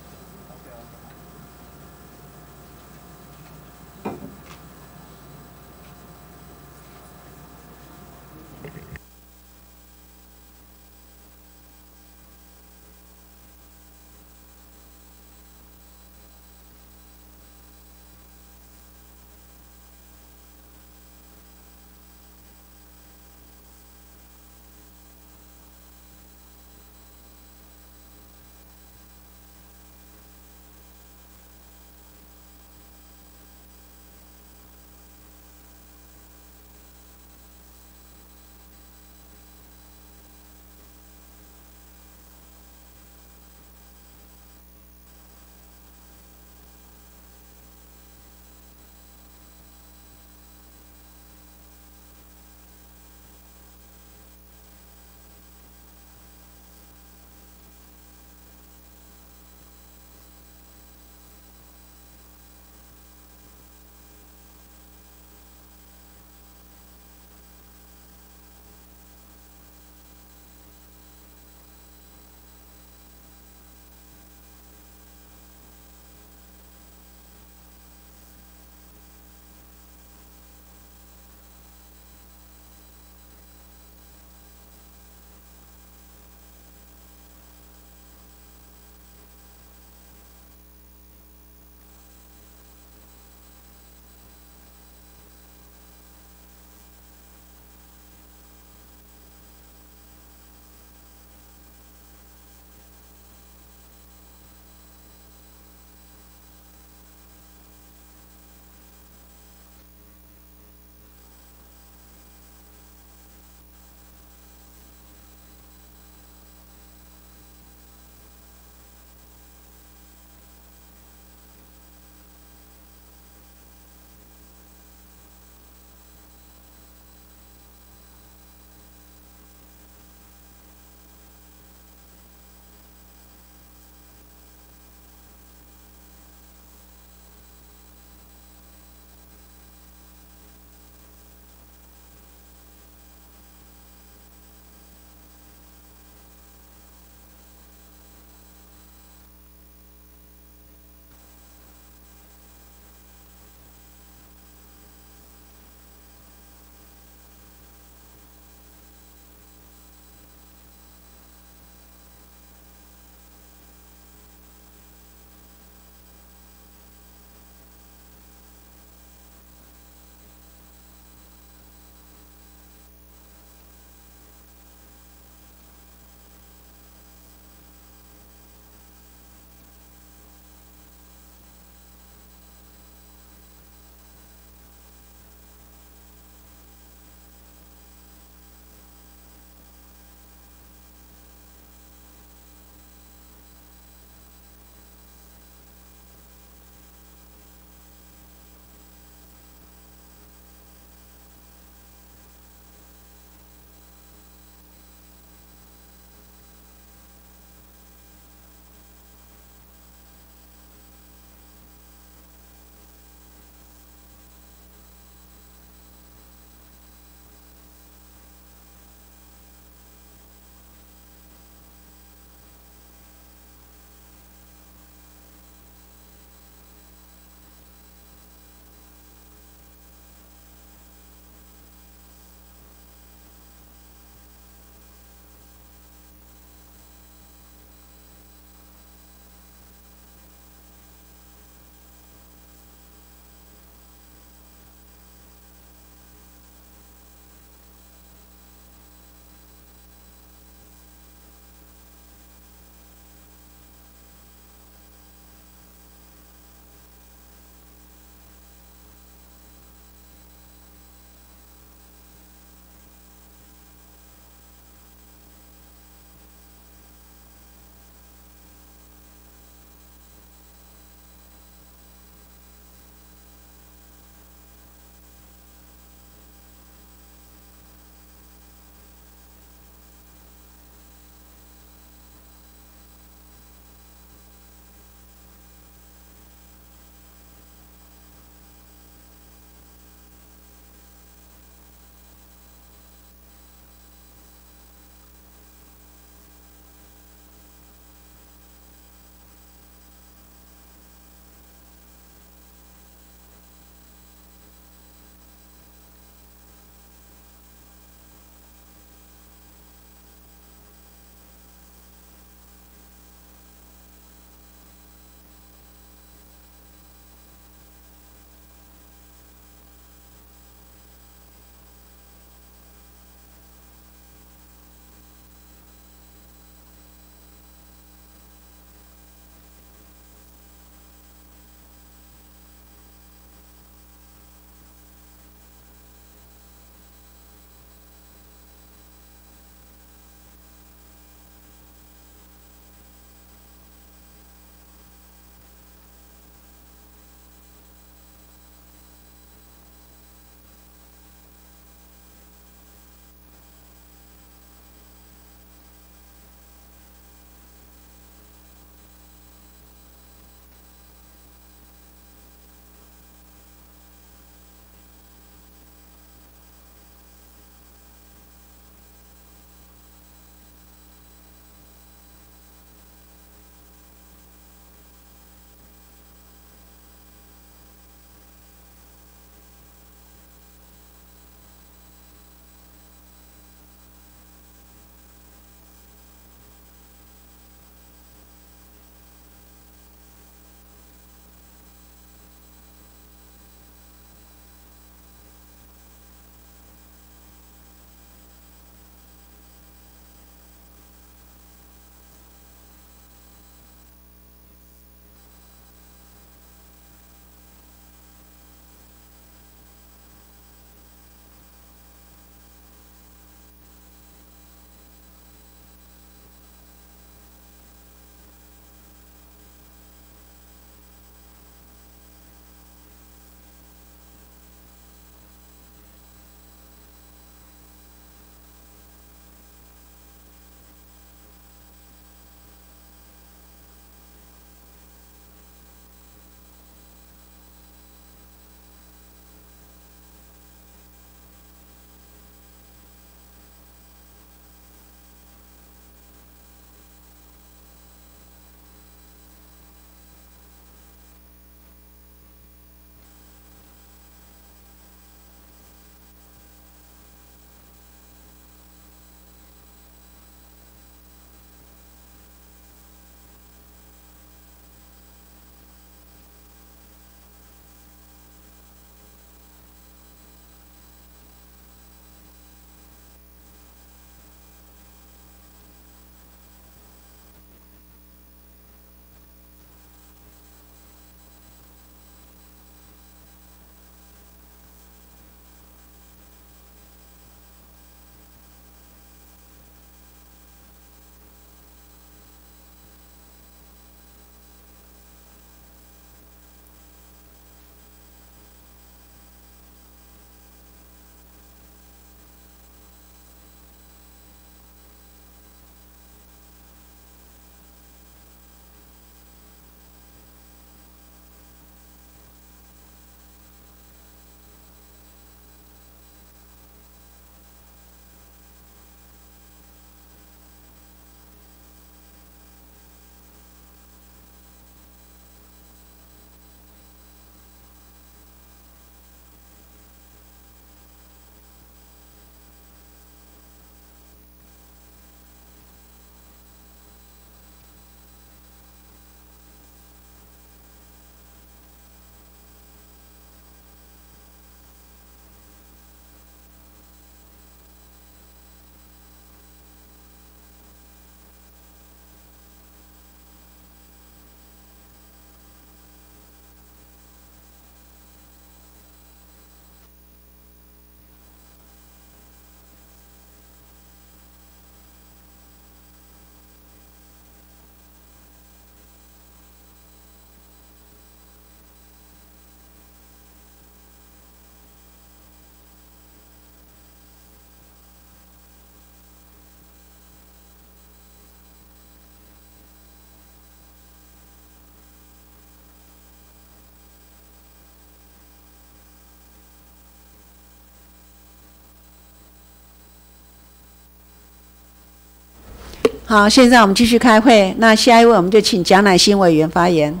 好，现在我们继续开会。那下一位我们就请蒋乃馨委员发言。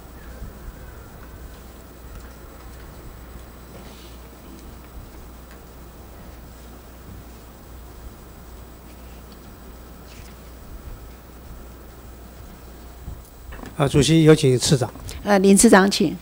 啊，主席有请次长。 呃，林次长请。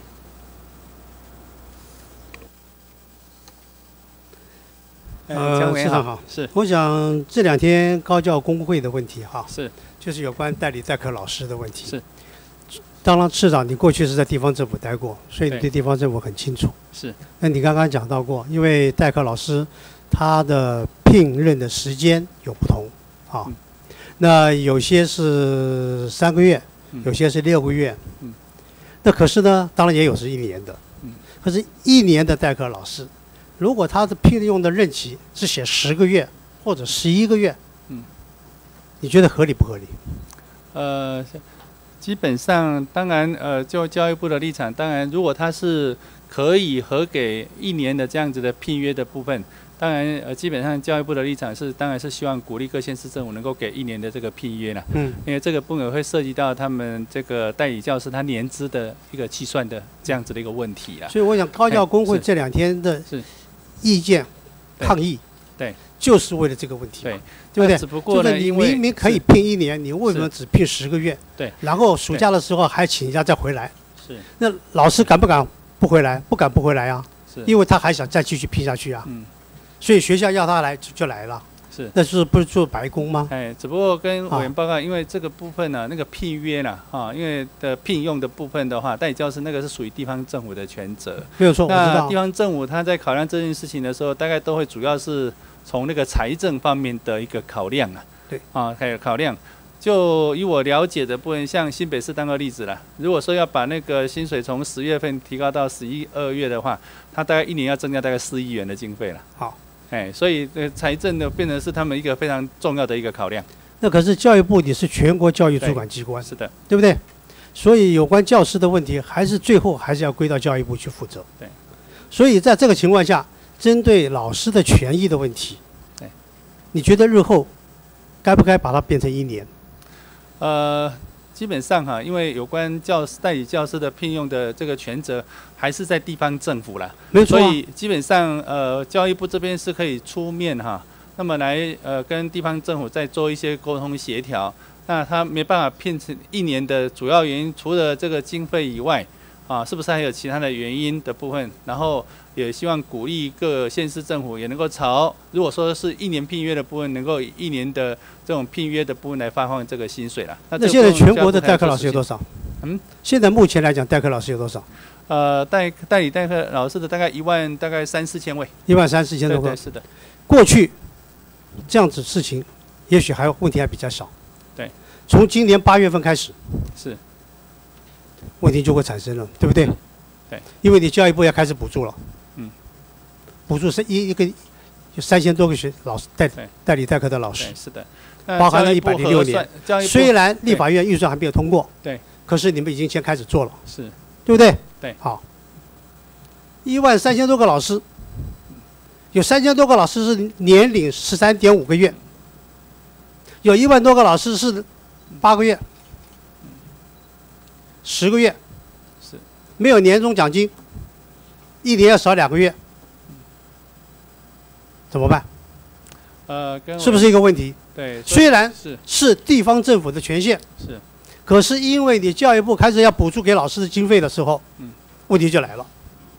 呃，次长好， 是。 我想这两天高教工会的问题哈， 是， 就是有关代理代课老师的问题。 是。 当然，次长你过去是在地方政府待过，所以你对地方政府很清楚。 是。 那你刚刚讲到过，因为代课老师他的聘任的时间有不同啊，嗯、那有些是三个月，嗯、有些是六个月。嗯。那可是呢，当然也有是一年的。嗯。可是，一年的代课老师。如果他的聘用的任期是写十个月或者十一个月，嗯，你觉得合理不合理？ 呃，基本上，当然，呃，就教育部的立场，当然，如果他是可以核给一年的这样子的聘约的部分，当然，呃，基本上教育部的立场是，当然是希望鼓励各县市政府能够给一年的这个聘约啦。嗯，因为这个部分会涉及到他们这个代理教师他年资的一个计算的这样子的一个问题啦。 所以我想，高教工会这两天的是。意见抗议， 对， 就是为了这个问题， 对， 对不对？ 只不过呢， 你明明可以聘一年，你为什么只聘十个月？ 对， 然后暑假的时候还请假再回来， 是。 那老师敢不敢不回来？不敢不回来啊， 是， 因为他还想再继续聘下去啊，嗯，所以学校要他来就来了。 是， 那是不是做白工吗？ 哎，只不过跟委员报告，因为这个部分呢、啊，那个聘约呢，啊，因为的聘用的部分的话，代理教师那个是属于地方政府的权责。 没有错，我知道。 那地方政府他在考量这件事情的时候，大概都会主要是从那个财政方面的一个考量啊。 对。 啊，还有考量。就以我了解的部分，像新北市当个例子啦，如果说要把那个薪水从十月份提高到十一二月的话，他大概一年要增加大概四亿元的经费了。 好。 哎，所以呃，财政的变成是他们一个非常重要的一个考量。 那可是教育部，你是全国教育主管机关， 是的， 对不对？所以有关教师的问题，还是最后还是要归到教育部去负责。 对。 所以在这个情况下，针对老师的权益的问题， 对， 你觉得日后该不该把它变成一年？ 呃。基本上哈，因为有关教师代理教师的聘用的这个权责，还是在地方政府啦。 没错、啊。 所以基本上，呃，教育部这边是可以出面哈，那么来呃跟地方政府再做一些沟通协调。那他没办法聘成一年的主要原因，除了这个经费以外，啊，是不是还有其他的原因的部分？然后也希望鼓励各县市政府也能够朝，如果说是一年聘约的部分，能够以一年的这种聘约的部分来发放这个薪水了。 那, 那现在全国的代课老师有多少？ 嗯， 现在目前来讲，代课老师有多少？ 呃，代代理代课老师的大概一万，大概三四千位。 一万三四千多个。 对，是的。 过去这样子事情，也许还问题还比较少。 对。 从今年八月份开始， 是。 问题就会产生了，对不对？ 对。 因为你教育部要开始补助了。 嗯。 补助是一一个有三千多个学老师代代理代课的老师。 是的。 包含了一百零六年。虽然立法院预算还没有通过。 对。 可是你们已经先开始做了。 是。 对不对？ 对。 好。一万三千多个老师，有三千多个老师是年领十三点五个月，有一万多个老师是八个月。十个月， 是没有年终奖金，一年要少两个月，怎么办？ 呃，跟是不是一个问题？ 对， 虽然是是地方政府的权限， 是， 可是因为你教育部开始要补助给老师的经费的时候，嗯，问题就来了。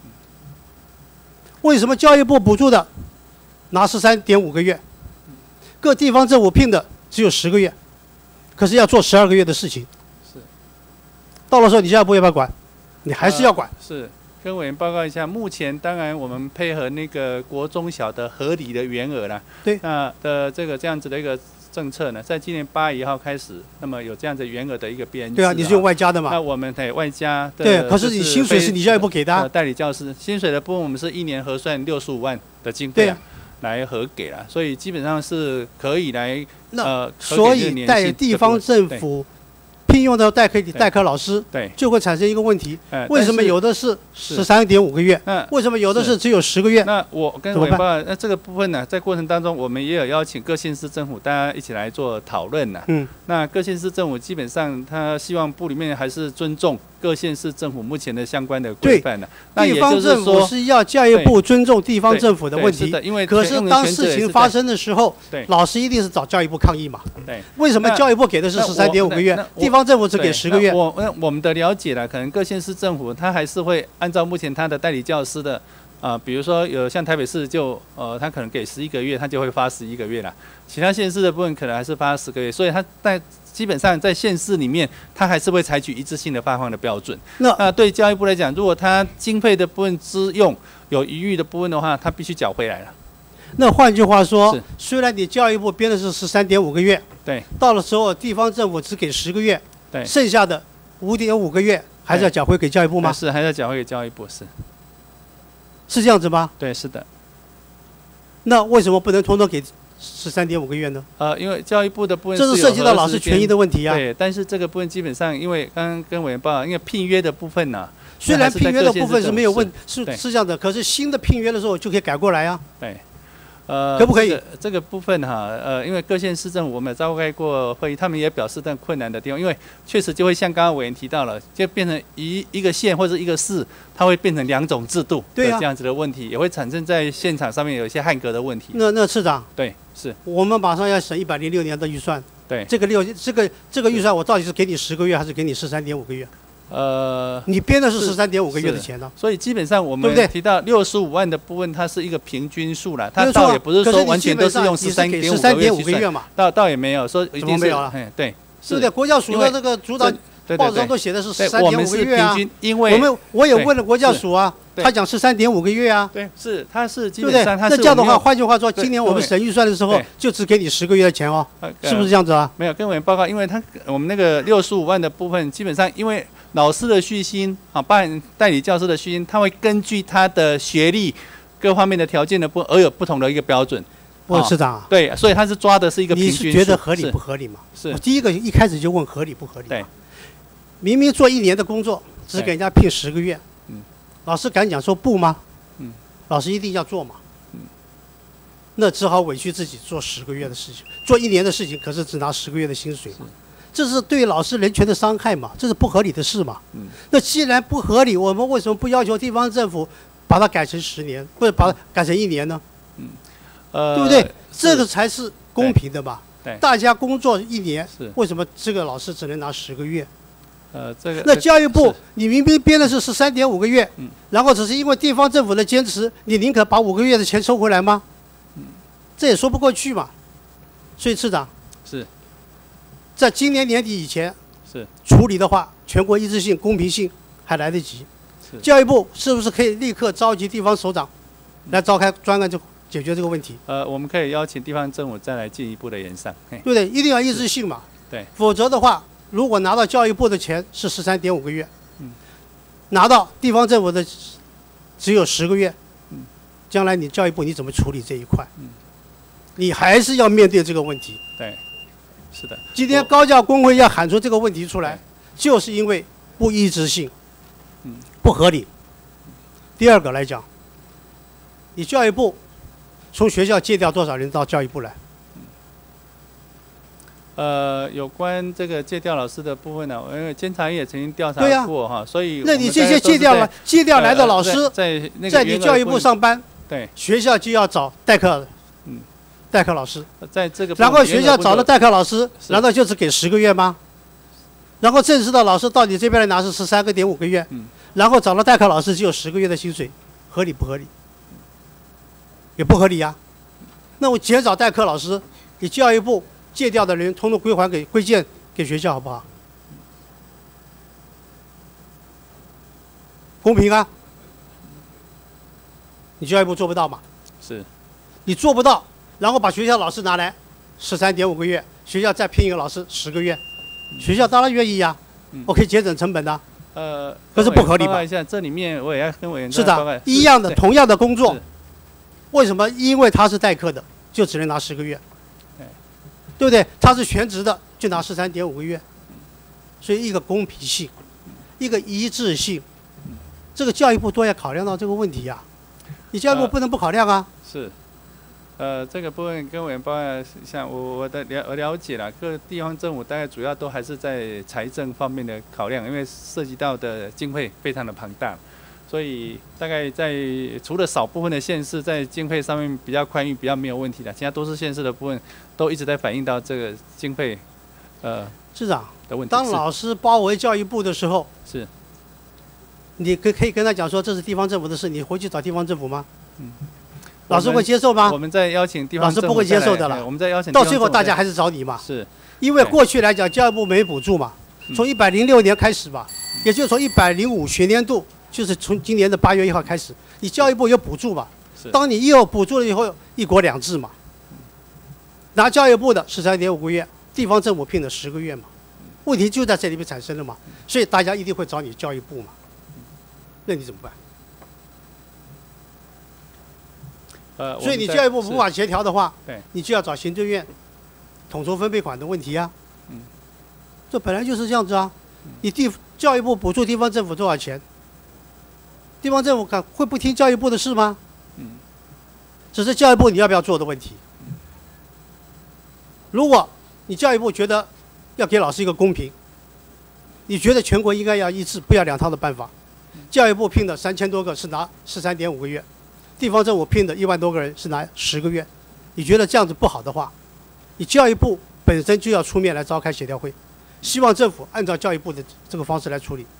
为什么教育部补助的拿十三点五个月，各地方政府聘的只有十个月，可是要做十二个月的事情？到了时候，你教育部要不要管？你还是要管。 呃、是，跟委员报告一下，目前当然我们配合那个国中小的合理的员额啦， 对， 那的这个这样子的一个政策呢，在今年八月一号开始，那么有这样子员额的一个编制。 对啊，你是用外加的嘛？ 那我们得外加的。 对，可是你薪水是你教育部给的、啊。 代理教师薪水的部分，我们是一年核算六十五万的经费、啊。来核给了，所以基本上是可以来呃， 所以在地方政府聘用的代课代课老师， 对， 就会产生一个问题， 呃为什么有的是十三点五个月， 嗯， 为什么有的是只有十个月？ 那我跟委员报告，那这个部分呢，在过程当中，我们也有邀请各县市政府大家一起来做讨论呢。 嗯， 那各县市政府基本上，他希望部里面还是尊重各县市政府目前的相关的规范的。那也地方政府是要教育部尊重地方政府的问题， 因为可是当事情发生的时候， 对， 老师一定是找教育部抗议嘛。 对， 为什么教育部给的是十三点五个月，地方政府只给十个月？ 我我我们的了解了，可能各县市政府他还是会按照目前他的代理教师的。啊、呃，比如说有像台北市就呃，他可能给十一个月，他就会发十一个月啦。其他县市的部分可能还是发十个月，所以他在基本上在县市里面，他还是会采取一致性的发放的标准。 那那对教育部来讲，如果他经费的部分支用有余裕的部分的话，他必须缴回来了。 那换句话说，虽然你教育部编的是十三点五个月， 对， 到了时候地方政府只给十个月， 对， 剩下的五点五个月还是要缴回给教育部吗？ 是，还是要缴回给教育部，是。 是这样子吗？ 对，是的。 那为什么不能统统给十三点五个月呢？ 呃，因为教育部的部分这是涉及到老师权益的问题啊。 对，但是这个部分基本上，因为刚刚跟委员报告，因为聘约的部分呢、啊， 虽然聘约的部分是没有问，是是是这样的，可是新的聘约的时候就可以改过来啊。 对。呃， 可不可以？ 这个、这个部分哈，呃，因为各县市政府我们也召开过会议，他们也表示但困难的地方，因为确实就会像刚刚委员提到了，就变成一一个县或者一个市，它会变成两种制度的这样子的问题，也会产生在现场上面有一些汉格的问题。 那那市长， 对，是我们马上要审一百零六年的预算， 对， 这个六这个这个预算我到底是给你十个月还是给你十三点五个月？ 呃， 你编的是十三点五个月的钱呢， 所以基本上我们对不对提到六十五万的部分，它是一个平均数了，它倒也不是说完全都是用十三点五个月嘛，倒倒也没有说一定是，哎，对， 对不对？国教署的这个主导报纸上都写的是十三点五个月啊， 因为我们我也问了国教署啊，他讲十三点五个月啊， 对，是他是基对不对？ 本上他是那这样的话，换句话说，今年我们审预算的时候就只给你十个月的钱哦，是不是这样子啊？ 没有跟委员报告，因为他我们那个六十五万的部分，基本上因为老师的续薪啊，包含代理教师的续薪，他会根据他的学历各方面的条件的不而有不同的一个标准。 问市长啊， 对，所以他是抓的是一个平均数。 你是觉得合理不合理嘛？ 是。 我第一个一开始就问合理不合理。 对。 明明做一年的工作，只给人家聘十个月， 嗯， 老师敢讲说不吗？ 嗯， 老师一定要做嘛。 嗯， 那只好委屈自己做十个月的事情，做一年的事情，可是只拿十个月的薪水嘛。这是对老师人权的伤害嘛？这是不合理的事嘛？ 嗯， 那既然不合理，我们为什么不要求地方政府把它改成十年，或者把它改成一年呢？ 嗯，呃， 对不对？这个才是公平的嘛。 对， 大家工作一年， 是为什么这个老师只能拿十个月？ 呃，这个那教育部，你明明编的是十三点五个月，嗯，然后只是因为地方政府的坚持，你宁可把五个月的钱收回来吗？ 嗯， 这也说不过去嘛。所以市长是在今年年底以前是处理的话，全国一致性、公平性还来得及。 是教育部是不是可以立刻召集地方首长来召开专案，就解决这个问题？ 呃，我们可以邀请地方政府再来进一步的研商，对不对？一定要一致性嘛。 对， 否则的话。如果拿到教育部的钱是十三点五个月， 嗯， 拿到地方政府的只有十个月， 嗯， 将来你教育部你怎么处理这一块？ 嗯， 你还是要面对这个问题。 对，是的。 今天高教工会要喊出这个问题出来，就是因为不一致性， 嗯， 不合理。第二个来讲，你教育部从学校借调多少人到教育部来？ 呃，有关这个借调老师的部分呢，因为监察院也曾经调查过哈，所以那你这些借调来借调来的老师， 在在你教育部上班， 对， 学校就要找代课， 嗯， 代课老师， 在这个， 然后学校找了代课老师，难道就只给十个月吗？然后正式的老师到你这边来拿是十三个点五个月， 嗯， 然后找了代课老师只有十个月的薪水，合理不合理？也不合理呀。那我减少代课老师，你教育部借调的人，统统归还给归建给学校，好不好？公平啊！你教育部做不到嘛？ 是， 你做不到，然后把学校老师拿来，十三点五个月，学校再聘一个老师十个月，学校当然愿意呀、啊， 嗯、 我可以节省成本的、啊。 呃， 可是不合理吧？ 一下，这里面我也要跟委员是的，一样的，同样的工作，为什么因为他是代课的，就只能拿十个月？对不对？他是全职的，就拿十三点五个月。 所以一个公平性，一个一致性，这个教育部都要考量到这个问题呀、啊。你教育部不能不考量啊。 呃、是，呃，这个部分跟委员报告，像我我的了我了解了，各地方政府大概主要都还是在财政方面的考量，因为涉及到的经费非常的庞大。所以大概在除了少部分的县市在经费上面比较宽裕、比较没有问题的，其他都是县市的部分都一直在反映到这个经费，呃， 市长的问题。 当老师包围教育部的时候， 是， 你可可以跟他讲说这是地方政府的事，你回去找地方政府吗？嗯，老师会接受吗？ 我们在邀请地方政府， 老师不会接受的了。 我们在邀请到最后大家还是找你嘛。 是， 因为过去来讲教育部没补助嘛，从一百零六年开始吧，也就是从一百零五学年度。就是从今年的八月一号开始，你教育部有补助嘛？当你一有补助了以后，一国两制嘛。拿教育部的十三点五个月，地方政府聘的十个月嘛，问题就在这里面产生了嘛。所以大家一定会找你教育部嘛。那你怎么办？ 呃， 所以你教育部无法协调的话， 对， 你就要找行政院统筹分配款的问题啊。嗯，这本来就是这样子啊。你地教育部补助地方政府多少钱？地方政府看会不听教育部的事吗？嗯，只是教育部你要不要做的问题。如果你教育部觉得要给老师一个公平，你觉得全国应该要一致，不要两套的办法。教育部聘的三千多个是拿十三点五个月，地方政府聘的一万多个人是拿十个月。你觉得这样子不好的话，你教育部本身就要出面来召开协调会，希望政府按照教育部的这个方式来处理。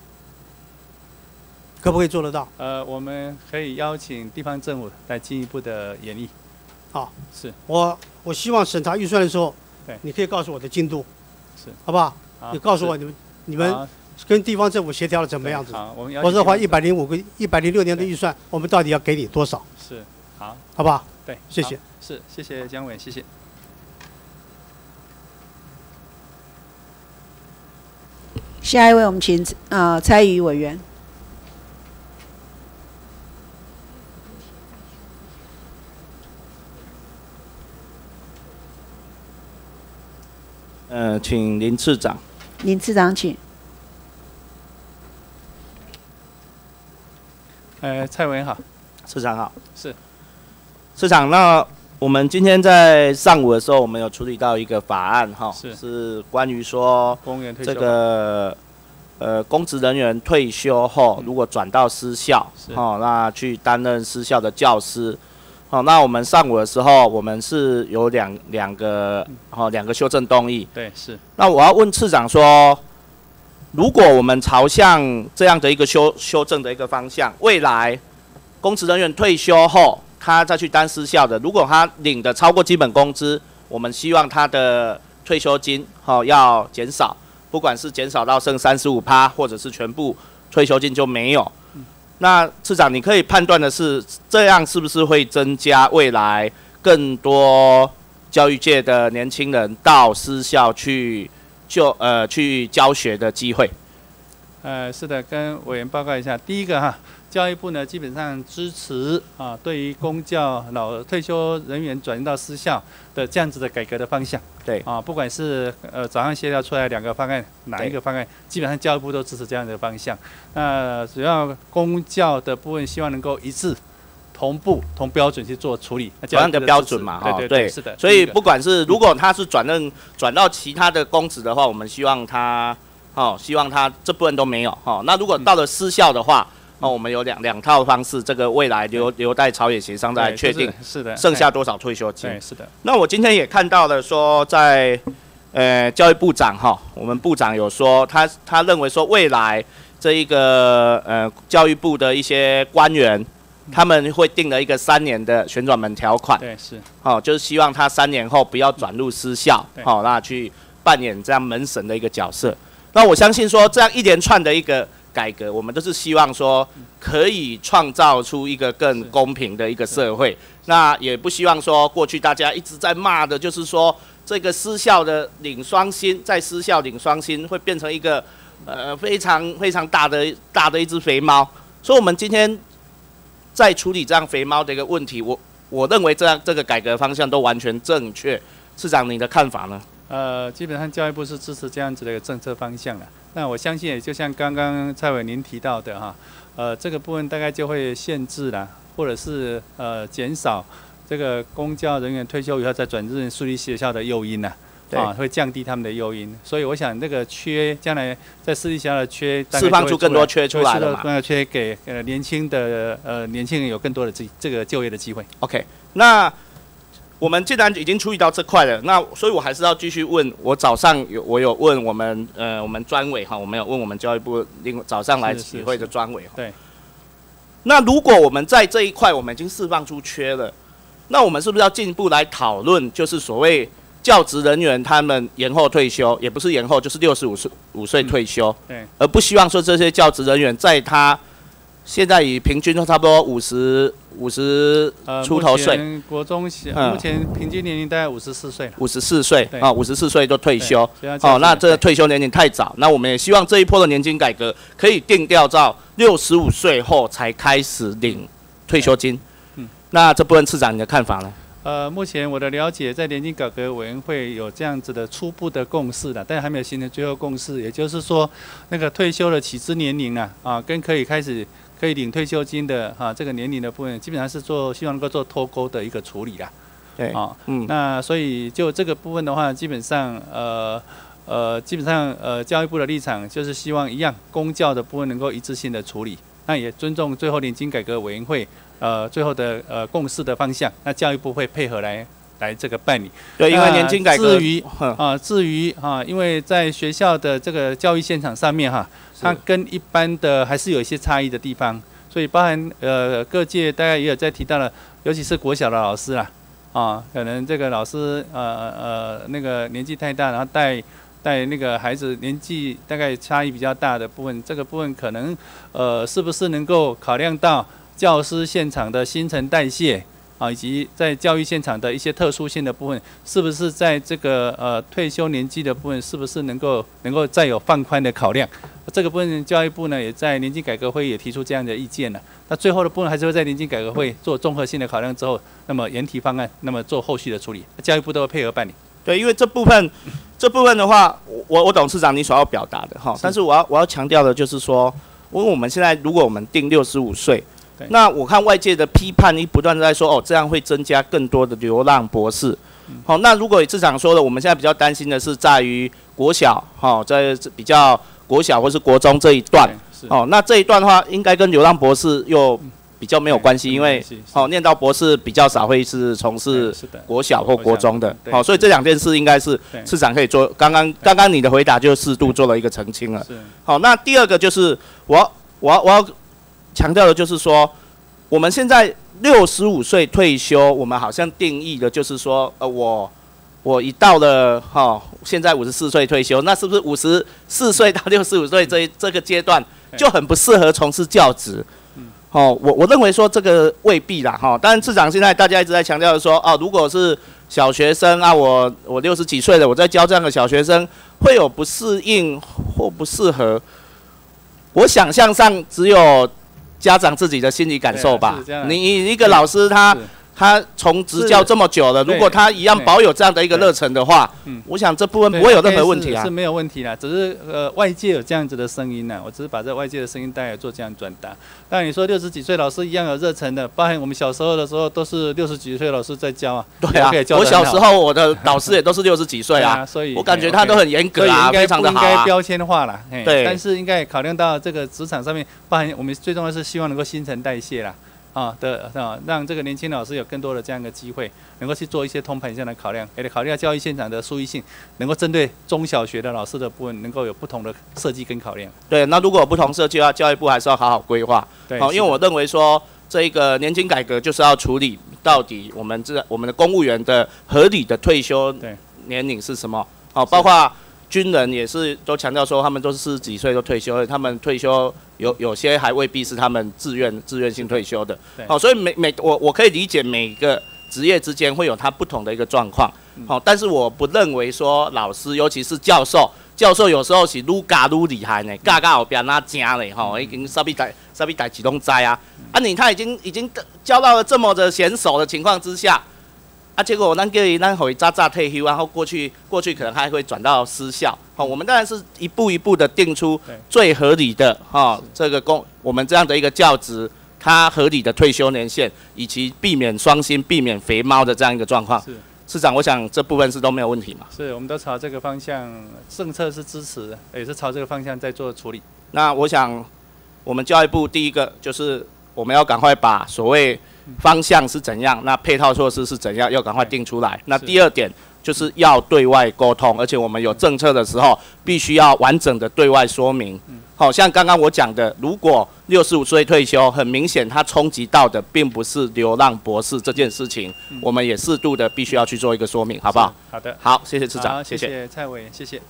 可不可以做得到？ 呃，我们可以邀请地方政府来进一步的研议。 好， 是我我希望审查预算的时候， 对， 你可以告诉我的进度， 是， 好不好？ 好， 你告诉我你们你们跟地方政府协调的怎么样子？ 好，我们否则的话，一百零五个一百零六年的预算，我们到底要给你多少？ 是，好， 好不好？ 对， 谢谢。 是，谢谢姜委，谢谢。 下一位，我们请呃蔡宇委员。 呃，请林次长。 林次长，请。 呃，蔡委员好。 次长好。 是。 次长，那我们今天在上午的时候，我们有处理到一个法案哈， 是是关于说公务员退休这个呃公职人员退休后，如果转到私校，哦，那去担任私校的教师。好，那我们上午的时候，我们是有两两个哦两个修正动议。 对，是。 那我要问次长说，如果我们朝向这样的一个修修正的一个方向，未来公职人员退休后，他再去当私校的，如果他领的超过基本工资，我们希望他的退休金哦要减少，不管是减少到剩三十五趴，或者是全部退休金就没有。那次长，你可以判断的是，这样是不是会增加未来更多教育界的年轻人到私校去就呃去教学的机会？ 呃，是的，跟委员报告一下。第一个哈，教育部呢基本上支持啊，对于公教老退休人员转移到私校的这样子的改革的方向。 对啊，不管是呃早上协调出来两个方案，哪一个方案，基本上教育部都支持这样的方向。那主要公教的部分，希望能够一致、同步、同标准去做处理。 同样的标准嘛， 哈，对对是的。 所以不管是如果他是转任转到其他的公职的话，我们希望他。哦，希望他这部分都没有哦。那如果到了私校的话，哦，我们有两两套方式，这个未来留留待朝野协商再确定。 是的， 剩下多少退休金？ 对，是的。 那我今天也看到了说，在呃教育部长哈，我们部长有说他他认为说未来这一个呃教育部的一些官员，他们会定了一个三年的旋转门条款。 对，是。 哦，就是希望他三年后不要转入私校，好，那去扮演这样门神的一个角色。那我相信说，这样一连串的一个改革，我们都是希望说，可以创造出一个更公平的一个社会。那也不希望说，过去大家一直在骂的，就是说这个私校的领双薪，在私校领双薪会变成一个呃非常非常大的大的一只肥猫。所以，我们今天在处理这样肥猫的一个问题，我我认为这样这个改革方向都完全正确。市长，你的看法呢？ 呃，基本上教育部是支持这样子的一个政策方向的。那我相信，也就像刚刚蔡委您提到的哈，呃，这个部分大概就会限制啦，或者是呃减少这个公教人员退休以后再转任私立学校的诱因呐。啊，会降低他们的诱因，所以我想这个缺将来在私立学校的缺， 释放出更多缺出来了嘛， 更多缺给呃年轻的呃年轻人有更多的这这个就业的机会。 OK， 那我们既然已经注意到这块了，那所以我还是要继续问。我早上有我有问我们呃我们专委哈，我们有问我们教育部另早上来体会的专委哈。 对。 那如果我们在这一块我们已经释放出缺了，那我们是不是要进一步来讨论，就是所谓教职人员他们延后退休，也不是延后，就是六十五岁五岁退休， 嗯、对， 而不希望说这些教职人员在他现在以平均都差不多五十五十出头岁， 呃、国中小、嗯、目前平均年龄大概五十四岁了， 五十四岁啊，五十四岁就退休， 哦， 那这个退休年龄太早，那我们也希望这一波的年金改革可以定调到六十五岁后才开始领退休金，嗯，那这部分次长你的看法呢？ 呃，目前我的了解，在年金改革委员会有这样子的初步的共识了，但还没有形成最后共识。也就是说，那个退休的起支年龄呢，啊，跟可以开始可以领退休金的啊这个年龄的部分，基本上是做希望能够做脱钩的一个处理啦。 对， 啊， 嗯， 那所以就这个部分的话，基本上呃呃，基本上呃教育部的立场就是希望一样，公教的部分能够一致性的处理。那也尊重最后年金改革委员会呃最后的呃共识的方向，那教育部会配合来来这个办理。 对，因为年金改革。 至于啊，至于啊，因为在学校的这个教育现场上面哈，它跟一般的还是有一些差异的地方，所以包含呃各界大概也有在提到了，尤其是国小的老师啦，啊，可能这个老师呃呃那个年纪太大，然后带。在那个孩子年纪大概差异比较大的部分，这个部分可能呃是不是能够考量到教师现场的新陈代谢啊，以及在教育现场的一些特殊性的部分，是不是在这个呃退休年纪的部分，是不是能够能够再有放宽的考量？这个部分教育部呢也在年金改革会也提出这样的意见了。那最后的部分还是会在年金改革会做综合性的考量之后，那么研提方案，那么做后续的处理，教育部都会配合办理。 对，因为这部分。这部分的话，我我董事长你所要表达的哈，但是我要我要强调的就是说，因为我们现在如果我们定六十五岁，那我看外界的批判一不断在说哦，这样会增加更多的流浪博士。好、嗯，那如果市长说的，我们现在比较担心的是在于国小哈，在比较国小或是国中这一段，哦，那这一段的话，应该跟流浪博士又比较没有关系，因为哦，念到博士比较少会是从事国小或国中的，好、哦，所以这两件事应该是市长可以做。刚刚刚刚你的回答就适度做了一个澄清了。好，那第二个就是我要我要我要强调的就是说，我们现在六十五岁退休，我们好像定义的就是说，呃，我我一到了哈、哦，现在五十四岁退休，那是不是五十四岁到六十五岁这这个阶段就很不适合从事教职？哦，我我认为说这个未必啦，哈、哦。当然，市长现在大家一直在强调的说，哦，如果是小学生啊，我我六十几岁了，我在教这样的小学生，会有不适应或不适合。我想象上只有家长自己的心理感受吧。你一个老师他。他从执教这么久了，如果他一样保有这样的一个热忱的话，嗯，我想这部分不会有任何问题啊， 是没有问题啦。只是呃外界有这样子的声音呢，我只是把这外界的声音大概做这样转达。当然你说六十几岁老师一样有热忱的，包含我们小时候的时候都是六十几岁老师在教啊。 对啊，我小时候我的导师也都是六十几岁啊，所以我感觉他都很严格啊，非常的好啊。 应该标签化啦， 对， 但是应该考量到这个职场上面，包含我们最重要是希望能够新陈代谢啦。啊的啊，让这个年轻老师有更多的这样的机会，能够去做一些通盘性的考量，也得考虑到教育现场的疏异性，能够针对中小学的老师的部分，能够有不同的设计跟考量。 对，那如果有不同设计的话，教育部还是要好好规划。对，好，因为我认为说这一个年金改革就是要处理到底我们这我们的公务员的合理的退休年龄是什么？好，包括军人也是都强调说，他们都是四十几岁就退休，他们退休有有些还未必是他们自愿自愿性退休的。好，所以每每我我可以理解每个职业之间会有它不同的一个状况。好，但是我不认为说老师，尤其是教授，教授有时候是愈教愈厉害呢，教教后边那正嘞吼，已经啥笔代啥笔代志拢知啊。啊，你他已经已经教到了这么的娴熟的情况之下。 啊，结果咱叫伊咱回早早退休，然后过去过去可能还会转到私校。好，我们当然是一步一步的定出最合理的哈这个公我们这样的一个教职，它合理的退休年限，以及避免双薪、避免肥猫的这样一个状况。是，市长，我想这部分是都没有问题嘛？ 是，我们都朝这个方向，政策是支持的，也是朝这个方向在做处理。 那我想，我们教育部第一个就是我们要赶快把所谓方向是怎样，那配套措施是怎样，要赶快定出来。那第二点就是要对外沟通，而且我们有政策的时候，必须要完整的对外说明。好像刚刚我讲的，如果六十五岁退休，很明显他冲击到的并不是流浪博士这件事情，我们也适度的必须要去做一个说明，好不好？ 好的。 好，谢谢市长， 谢谢谢蔡委员，谢谢。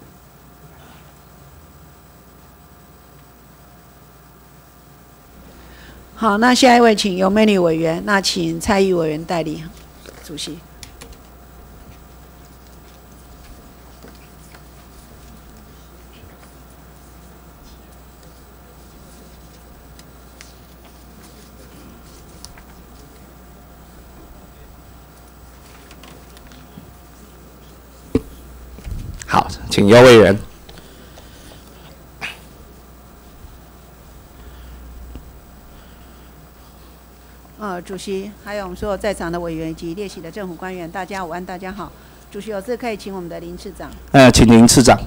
好，那下一位请尤美女委员，那请蔡意委员代理主席。 好，请尤委员。 呃，主席，还有我们所有在场的委员以及列席的政府官员，大家午安，大家好。主席有事可以请我们的林次长。 呃，请林次长。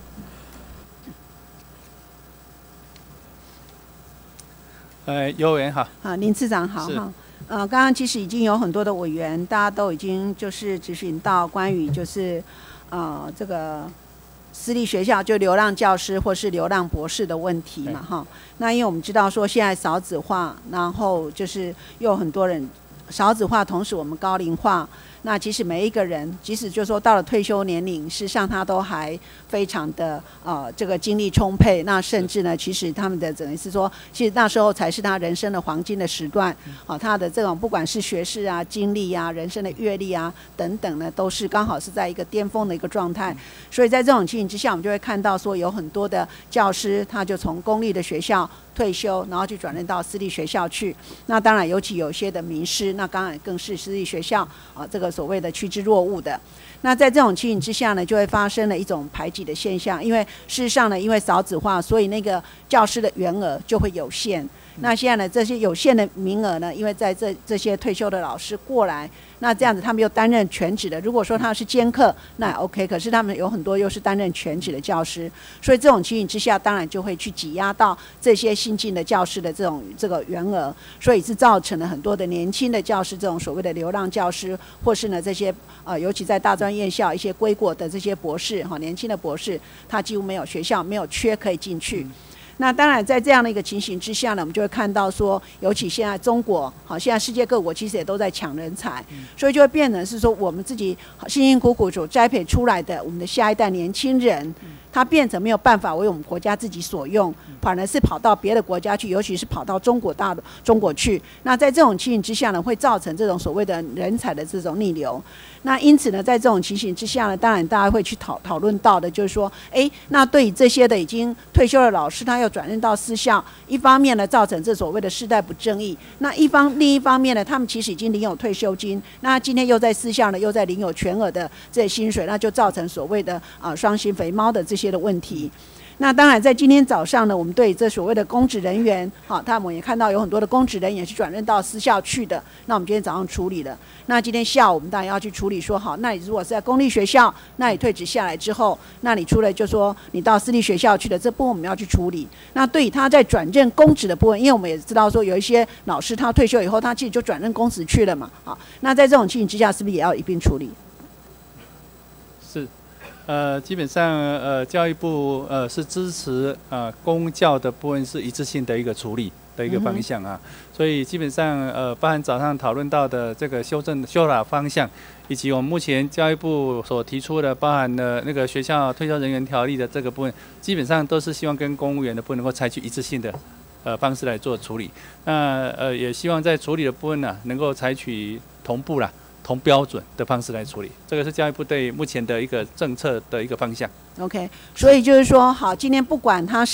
呃，尤委员好。 啊，林次长好哈。呃，刚刚其实已经有很多的委员，大家都已经就是咨询到关于就是呃这个私立学校就流浪教师或是流浪博士的问题嘛哈。那因为我们知道说现在少子化，然后就是又有很多人少子化，同时我们高龄化。那其实每一个人，即使就说到了退休年龄，事实上他都还非常的呃这个精力充沛。那甚至呢，其实他们的等于是说，其实那时候才是他人生的黄金的时段。好、哦，他的这种不管是学识啊、经历啊、人生的阅历啊等等呢，都是刚好是在一个巅峰的一个状态。所以在这种情形之下，我们就会看到说，有很多的教师他就从公立的学校退休，然后去转任到私立学校去。那当然，尤其有些的名师，那当然更是私立学校啊、呃、这个所谓的趋之若鹜的。那在这种情形之下呢，就会发生了一种排挤的现象。因为事实上呢，因为少子化，所以那个教师的员额就会有限。那现在呢，这些有限的名额呢，因为在这这些退休的老师过来，那这样子他们又担任全职的。如果说他是兼课，那也 OK。可是他们有很多又是担任全职的教师，所以这种情形之下，当然就会去挤压到这些新进的教师的这种这个员额，所以是造成了很多的年轻的教师这种所谓的流浪教师，或是呢这些呃，尤其在大专院校一些归国的这些博士哈，年轻的博士，他几乎没有学校没有缺可以进去。嗯，那当然，在这样的一个情形之下呢，我们就会看到说，尤其现在中国，好，现在世界各国其实也都在抢人才，所以就会变成是说，我们自己辛辛苦苦所栽培出来的我们的下一代年轻人，他变成没有办法为我们国家自己所用，反而是跑到别的国家去，尤其是跑到中国大陆中国去。那在这种情形之下呢，会造成这种所谓的人才的这种逆流。那因此呢，在这种情形之下呢，当然大家会去讨讨论到的，就是说，哎，那对于这些的已经退休的老师，他要转任到私校，一方面呢，造成这所谓的世代不正义；那一方另一方面呢，他们其实已经领有退休金，那今天又在私校呢，又在领有全额的这些薪水，那就造成所谓的啊、呃、双薪肥猫的这些的问题。那当然，在今天早上呢，我们对这所谓的公职人员，好，他们也看到有很多的公职人员是转任到私校去的。那我们今天早上处理了。那今天下午我们当然要去处理说，好，那你如果是在公立学校，那你退职下来之后，那你除了就说你到私立学校去的这部分我们要去处理。那对于他在转任公职的部分，因为我们也知道说有一些老师他退休以后，他其实就转任公职去了嘛，好，那在这种情形之下，是不是也要一并处理？ 是。呃，基本上呃，教育部呃是支持呃公教的部分是一致性的一个处理的一个方向啊，嗯、所以基本上呃，包含早上讨论到的这个修正修法方向，以及我们目前教育部所提出的包含的那个学校退休人员条例的这个部分，基本上都是希望跟公务员的部分能够采取一致性的呃方式来做处理。那呃也希望在处理的部分呢、啊，能够采取同步啦。同标准的方式来处理，这个是教育部对目前的一个政策的一个方向。 OK， 所以就是说，好，今天不管他是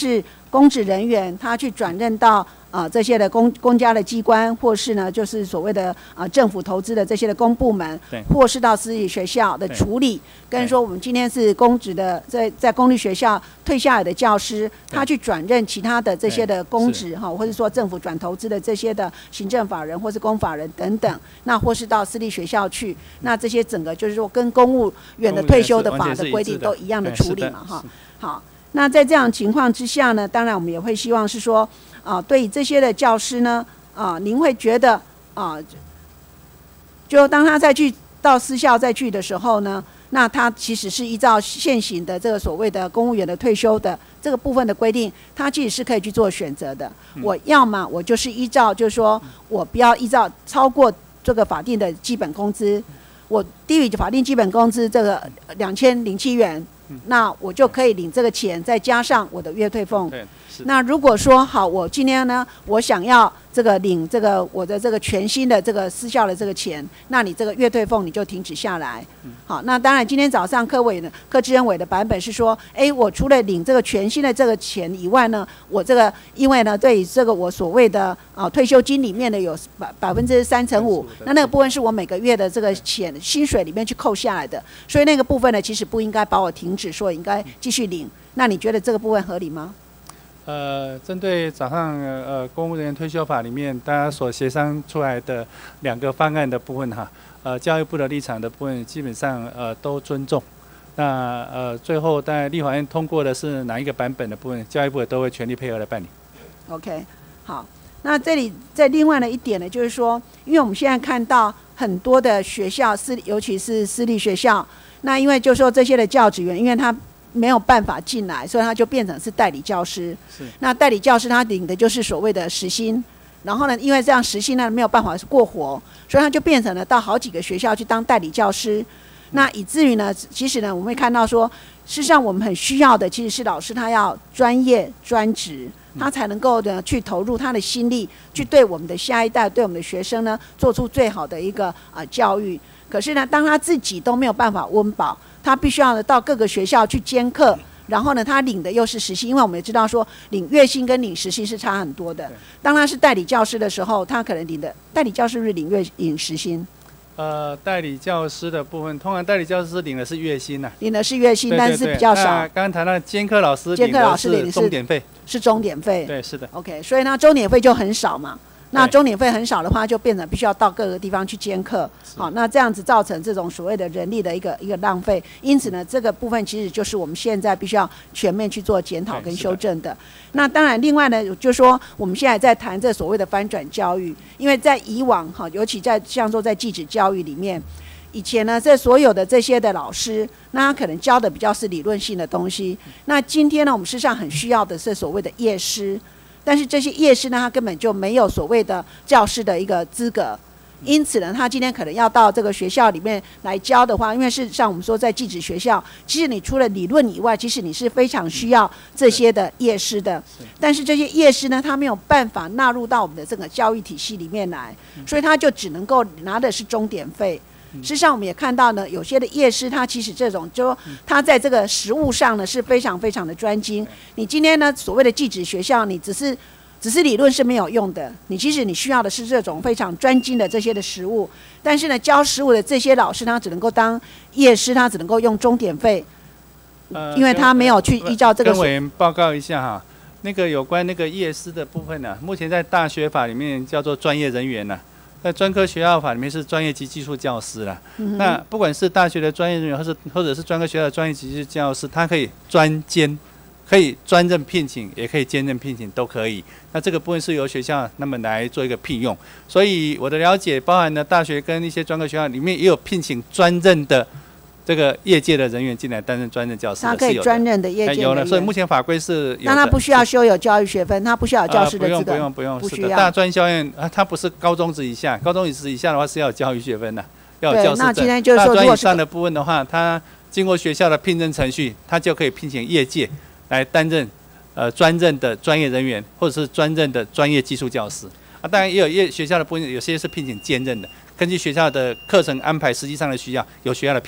公职人员他去转任到啊、呃、这些的公公家的机关，或是呢就是所谓的啊、呃、政府投资的这些的公部门，或是到私立学校的处理，跟说我们今天是公职的在在公立学校退下来的教师，他去转任其他的这些的公职哈，或者说政府转投资的这些的行政法人或是公法人等等，那或是到私立学校去，那这些整个就是说跟公务员的退休的法的规定都一样的处理嘛哈。好，那在这样情况之下呢，当然我们也会希望是说。啊，对于这些的教师呢，啊，您会觉得啊，就当他再去到私校再去的时候呢，那他其实是依照现行的这个所谓的公务员的退休的这个部分的规定，他其实是可以去做选择的。嗯、我要么我就是依照，就是说我不要依照超过这个法定的基本工资，我低于法定基本工资这个两千零七元。那我就可以领这个钱，再加上我的月退俸。那如果说好，我今天呢，我想要这个领这个我的这个全新的这个私校的这个钱，那你这个月退俸你就停止下来。好，那当然今天早上柯委呢，柯志恩委的版本是说，哎，我除了领这个全新的这个钱以外呢，我这个因为呢，对于这个我所谓的啊退休金里面的有百百分之三成五，那那个部分是我每个月的这个钱薪水里面去扣下来的，所以那个部分呢，其实不应该把我停止，说应该继续领。那你觉得这个部分合理吗？ 呃，针对早上呃公务人员退休法里面大家所协商出来的两个方案的部分哈，呃教育部的立场的部分基本上呃都尊重。那呃最后在立法院通过的是哪一个版本的部分，教育部也都会全力配合来办理。 OK， 好，那这里在另外的一点呢，就是说，因为我们现在看到很多的学校私，尤其是私立学校，那因为就说这些的教职员，因为他没有办法进来，所以他就变成是代理教师。是。那代理教师他领的就是所谓的时薪，然后呢，因为这样时薪呢没有办法过活，所以他就变成了到好几个学校去当代理教师。那以至于呢，其实呢，我们会看到说，事实上我们很需要的其实是老师他要专业专职，他才能够呢去投入他的心力，去对我们的下一代、对我们的学生呢做出最好的一个呃教育。可是呢，当他自己都没有办法温饱，他必须要呢到各个学校去兼课，然后呢，他领的又是时薪，因为我们也知道说，领月薪跟领时薪是差很多的。当他是代理教师的时候，他可能领的代理教师是不是领月领时薪？ 呃，代理教师的部分，通常代理教师领的是月薪呐、啊， 领的是月薪，但是比较少。 刚刚谈到兼课老师， 兼课老师领的是钟点费， 是钟点费。 对，是的。 OK， 所以呢，钟点费就很少嘛。那钟点费很少的话，就变成必须要到各个地方去兼课，好，那这样子造成这种所谓的人力的一个一个浪费。因此呢，这个部分其实就是我们现在必须要全面去做检讨跟修正的。那当然，另外呢，就说我们现在在谈这所谓的翻转教育，因为在以往哈，尤其在像说在技职教育里面，以前呢，这所有的这些的老师，那他可能教的比较是理论性的东西。那今天呢，我们事实上很需要的是所谓的业师。但是这些业师呢，他根本就没有所谓的教师的一个资格，因此呢，他今天可能要到这个学校里面来教的话，因为事实上我们说在技职学校，其实你除了理论以外，其实你是非常需要这些的业师的。但是这些业师呢，他没有办法纳入到我们的这个教育体系里面来，所以他就只能够拿的是钟点费。事实上，我们也看到呢，有些的业师他其实这种就他在这个实务上呢是非常非常的专精。你今天呢所谓的技职学校，你只是只是理论是没有用的，你其实你需要的是这种非常专精的这些的实务。但是呢，教实务的这些老师，他只能够当业师，他只能够用钟点费，呃、因为他没有去依照这个。 跟委员报告一下哈，那个有关那个业师的部分呢、啊，目前在大学法里面叫做专业人员呢、啊。在专科学校法里面是专业及技术教师啦，嗯、那不管是大学的专业人员，或是或者是专科学校的专业及技术教师，他可以专兼，可以专任聘请，也可以兼任聘请，都可以。那这个部分是由学校那么来做一个聘用，所以我的了解包含了大学跟一些专科学校里面也有聘请专任的这个业界的人员进来担任专任教师， 他可以专任的业界人员有了，所以目前法规是有的。 那他不需要修有教育学分，他不需要有教师的资格、呃， 不用不用不用， 不需要。 大专校院啊，他不是高中职以下，高中职以下的话是要有教育学分的，要有教师证。 那今天就是说， 大专以上的部分的话，他经过学校的聘任程序，他就可以聘请业界来担任呃专任的专业人员，或者是专任的专业技术教师。啊，当然也有业学校的部分，有些是聘请兼任的，根据学校的课程安排，实际上的需要，有学校的聘用。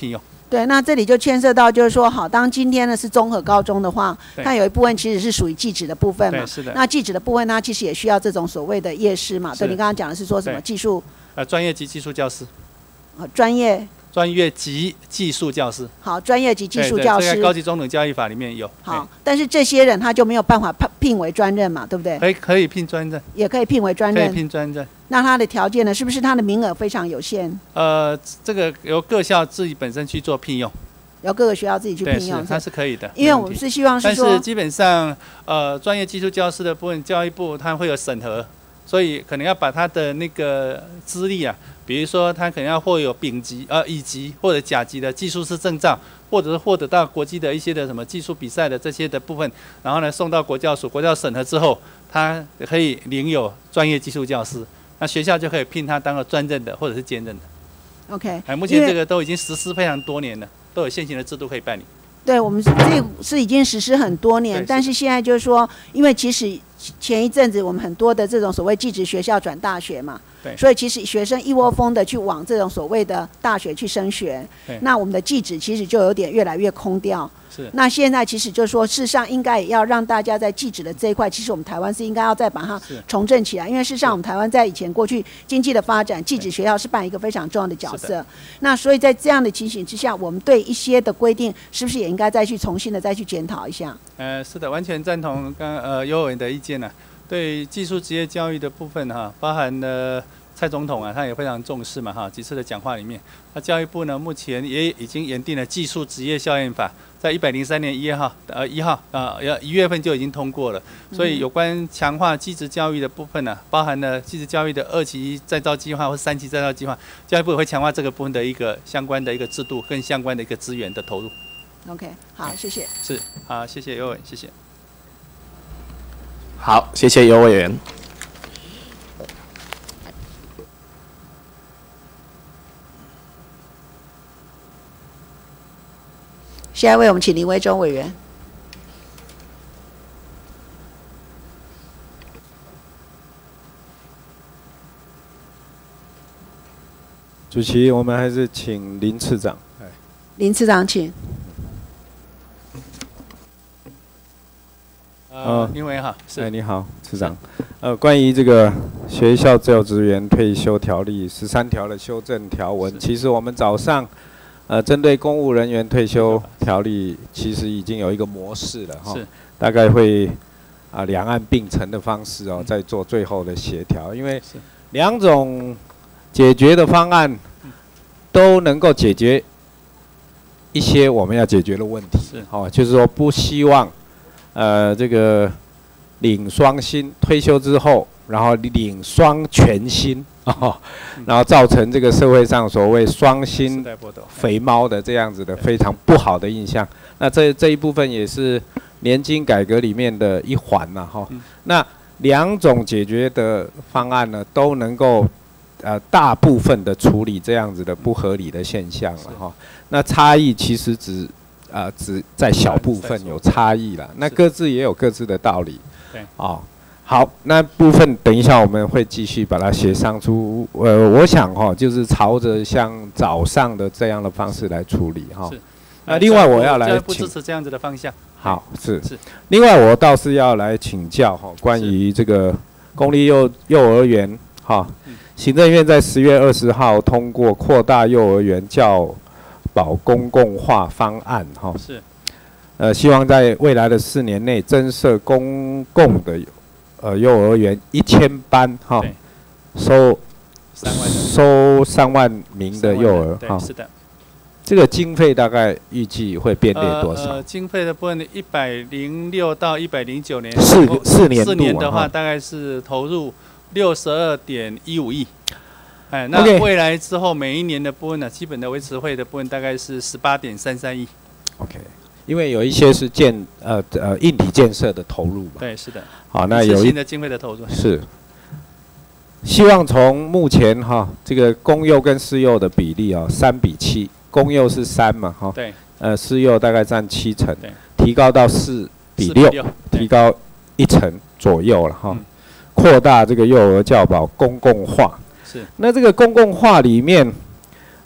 对，那这里就牵涉到就是说，好，当今天呢是综合高中的话， 对它有一部分其实是属于技职的部分嘛。 对，是的。 那技职的部分，它其实也需要这种所谓的业师嘛。对，你刚刚讲的是说什么技术？ 呃，专业级技术教师。 呃，专业。 专业级技术教师。 好，专业级技术教师。 这个高级中等教育法里面有。 好，但是这些人他就没有办法聘为专任嘛，对不对？ 可以可以聘专任。 也可以聘为专任。 可以聘专任。 那他的条件呢？是不是他的名额非常有限？ 呃，这个由各校自己本身去做聘用。 由各个学校自己去聘用， 它是可以的。 因为我们是希望是说， 但是基本上，呃，专业技术教师的部分，教育部它会有审核，所以可能要把他的那个资历啊，比如说他可能要获有丙级、呃乙级或者甲级的技术师证照，或者是获得到国际的一些的什么技术比赛的这些的部分，然后呢送到国教署，国教审核之后，他可以领有专业技术教师，那学校就可以聘他当了专任的或者是兼任的。 OK， 哎，目前这个都已经实施非常多年了。都有现行的制度可以办理。 对，我们这是已经实施很多年，但是现在就是说，因为其实前一阵子我们很多的这种所谓技职学校转大学嘛， 对， 所以其实学生一窝蜂的去往这种所谓的大学去升学，那我们的技职其实就有点越来越空掉。 是。 那现在其实就是说，事实上应该也要让大家在技职的这一块，其实我们台湾是应该要再把它重振起来，因为事实上我们台湾在以前过去经济的发展，技职学校是扮演一个非常重要的角色。那所以在这样的情形之下，我们对一些的规定是不是也应该再去重新的再去检讨一下？ 呃，是的，完全赞同刚呃尤委员的意见呢、啊。对技术职业教育的部分哈、啊，包含了蔡总统啊，他也非常重视嘛哈，几次的讲话里面，那教育部呢目前也已经研定了技术职业校验法，在一百零三年一号呃一号啊要一月份就已经通过了，所以有关强化技职教育的部分呢、啊，包含了技职教育的二期再造计划或三期再造计划，教育部也会强化这个部分的一个相关的一个制度跟相关的一个资源的投入。 OK， 好，谢谢。 是，好，谢谢尤委员，谢谢。 好，谢谢尤委员。 下一位，我们请林威忠委员。 主席，我们还是请林次长。 林次长，请。 呃，林委好，是。 哎，你好，次长。呃，关于这个学校教职员退休条例十三条的修正条文，其实我们早上。呃，针对公务人员退休条例，其实已经有一个模式了哈，大概会啊两岸并陈的方式哦，在做最后的协调，因为两种解决的方案都能够解决一些我们要解决的问题，哦，就是说不希望呃这个领双薪退休之后，然后领双全薪。哦，然后造成这个社会上所谓双薪肥猫的这样子的非常不好的印象。那这这一部分也是年金改革里面的一环呐，哈。那两种解决的方案呢，都能够呃大部分的处理这样子的不合理的现象了哈。那差异其实只啊、呃、只在小部分有差异了，那各自也有各自的道理。 对， 哦。好，那部分等一下我们会继续把它协商出，呃，我想哈、哦，就是朝着像早上的这样的方式来处理哈。 是。 那另外我要来不支持这样子的方向。 好，是是。 另外我倒是要来请教哈，关于这个公立幼幼儿园哈，行政院在十月二十号通过扩大幼儿园教保公共化方案哈。 是。 呃，希望在未来的四年内增设公共的。呃，幼儿园一千班哈，收收三万名的幼儿哈， 是的。 这个经费大概预计会编列多少？ 呃，经费的部分一百零六到一百零九年， 四四年四年的话，大概是投入六十二点一五亿。哎，那未来之后每一年的部分呢，基本的维持费的部分大概是十八点三三亿。 OK。因为有一些是建呃呃硬体建设的投入嘛， 对，是的。 好，那有一新的经费的投入是，希望从目前哈这个公幼跟私幼的比例啊三比七，公幼是三嘛哈， 对， 呃私幼大概占七成，提高到四比六，提高一成左右了哈，扩大这个幼儿教保公共化。 是， 那这个公共化里面。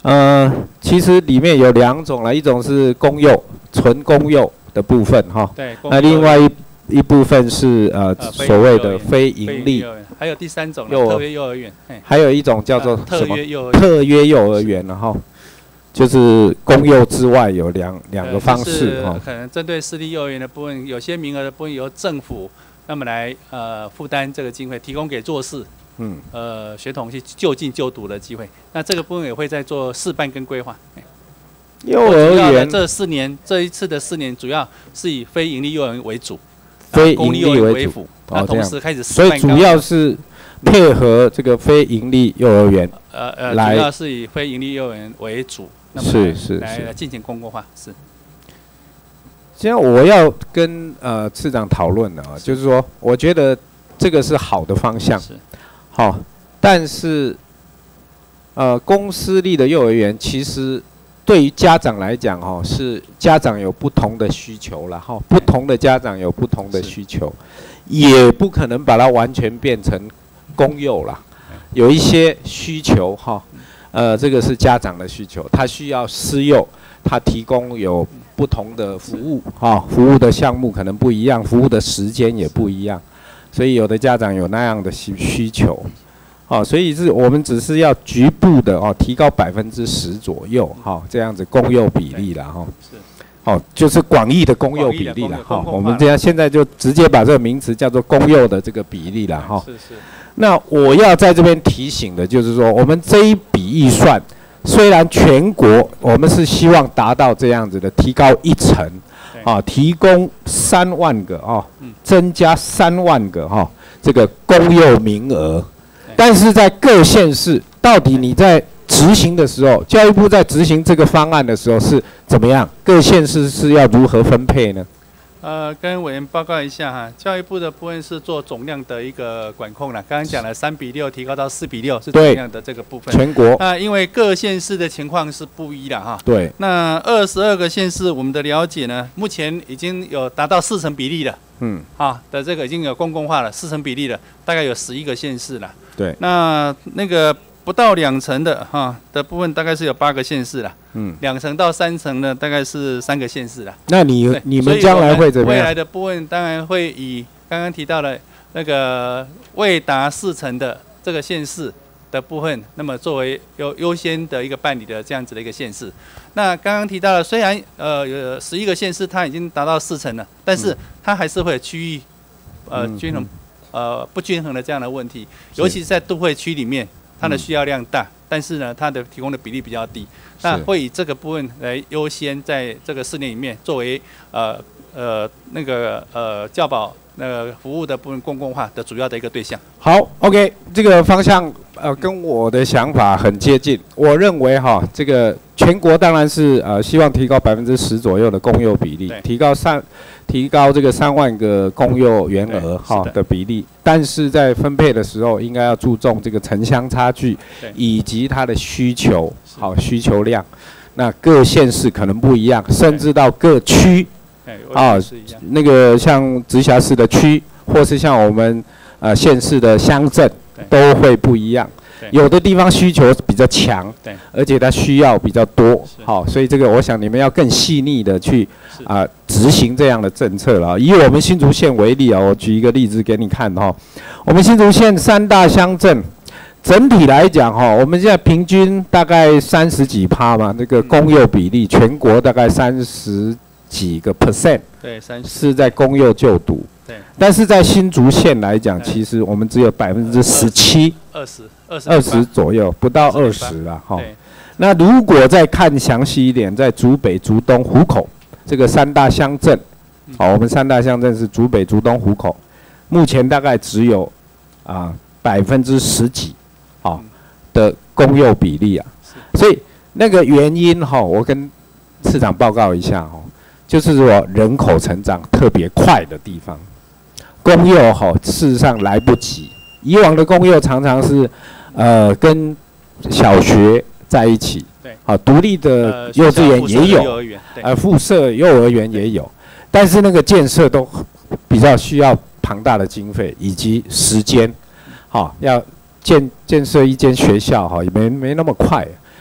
呃，其实里面有两种了，一种是公幼，纯公幼的部分哈。 对。 那另外一一部分是呃所谓的非盈利。 还有第三种幼特约幼儿园。 还有一种叫做特什么？ 约幼儿园。 特约幼儿园，然后就是公幼之外有两两个方式哈。 可能针对私立幼儿园的部分，有些名额的部分由政府那么来呃负担这个经费，提供给弱势。嗯，呃，学童去就近就读的机会，那这个部分也会在做示范跟规划。 幼儿园这四年，这一次的四年主要是以非营利幼儿园为主， 非盈利为主， 那同时开始示所范， 以主要是配合这个非盈利幼儿园， 呃呃，主要是以非盈利幼儿园为主，那么是是来来进行公共化是。 现在我要跟呃次长讨论的啊，就是说，我觉得这个是好的方向。好，但是，呃，公私立的幼儿园其实对于家长来讲，哈，是家长有不同的需求了，哈，不同的家长有不同的需求，也不可能把它完全变成公幼啦，有一些需求，哈，呃，这个是家长的需求，他需要私幼，他提供有不同的服务，哈，服务的项目可能不一样，服务的时间也不一样。所以有的家长有那样的需需求，哦，所以是我们只是要局部的哦，提高百分之十左右，哈、哦，这样子公幼比例啦，哈、哦，是，哦，就是广义的公幼比例啦，哈、哦，我们这样现在就直接把这个名词叫做公幼的这个比例啦，哈、哦， 是是。 那我要在这边提醒的就是说，我们这一笔预算虽然全国我们是希望达到这样子的提高一成。啊，提供三万个啊，增加三万个哈、啊，这个公幼名额，但是在各县市，到底你在执行的时候，教育部在执行这个方案的时候是怎么样？各县市是要如何分配呢？ 呃，跟委员报告一下哈，教育部的部分是做总量的一个管控了。刚刚讲了三比六提高到四比六是总量的这个部分。 全国。 那因为各县市的情况是不一的哈。 对。 那二十二个县市，我们的了解呢，目前已经有达到四成比例了。嗯。啊的这个已经有公共化了，四成比例了，大概有十一个县市了。 对。 那那个不到两成的哈的部分，大概是有八个县市了。嗯，两成到三成呢，大概是三个县市了。 那你你们将来会怎么样？ 未来的部分当然会以刚刚提到的那个未达四成的这个县市的部分，那么作为优优先的一个办理的这样子的一个县市。那刚刚提到了，虽然呃有十一个县市它已经达到四成了，但是它还是会有区域呃均衡呃不均衡的这样的问题，尤其是在都会区里面。它的需要量大，但是呢，它的提供的比例比较低，那会以这个部分来优先在这个四年里面作为呃呃那个呃教保那个服务的部分公共化的主要的一个对象。 好 ，OK， 这个方向呃跟我的想法很接近。我认为哈，这个全国当然是呃希望提高百分之十左右的公幼比例，提高三提高这个三万个公幼员额哈的比例，但是在分配的时候应该要注重这个城乡差距以及它的需求，好需求量。那各县市可能不一样，甚至到各区。啊，那个像直辖市的区，或是像我们呃县市的乡镇，都会不一样。有的地方需求比较强，而且它需要比较多，好，所以这个我想你们要更细腻的去啊、呃、执行这样的政策了。以我们新竹县为例啊，我举一个例子给你看哈。我们新竹县三大乡镇，整体来讲哈，我们现在平均大概三十几趴嘛，那个公幼比例，全国大概三十。几个 percent 对， 是在公幼就读，对，但是在新竹县来讲，其实我们只有百分之十七， 二十二十二十左右，不到二十了哈。那如果再看详细一点，在竹北、竹东、湖口这个三大乡镇，好，我们三大乡镇是竹北、竹东、湖口，目前大概只有啊百分之十几，好的公幼比例啊，所以那个原因哈，我跟市长报告一下哈。就是说人口成长特别快的地方，公幼哈事实上来不及。以往的公幼常常是，呃，跟小学在一起，对，好，独立的幼稚园也有，呃，附设幼儿园也有，但是那个建设都比较需要庞大的经费以及时间，好，要建建设一间学校哈也没没那么快。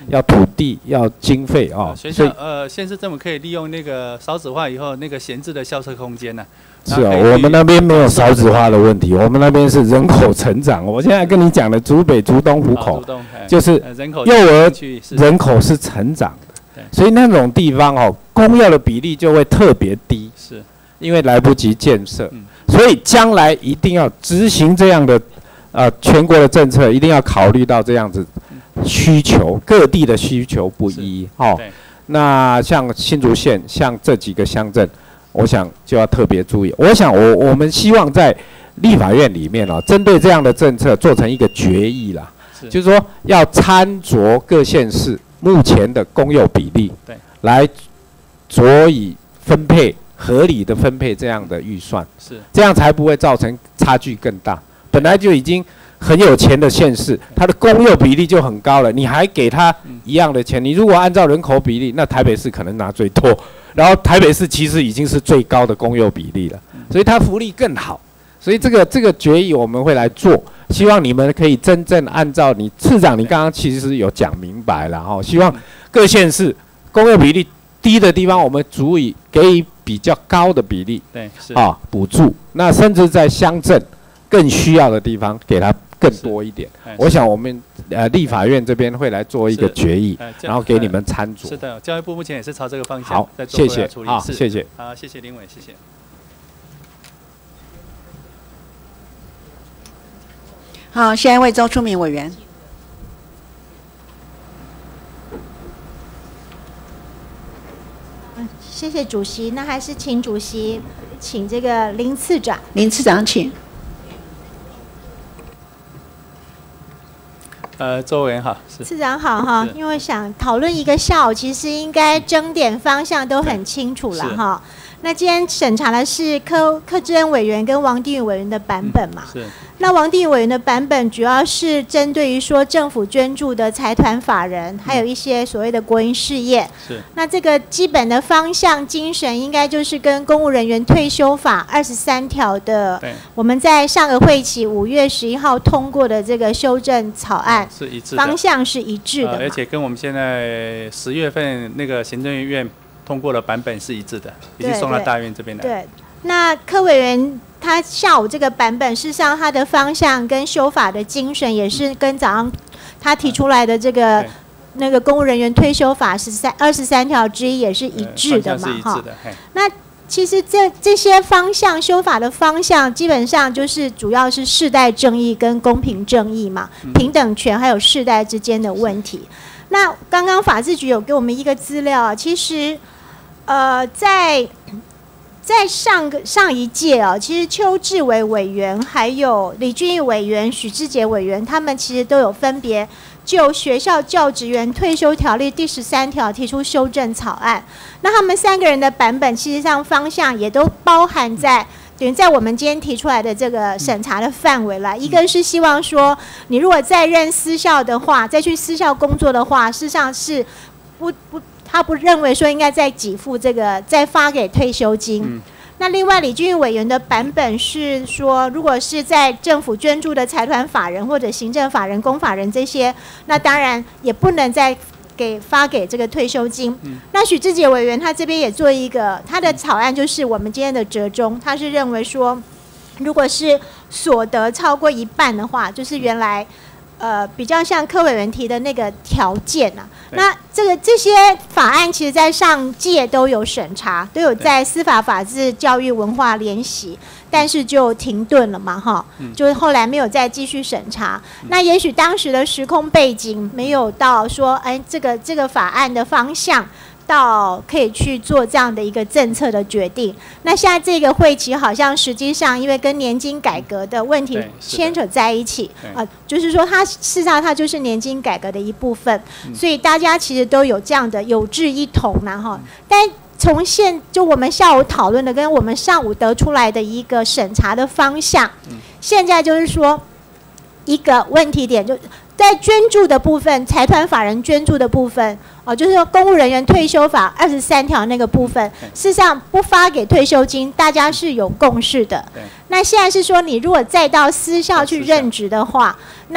要土地，要经费哦。 学所以校呃，县市政府可以利用那个少子化以后那个闲置的校舍空间呢、 是啊，我们那边没有少子化的问题，我们那边是人口成长。我现在跟你讲的竹北、竹东、湖口，就是幼儿人口是成长的，所以那种地方哦，公幼的比例就会特别低， 是， 因为来不及建设，所以将来一定要执行这样的呃全国的政策，一定要考虑到这样子需求，各地的需求不一哦。那像新竹县，像这几个乡镇。我想就要特别注意。我想我我们希望在立法院里面哦，针对这样的政策做成一个决议啦，就是说要参酌各县市目前的公幼比例， 对， 来酌以分配合理的分配这样的预算， 是， 这样才不会造成差距更大。本来就已经很有钱的县市，它的公幼比例就很高了，你还给他一样的钱，你如果按照人口比例，那台北市可能拿最多。然后台北市其实已经是最高的公幼比例了，所以它福利更好。所以这个这个决议我们会来做，希望你们可以真正按照你市长你刚刚其实有讲明白了哈，希望各县市公幼比例低的地方，我们足以给予比较高的比例， 对，是啊补助。那甚至在乡镇更需要的地方，给它更多一点。我想我们呃立法院这边会来做一个决议，然后给你们参酌。 是的，教育部目前也是朝这个方向好在做谢谢处理。 好谢谢好，谢谢林委，谢谢。 好，下一位周初明委员。 谢谢主席，那还是请主席请这个林次长。 林次长，请。 呃，周委员好，是次长好哈，因为想讨论一个下午，其实应该争点方向都很清楚了哈。那今天审查的是柯柯志恩委员跟王定宇委员的版本嘛？ 是。 那王定宇委员的版本主要是针对于说政府捐助的财团法人，还有一些所谓的国营事业。 是。 那这个基本的方向精神，应该就是跟公务人员退休法二十三条的，我们在上个会期五月十一号通过的这个修正草案， 是一致的， 方向是一致的、呃， 而且跟我们现在十月份那个行政院通过的版本是一致的，已经送到大院这边来。 对，那柯委员他下午这个版本，事实上他的方向跟修法的精神也是跟早上他提出来的这个、嗯、那个公务人员退休法十三二十三条之一也是一致的嘛，哈、 呃。 那其实这这些方向修法的方向，基本上就是主要是世代正义跟公平正义嘛，嗯、平等权还有世代之间的问题。那刚刚法制局有给我们一个资料啊，其实。呃，在在上个上一届啊，其实邱志伟委员还有李俊毅委员、许志杰委员，他们其实都有分别就学校教职员退休条例第十三条提出修正草案。那他们三个人的版本，其实上方向也都包含在等于在我们今天提出来的这个审查的范围啦。一个是希望说，你如果在任私校的话，再去私校工作的话，事实上是不不。他不认为说应该再给付这个，再发给退休金。嗯、那另外李俊毅委员的版本是说，如果是在政府捐助的财团法人或者行政法人、公法人这些，那当然也不能再给发给这个退休金。嗯、那许志杰委员他这边也做一个他的草案，就是我们今天的折中，他是认为说，如果是所得超过一半的话，就是原来。呃，比较像柯委员提的那个条件啊，那这个这些法案其实在上届都有审查，都有在司法法制教育文化联席，但是就停顿了嘛，哈，就是后来没有再继续审查。嗯、那也许当时的时空背景没有到说，哎，这个这个法案的方向。到可以去做这样的一个政策的决定。那现在这个会期好像实际上因为跟年金改革的问题牵扯在一起啊、呃，就是说它事实上它就是年金改革的一部分，嗯、所以大家其实都有这样的有志一同嘛哈。但从现就我们下午讨论的跟我们上午得出来的一个审查的方向，嗯、现在就是说一个问题点就。在捐助的部分，财团法人捐助的部分，哦，就是说公务人员退休法二十三条那个部分，事实上不发给退休金，大家是有共识的。那现在是说，你如果再到私校去任职的话，那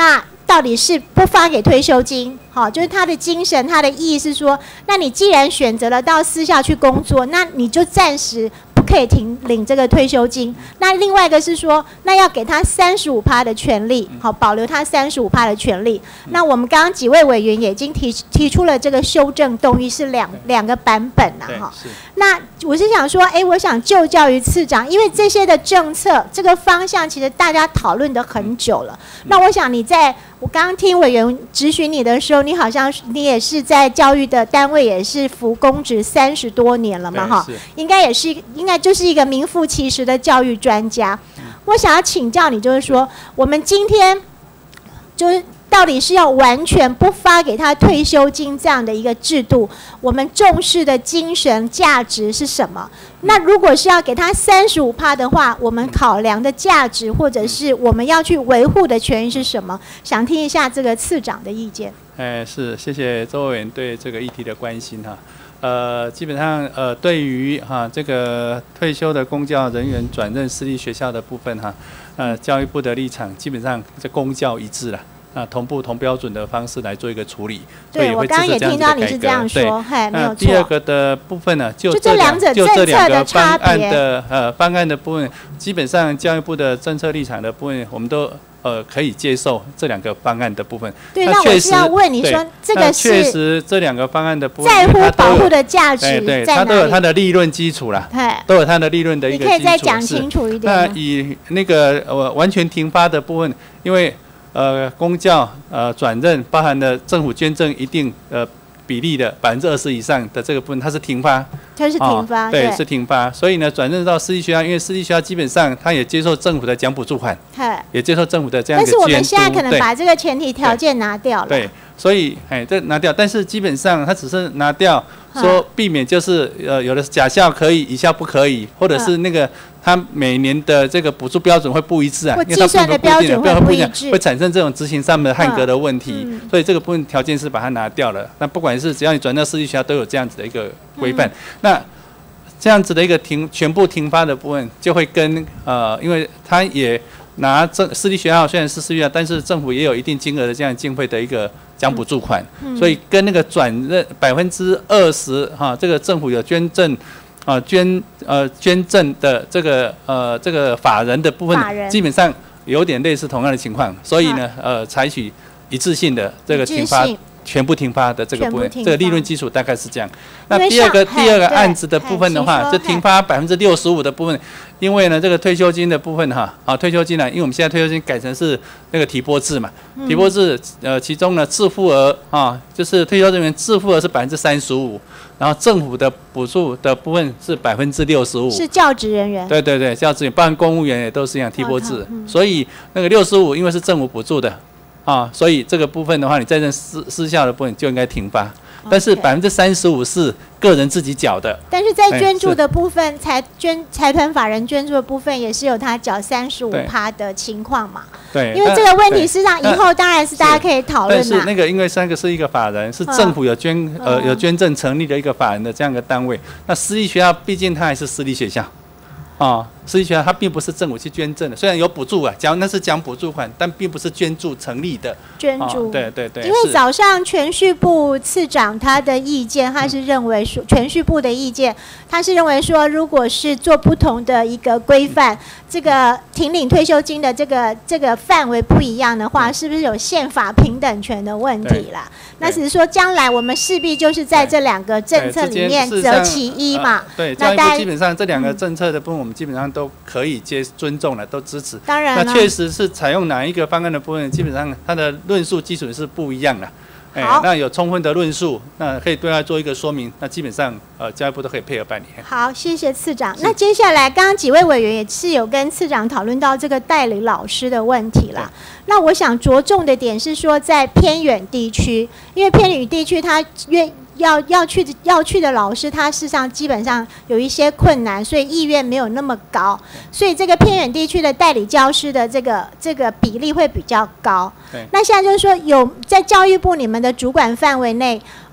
到底是不发给退休金，好，就是他的精神，他的意义是说，那你既然选择了到私校去工作，那你就暂时不可以停领这个退休金。那另外一个是说，那要给他三十五趴的权利，好，保留他三十五趴的权利。那我们刚刚几位委员也已经提提出了这个修正动议，是两两个版本啦，哈。那我是想说，哎，我想就教于次长，因为这些的政策这个方向，其实大家讨论的很久了。那我想你在我刚刚听委员质询你的时候，你好像你也是在教育的单位，也是服公职三十多年了嘛，哈，应该也是应该就是一个名副其实的教育专家。我想要请教你，就是说，我们今天就是到底是要完全不发给他退休金这样的一个制度，我们重视的精神价值是什么？那如果是要给他三十五趴的话，我们考量的价值或者是我们要去维护的权益是什么？想听一下这个次长的意见。 哎，是，谢谢周委员对这个议题的关心哈。呃，基本上呃，对于哈这个退休的公教人员转任私立学校的部分哈，呃，教育部的立场基本上是公教一致啦。那同步同标准的方式来做一个处理， 对，我刚刚也听到你是这样说，嘿，没有错。 第二个的部分呢，就这两者就这两个方案别的呃方案的部分，基本上教育部的政策立场的部分，我们都呃可以接受这两个方案的部分。 对，那我是要问你说，这个是确实这两个方案的部分， 在乎保护的价值在哪里？ 对，它都有它的利润基础啦，都有它的利润的一个基础。 你可以再讲清楚一点。 那以那个呃完全停发的部分，因为呃，公教呃转任包含了政府捐赠一定呃比例的百分之二十以上的这个部分，它是停发， 它是停发， 哦、对，是停发。所以呢，转任到私立学校，因为私立学校基本上它也接受政府的奖补助款，也接受政府的这样一个监督。 但是我们现在可能把这个前提条件拿掉了。 对，所以哎，这拿掉，但是基本上它只是拿掉，说避免就是呃有的甲校可以，乙校不可以，或者是那个。它每年的这个补助标准会不一致啊， 因为它计算的标准会不一致， 会产生这种执行上面的汉格的问题，嗯、所以这个部分条件是把它拿掉了。那不管是只要你转到私立学校，都有这样子的一个规范。嗯、那这样子的一个停全部停发的部分，就会跟呃，因为它也拿政私立学校虽然是私立学校，但是政府也有一定金额的这样经费的一个奖补助款，嗯、所以跟那个转任百分之二十哈，这个政府有捐赠。啊，捐呃捐赠的这个呃这个法人的部分，基本上有点类似同样的情况，所以呢，呃，采取一致性的这个停发，全部停发的这个部分，这个利润基础大概是这样。那第二个第二个案子的部分的话，就停发百分之六十五的部分，因为呢这个退休金的部分哈，啊退休金呢，因为我们现在退休金改成是那个提拨制嘛，提拨制呃其中呢自付额啊，就是退休人员自付额是百分之三十五。然后政府的补助的部分是百分之六十五， 是教职人员。 对对对，教职员，包含公务员也都是一样提拨制，嗯、所以那个六十五因为是政府补助的，啊，所以这个部分的话，你在任私私校的部分就应该停发。但是百分之三十五是个人自己缴的。 但是在捐助的部分，财捐财团法人捐助的部分也是有他缴三十五趴的情况嘛？ 对， 因为这个问题事实上以后当然是大家可以讨论嘛。 但是那个因为三个是一个法人，是政府有捐、嗯、呃有捐赠成立的一个法人的这样一个单位。那私立学校毕竟它还是私立学校。啊，私立学校它并不是政府去捐赠的，虽然有补助啊，讲那是讲补助款，但并不是捐助成立的。 捐助、 啊，对对对。 因为早上铨叙部次长他的意见，他是认为说铨叙部的意见，他是认为说，如果是做不同的一个规范，嗯、这个停领退休金的这个这个范围不一样的话，嗯、是不是有宪法平等权的问题啦？那只是说将来我们势必就是在这两个政策里面择其一嘛。 呃、对，教育部基本上这两个政策的部分，我们基本上都可以接尊重了，都支持。 当然， 那确实是采用哪一个方案的部分，基本上它的论述基础是不一样的。哎，那有充分的论述，那可以对他做一个说明，那基本上呃教育部都可以配合办理。 好，谢谢次长。那接下来，刚刚几位委员也是有跟次长讨论到这个代理老师的问题啦。那我想着重的点是说，在偏远地区，因为偏远地区它约。要要去要去的老师，他事实上基本上有一些困难，所以意愿没有那么高，所以这个偏远地区的代理教师的这个这个比例会比较高。那现在就是说，有在教育部你们的主管范围内，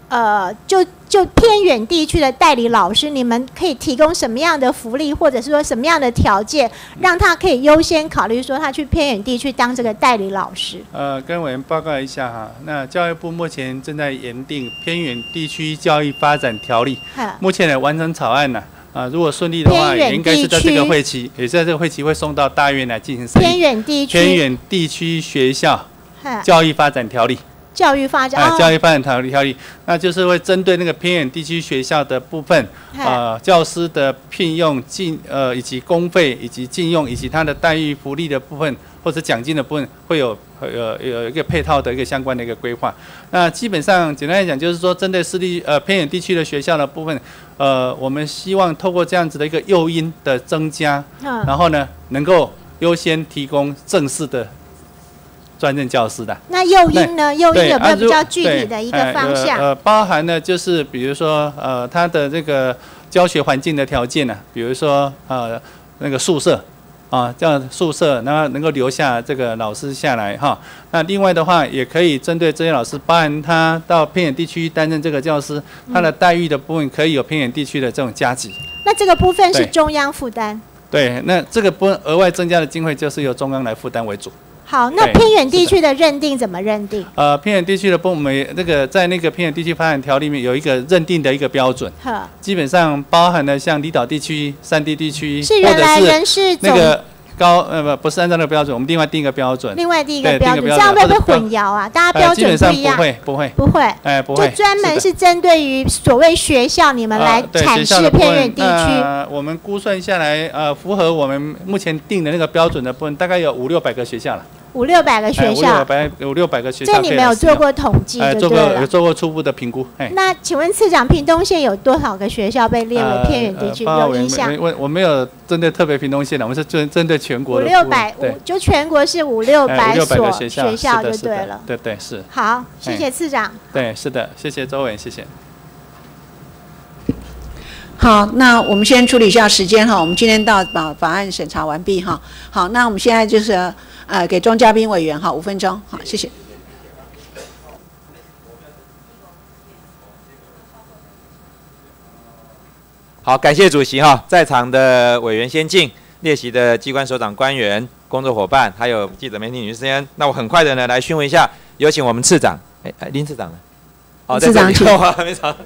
呃，就就偏远地区的代理老师，你们可以提供什么样的福利，或者是说什么样的条件，让他可以优先考虑说他去偏远地区当这个代理老师？ 呃，跟委员报告一下哈，那教育部目前正在研定偏远地区教育发展条例，目前的完成草案呢、啊，啊，如果顺利的话，也应该是在这个会期，也在这个会期会送到大院来进行审议。 偏远地区， 偏远地区学校教育发展条例。 教育发展， 啊，教育发展条例条例，那就是会针对那个偏远地区学校的部分，呃，教师的聘用、禁呃以及公费以及禁用以及他的待遇福利的部分或者奖金的部分，会有呃有一个配套的一个相关的一个规划。那基本上简单来讲，就是说针对私立呃偏远地区的学校的部分，呃，我们希望透过这样子的一个诱因的增加， 嗯、 然后呢，能够优先提供正式的专任教师的。 那诱因呢？诱因有没有比较具体的一个方向？ 呃，包含呢就是比如说呃，他的这个教学环境的条件呢、啊，比如说呃那个宿舍啊，这样宿舍，然后能够留下这个老师下来哈。那另外的话，也可以针对这些老师，包含他到偏远地区担任这个教师，他的待遇的部分可以有偏远地区的这种加级。 那这个部分是中央负担？ 对，那这个部分额外增加的经费就是由中央来负担为主。 好，那偏远地区的认定怎么认定？ 呃，偏远地区的部门，那个在那个偏远地区发展条例里面有一个认定的一个标准，基本上包含了像离岛地区、山地地区， 是原来人事那个高呃不不是按照那个标准，我们另外定一个标准。 另外定一个标准，这样会不会混淆啊？大家标准不一样。 不会不会不会， 哎不会， 就专门是针对于所谓学校你们来阐释偏远地区。 呃，我们估算下来，呃，符合我们目前定的那个标准的部分，大概有五六百个学校了。 五六百个学校，五六百五六百个学校， 这你们有做过统计就对了。 做过有做过初步的评估。 那请问次长，屏东县有多少个学校被列为偏远地区？有印象？ 我我没有针对特别屏东县的，我们是针针对全国的。 五六百，五就全国是五六百所学校就对了。 对对是。 好，谢谢次长。 对，是的，谢谢周委员，谢谢。 好，那我们先处理一下时间哈，我们今天到把法案审查完毕哈。好，那我们现在就是呃给钟嘉宾委员哈五分钟，好，谢谢。 好，感谢主席哈，在场的委员先进、列席的机关首长官员、工作伙伴，还有记者媒体女士之间，那我很快的呢来询问一下，有请我们次长，哎哎林次长呢？ 哦，次长请。 没长。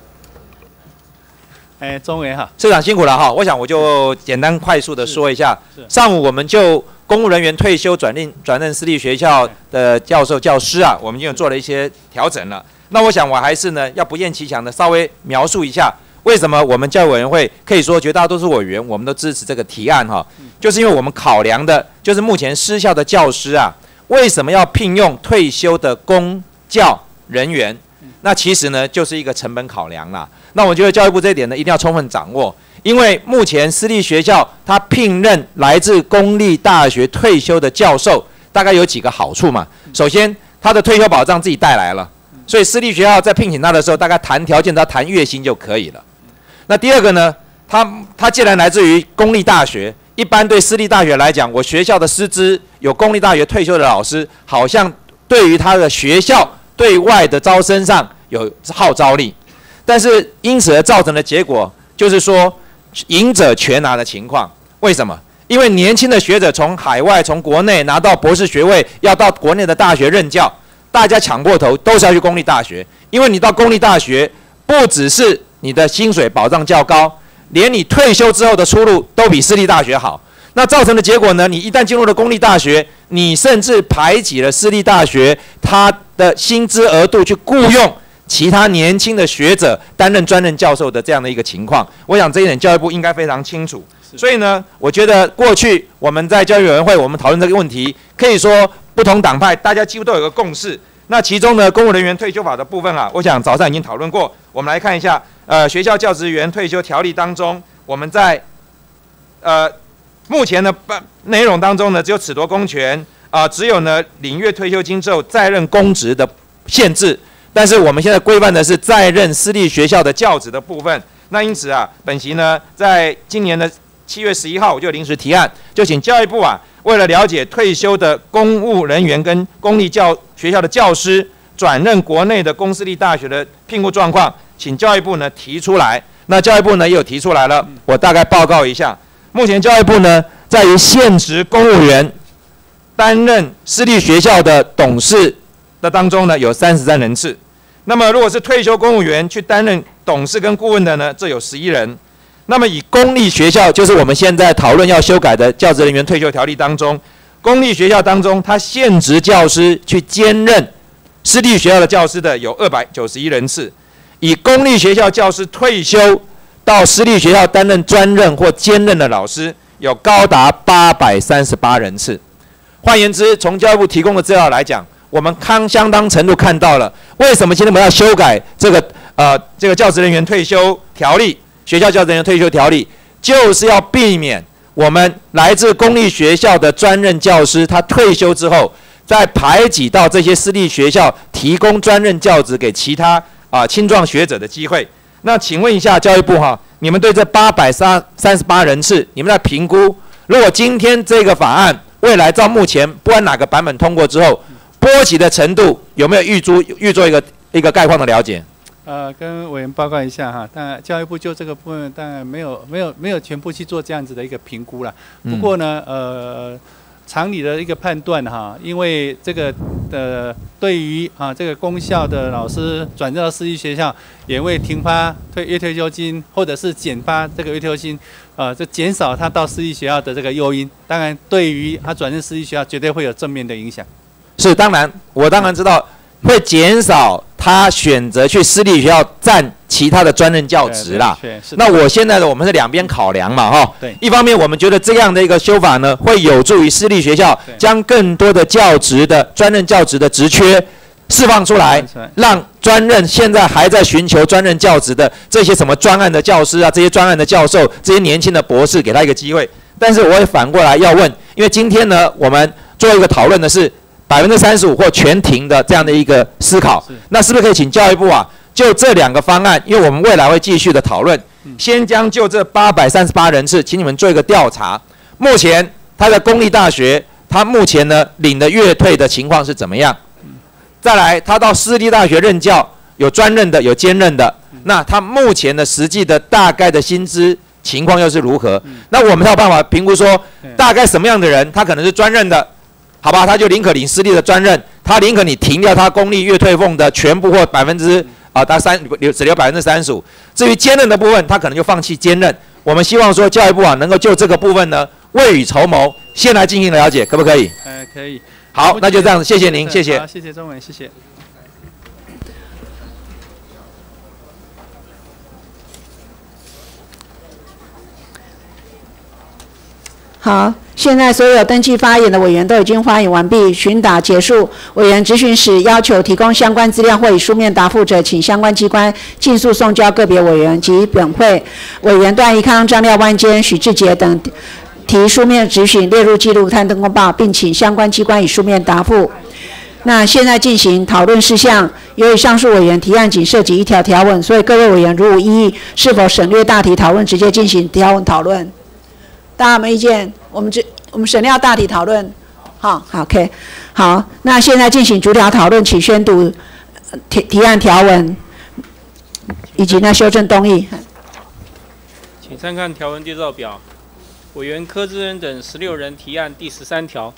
哎，钟委员好， 市长辛苦了哈。我想我就简单快速的说一下，上午我们就公务人员退休转任转任私立学校的教授教师啊，我们已经做了一些调整了。那我想我还是呢要不厌其详的稍微描述一下，为什么我们教育委员会可以说绝大多数委员我们都支持这个提案哈，就是因为我们考量的就是目前私校的教师啊，为什么要聘用退休的公教人员？那其实呢就是一个成本考量啦。那我觉得教育部这一点呢，一定要充分掌握，因为目前私立学校它聘任来自公立大学退休的教授，大概有几个好处嘛。首先，他的退休保障自己带来了，所以私立学校在聘请他的时候，大概谈条件，他谈月薪就可以了。那第二个呢，他他既然来自于公立大学，一般对私立大学来讲，我学校的师资有公立大学退休的老师，好像对于他的学校对外的招生上有号召力。但是因此而造成的结果，就是说赢者全拿的情况。为什么？因为年轻的学者从海外、从国内拿到博士学位，要到国内的大学任教，大家抢过头都是要去公立大学。因为你到公立大学，不只是你的薪水保障较高，连你退休之后的出路都比私立大学好。那造成的结果呢？你一旦进入了公立大学，你甚至排挤了私立大学它的薪资额度去雇用其他年轻的学者担任专任教授的这样的一个情况，我想这一点教育部应该非常清楚。所以呢，我觉得过去我们在教育委员会我们讨论这个问题，可以说不同党派大家几乎都有个共识。那其中呢，公务人员退休法的部分啊，我想早上已经讨论过。我们来看一下，呃，学校教职员退休条例当中，我们在呃目前的内容当中呢，只有褫夺公权啊、呃，只有呢领月退休金之后再任公职的限制。但是我们现在规范的是在任私立学校的教职的部分。那因此啊，本席呢，在今年的七月十一号，我就临时提案，就请教育部啊，为了了解退休的公务人员跟公立教学校的教师转任国内的公私立大学的聘雇状况，请教育部呢提出来。那教育部呢也有提出来了，我大概报告一下。目前教育部呢，在于现职公务员担任私立学校的董事的当中呢，有三十三人次。那么如果是退休公务员去担任董事跟顾问的呢，这有十一人。那么以公立学校，就是我们现在讨论要修改的教职人员退休条例当中，公立学校当中，他现职教师去兼任私立学校的教师的有二百九十一人次。以公立学校教师退休到私立学校担任专任或兼任的老师，有高达八百三十八人次。换言之，从教育部提供的资料来讲，我们看相当程度看到了为什么今天我们要修改这个呃这个教职人员退休条例，学校教职人员退休条例，就是要避免我们来自公立学校的专任教师，他退休之后，再排挤到这些私立学校提供专任教职给其他啊青壮学者的机会。那请问一下教育部哈，你们对这八百三三十八人次，你们在评估，如果今天这个法案未来照目前不管哪个版本通过之后，波及的程度有没有预估预做一个一个概况的了解？ 呃，跟委员报告一下哈，当然教育部就这个部分当然没有没有没有全部去做这样子的一个评估了。不过呢，呃。常理的一个判断哈，因为这个呃，对于啊这个公校的老师转到私立学校，也会停发退月退休金，或者是减发这个月退休金，呃，这减少他到私立学校的这个诱因。当然，对于他转任私立学校，绝对会有正面的影响。 是，当然，我当然知道会减少他选择去私立学校占其他的专任教职啦。那我现在的我们是两边考量嘛，哈。对。一方面我们觉得这样的一个修法呢，会有助于私立学校将更多的教职的专任教职的职缺释放出来，让专任现在还在寻求专任教职的这些什么专案的教师啊，这些专案的教授，这些年轻的博士，给他一个机会。但是我也反过来要问，因为今天呢，我们做一个讨论的是百分之三十五或全停的这样的一个思考，那是不是可以请教育部啊？就这两个方案，因为我们未来会继续的讨论，先将就这八百三十八人次，请你们做一个调查。目前他的公立大学，他目前呢领的月退的情况是怎么样？再来，他到私立大学任教，有专任的，有兼任的，那他目前的实际的大概的薪资情况又是如何？那我们才有办法评估说，大概什么样的人，他可能是专任的，好吧，他就宁可领私立的专任，他宁可你停掉他公立月退俸的全部或百分之。啊，他三留只留百分之三十五。至于兼任的部分，他可能就放弃兼任。我们希望说教育部啊，能够就这个部分呢，未雨绸缪，先来进行了解，可不可以？ 呃，可以。 好，那就这样子，谢谢您，谢谢。 好，谢谢钟委，谢谢。 好，现在所有登记发言的委员都已经发言完毕，询答结束。委员质询时要求提供相关资料或以书面答复者，请相关机关尽速送交个别委员及本会委员段宜康、张廖万坚、许志杰等提书面质询列入记录刊登公报，并请相关机关以书面答复。那现在进行讨论事项，由于上述委员提案仅涉及一条条文，所以各位委员如无异议，是否省略大题讨论，直接进行条文讨论？大家有没有意见？我们这我们省略大题讨论，好，好 ，OK， 好，那现在进行逐条讨论，请宣读提提案条文以及那修正动议。 请参看条文对照表，委员柯志恩等十六人提案第十三条。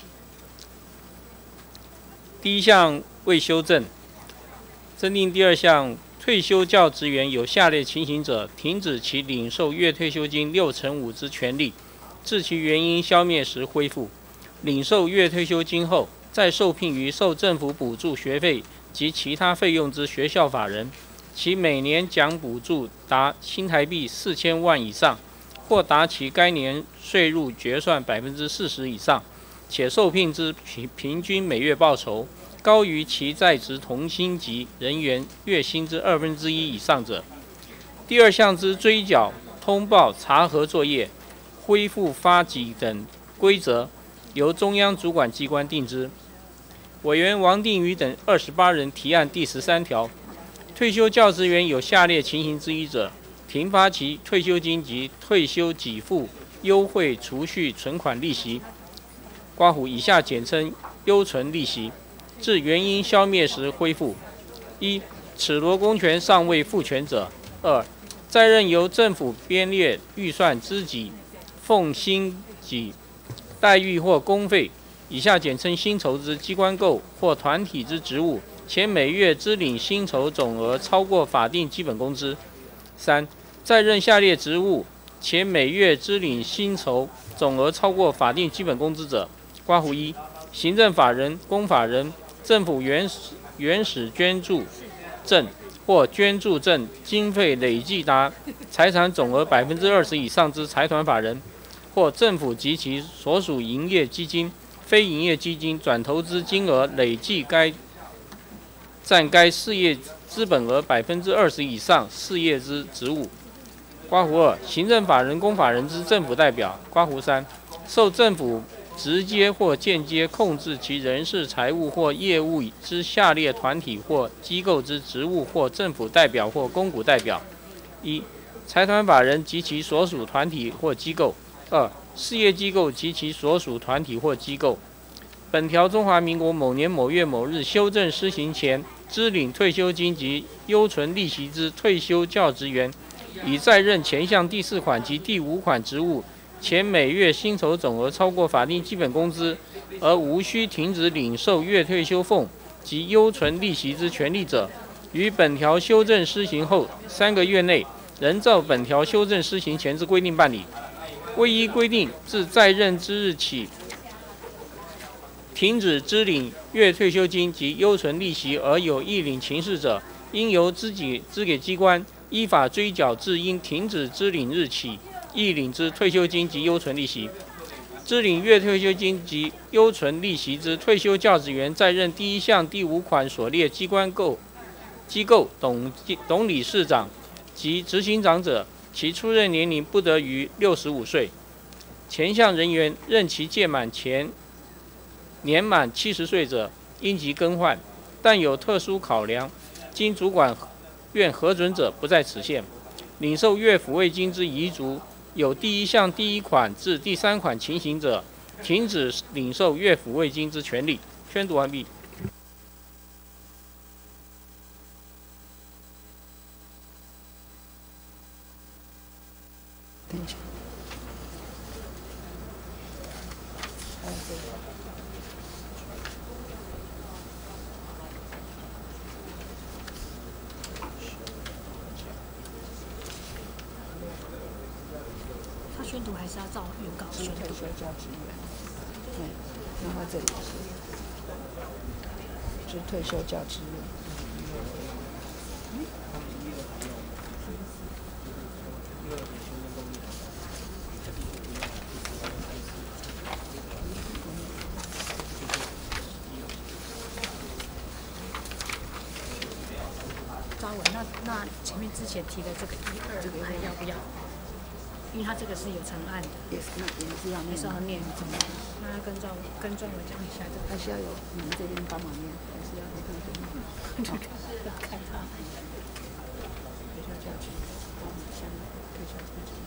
第一项未修正，增订第二项，退休教职员有下列情形者，停止其领受月退休金六成五之权利。自其原因消灭时恢复，领受月退休金后，再受聘于受政府补助学费及其他费用之学校法人，其每年奖补助达新台币四千万以上，或达其该年税入决算百分之四十以上，且受聘之平平均每月报酬高于其在职同薪级人员月薪之二分之一以上者。第二项之追缴、通报、查核作业。恢复发给等规则，由中央主管机关定之。委员王定宇等二十八人提案第十三条，退休教职员有下列情形之一者，停发其退休金及退休给付优惠储蓄存款利息（括弧以下简称优存利息），至原因消灭时恢复， 一、褫夺公权尚未赋权者；二、在任由政府编列预算支给、奉薪给、待遇或公费（以下简称薪酬）之机关构或团体之职务，且每月支领薪酬总额超过法定基本工资；三、在任下列职务，且每月支领薪酬总额超过法定基本工资者：括弧一、行政法人、公法人、政府原始原始捐助证或捐助证经费累计达财产总额百分之二十以上之财团法人，或政府及其所属营业基金、非营业基金转投资金额累计该占该事业资本额百分之二十以上事业之职务。括弧二、行政法人、公法人之政府代表。括弧三、受政府直接或间接控制其人事、财务或业务之下列团体或机构之职务或政府代表或公股代表：一、财团法人及其所属团体或机构；二、事业机构及其所属团体或机构。本条中华民国某年某月某日修正施行前，支领退休金及优存利息之退休教职员，已在任前项第四款及第五款职务，且每月薪酬总额超过法定基本工资，而无需停止领受月退休俸及优存利息之权利者，于本条修正施行后三个月内，仍照本条修正施行前之规定办理。未依规定自在任之日起停止支领月退休金及优存利息而有异领情事者，应由支给支给机关依法追缴至应停止支领日起异领之退休金及优存利息。支领月退休金及优存利息之退休教职员，在任第一项第五款所列机关构机构董董理事长及执行长者，其出任年龄不得逾六十五岁。前项人员任期届满前年满七十岁者，应即更换，但有特殊考量，经主管院核准者，不在此限。领受月抚慰金之遗族，有第一项第一款至第三款情形者，停止领受月抚慰金之权利。宣读完毕。 他宣读还是要照原稿宣读。退休教职员，对，然后这里是，是退休教职员。张文，那那前面之前提的这个一二还要不要？因为他这个是有成案的，也是也是要也是要念怎么？那要跟庄跟庄文讲一下，这还是要有你们这边帮忙念，还是要你们这边看他。退休教职，下面退休教职。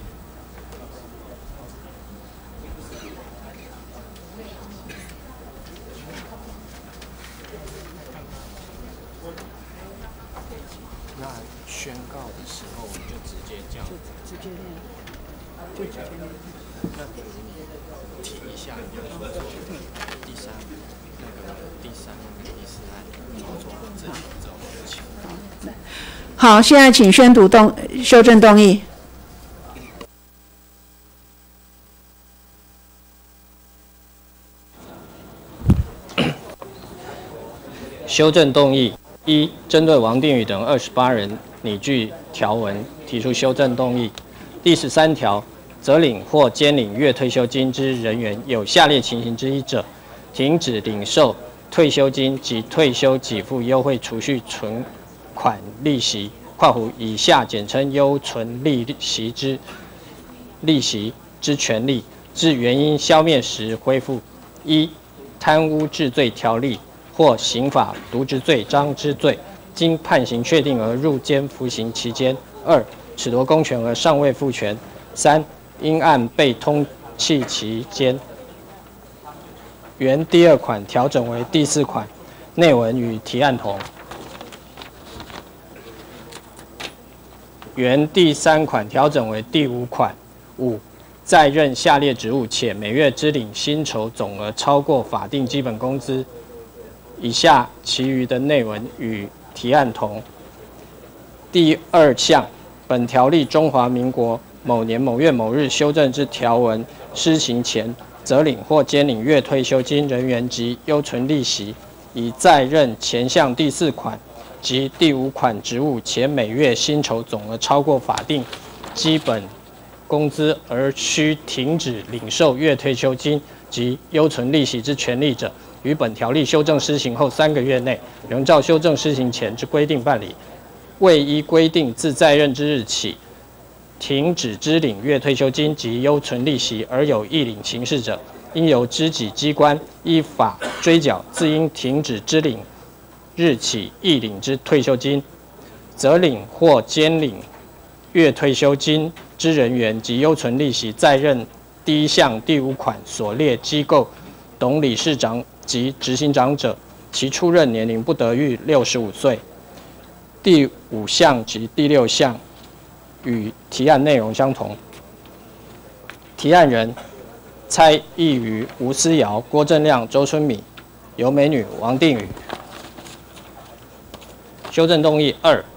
那宣告的时候，我们就直接这样，就直接念，就直接念。那提一下，比如说第三那个第三第四案操作这这种事情。 好，现在请宣读动修正动议。 修正动议。一、针对王定宇等二十八人拟具条文提出修正动议。第十三条，责领或兼领月退休金之人员有下列情形之一者，停止领受退休金及退休给付优惠储蓄存款利息（括弧以下简称优存利息之利息之权利），至原因消灭时恢复。一、贪污治罪条例或刑法渎职罪章之罪，经判刑确定而入监服刑期间；二、褫夺公权而尚未复权；三、因案被通缉期间。原第二款调整为第四款，内文与提案同。 原第三款调整为第五款。五、在任下列职务且每月支领薪酬总额超过法定基本工资，以下其余的内文与提案同。第二项，本条例中华民国某年某月某日修正之条文施行前，则领或兼领月退休金人员及优存利息，以在任前项第四款及第五款职务且每月薪酬总额超过法定基本工资而需停止领受月退休金及优存利息之权利者，于本条例修正施行后三个月内，仍照修正施行前之规定办理。未依规定自在任之日起停止支领月退休金及优存利息而有异领情事者，应由知己机关依法追缴自应停止支领日起异领之退休金，则领或兼领月退休金之人员及优存利息在任第一项第五款所列机构董理事长及执行长者，其出任年龄不得逾六十五岁。第五项及第六项与提案内容相同。提案人蔡意瑜、吴思瑶、郭正亮、周春米，尤美女、王定宇。修正动议二。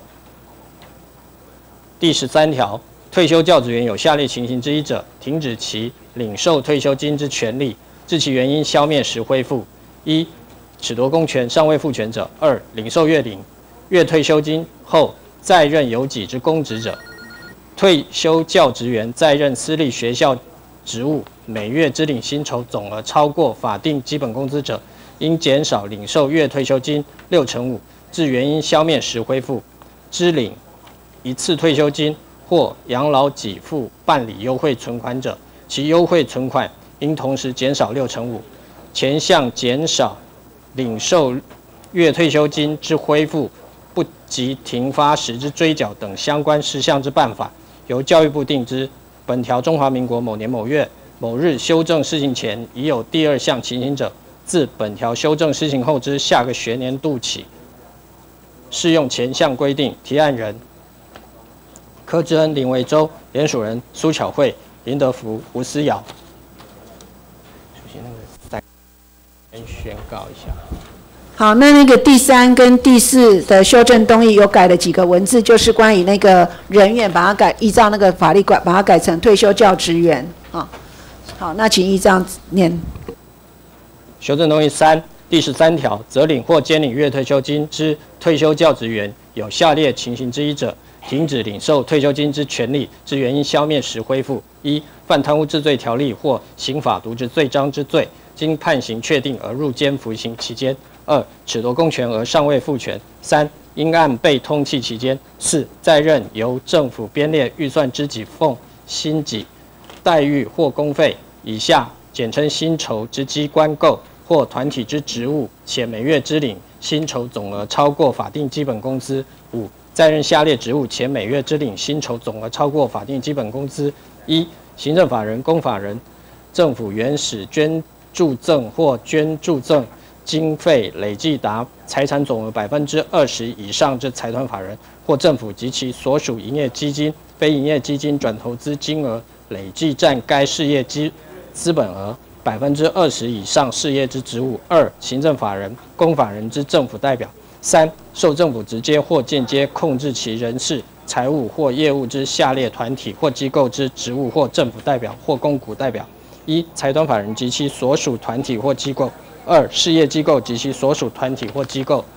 第十三条，退休教职员有下列情形之一者，停止其领受退休金之权利，致其原因消灭时恢复：一、褫夺公权尚未复权者；二、领受月领月退休金后在任有己之公职者；退休教职员在任私立学校职务每月支领薪酬总额超过法定基本工资者，应减少领受月退休金六成五，至原因消灭时恢复；支领一次退休金或养老给付办理优惠存款者，其优惠存款应同时减少六成五。前项减少领受月退休金之恢复不及停发时之追缴等相关事项之办法，由教育部定之。本条中华民国某年某月某日修正施行前已有第二项情形者，自本条修正施行后之下个学年度起，适用前项规定。提案人柯志恩、林维洲，联署人苏巧慧、林德福、吴思瑶。主席，那个再先宣告一下。 好，那那个第三跟第四的修正动议有改了几个文字，就是关于那个人员把它改，依照那个法律改，把它改成退休教职员啊。好，那请依照念。 修正动议三，第十三条，则领或兼领月退休金之退休教职员有下列情形之一者，停止领受退休金之权利之原因消灭时恢复：一、犯贪污治罪条例或刑法渎职罪章之罪，经判刑确定而入监服刑期间；二、褫夺公权而尚未复权；三、因案被通缉期间；四、在任由政府编列预算之给奉薪给、待遇或公费以下简称薪酬之机关构或团体之职务，且每月支领薪酬总额超过法定基本工资；五、在任下列职务且每月支领薪酬总额超过法定基本工资：一、行政法人、公法人、政府原始捐助赠或捐助赠经费累计达财产总额百分之二十以上之财团法人，或政府及其所属营业基金、非营业基金转投资金额累计占该事业基资本额百分之二十以上事业之职务；二、行政法人、公法人之政府代表；三、受政府直接或间接控制其人事、财务或业务之下列团体或机构之职务或政府代表或公股代表：一、财团法人及其所属团体或机构；二、事业机构及其所属团体或机构；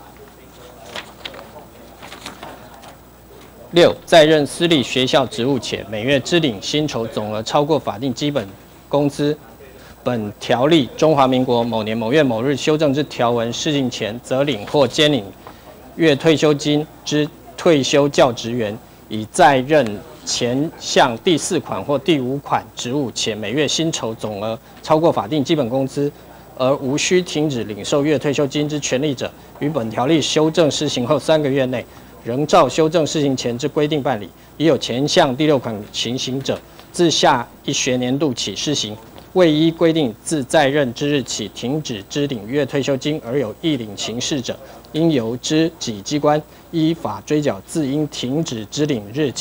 六、在任私立学校职务且每月支领薪酬总额超过法定基本工资。本条例中华民国某年某月某日修正之条文施行前，则领或兼领月退休金之退休教职员，以在任前项第四款或第五款职务且每月薪酬总额超过法定基本工资，而无需停止领受月退休金之权利者，于本条例修正施行后三个月内，仍照修正施行前之规定办理。已有前项第六款情形者，自下一学年度起施行。未依规定自在任之日起停止支领月退休金而有异领情事者，应由知己机关依法追缴自应停止支领日起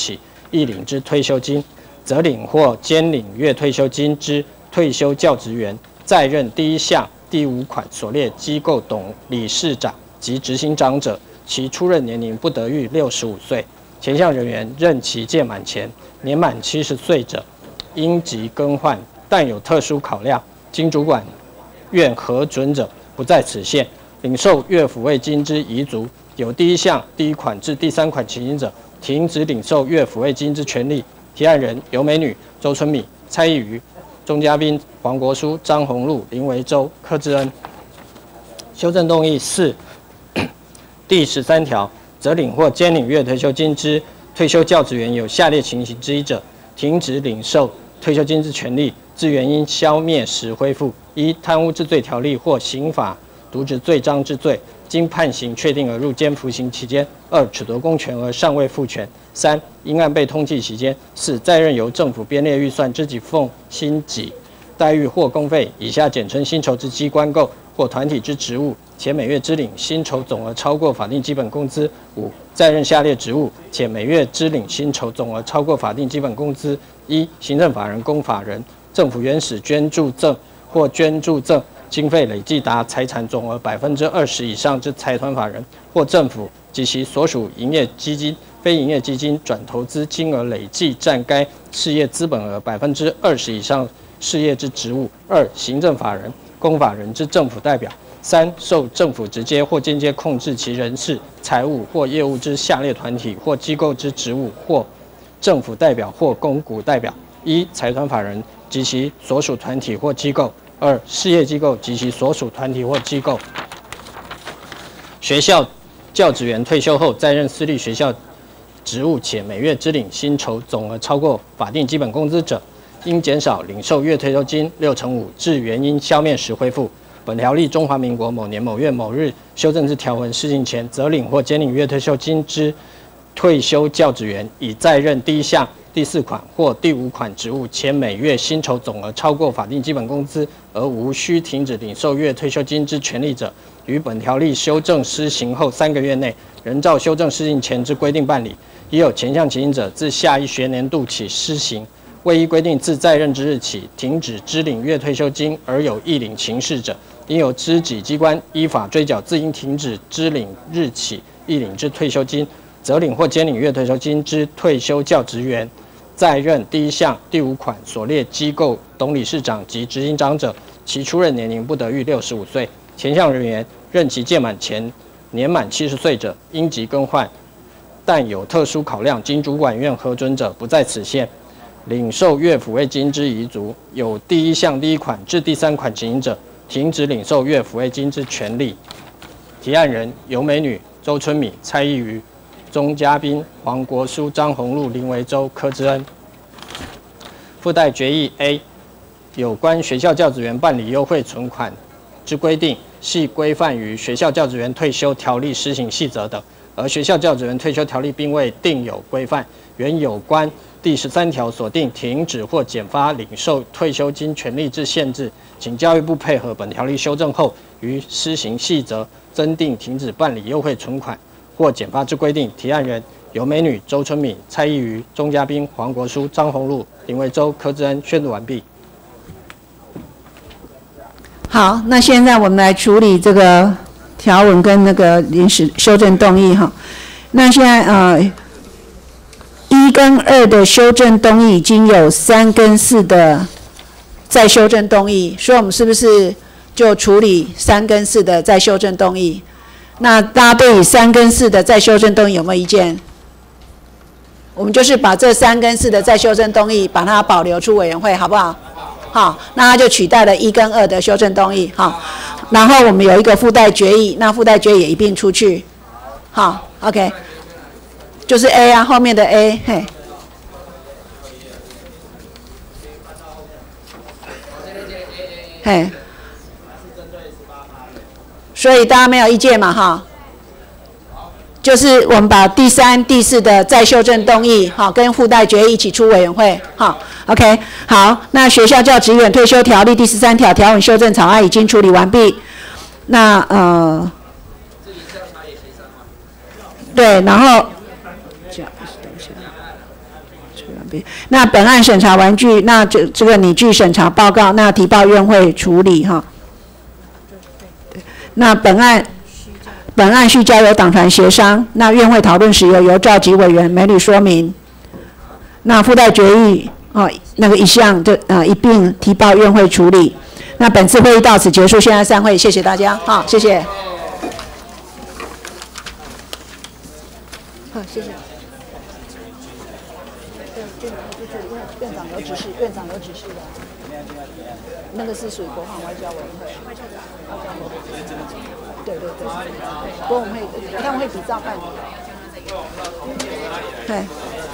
亦领之退休金，则领或兼领月退休金之退休教职员，在任第一项第五款所列机构董理事长及执行长者，其出任年龄不得逾六十五岁。前项人员任期届满前年满七十岁者，应即更换，但有特殊考量，经主管院核准者，不在此限。领受月抚慰金之遗族，有第一项第一款至第三款情形者，停止领受月抚慰金之权利。提案人尤美女、周春米、蔡意瑜、钟嘉宾、黄国书、张宏禄、林维洲、柯志恩。修正动议四，第十三条，则领或兼领月退休金之退休教职员有下列情形之一者，停止领受退休金之权利，自原因消灭时恢复：一、贪污治罪条例或刑法渎职罪章之罪，经判刑确定而入监服刑期间；二、褫夺公权而尚未复权；三、因案被通缉期间；四、在任由政府编列预算支给奉薪给待遇或公费（以下简称薪酬）之机关构或团体之职务，且每月支领薪酬总额超过法定基本工资；五、在任下列职务，且每月支领薪酬总额超过法定基本工资：一、行政法人、公法人、政府原始捐助赠或捐助赠经费累计达财产总额百分之二十以上之财团法人，或政府及其所属营业基金、非营业基金转投资金额累计占该事业资本额百分之二十以上事业之职务；二、行政法人、公法人之政府代表；三、受政府直接或间接控制其人事、财务或业务之下列团体或机构之职务，或政府代表或公股代表：一、财团法人及其所属团体或机构；二、事业机构及其所属团体或机构。学校教职员退休后在任私立学校职务，且每月支领薪酬总额超过法定基本工资者，应减少领受月退休金六成五，至原因消灭时恢复。本条例中华民国某年某月某日修正之条文施行前，则领或兼领月退休金之退休教职员，已在任第一项第四款或第五款职务，且每月薪酬总额超过法定基本工资，而无需停止领受月退休金之权利者，于本条例修正施行后三个月内，仍照修正施行前之规定办理。已有前项情形者，自下一学年度起施行；未依规定自在任之日起停止支领月退休金而有异领情事者，应由知己机关依法追缴自应停止支领日起异领之退休金，则领或兼领月退休金之退休教职员，在任第一项第五款所列机构董理事长及执行长者，其出任年龄不得逾六十五岁。前项人员任期届满前年满七十岁者，应即更换，但有特殊考量，经主管院核准者，不在此限。领受月抚慰金之遗族，有第一项第一款至第三款情形者，停止领受月抚慰金之权利。提案人尤美女、周春米、蔡意瑜、钟嘉宾、黄国书、张宏禄、林维洲、柯志恩。附带决议 A， 有关学校教职员办理优惠存款之规定，系规范于学校教职员退休条例施行细则等，而学校教职员退休条例并未定有规范。原有关第十三条所定停止或减发领受退休金权利之限制，请教育部配合本条例修正后，于施行细则增订停止办理优惠存款或减发之规定。提案人尤美女、周春米、蔡意瑜、钟嘉宾、黄国书、张宏禄、林维洲、柯志恩。宣读完毕。 好，那现在我们来处理这个条文跟那个临时修正动议哈。那现在呃。一跟二的修正动议已经有三跟四的再修正动议，所以我们是不是就处理三跟四的再修正动议？那大家对于三跟四的再修正动议有没有意见？我们就是把这三跟四的再修正动议把它保留出委员会，好不好？好，那它就取代了一跟二的修正动议，好。然后我们有一个附带决议，那附带决议也一并出去，好 ，OK。就是 A 啊，后面的 A， 嘿，嘿，所以大家没有意见嘛，哈，就是我们把第三、第四的再修正动议，哈，跟附带决议一起出委员会，哈 ，OK， 好，那学校教职员退休条例第十三条条文修正草案已经处理完毕，那呃，对，然后。 那本案审查完具，那这这个拟具审查报告，那提报院会处理哈。那本案本案需交由党团协商，那院会讨论时由由召集委员美女说明。那附带决议哦，那个一项就呃一并提报院会处理。那本次会议到此结束，现在散会，谢谢大家，好，谢谢。好，谢谢。院长有指示，院长有指示的。那个是属于国防外交委员会。外交长。外交委员会。对对对。不过我们会，他们会比照办理。对。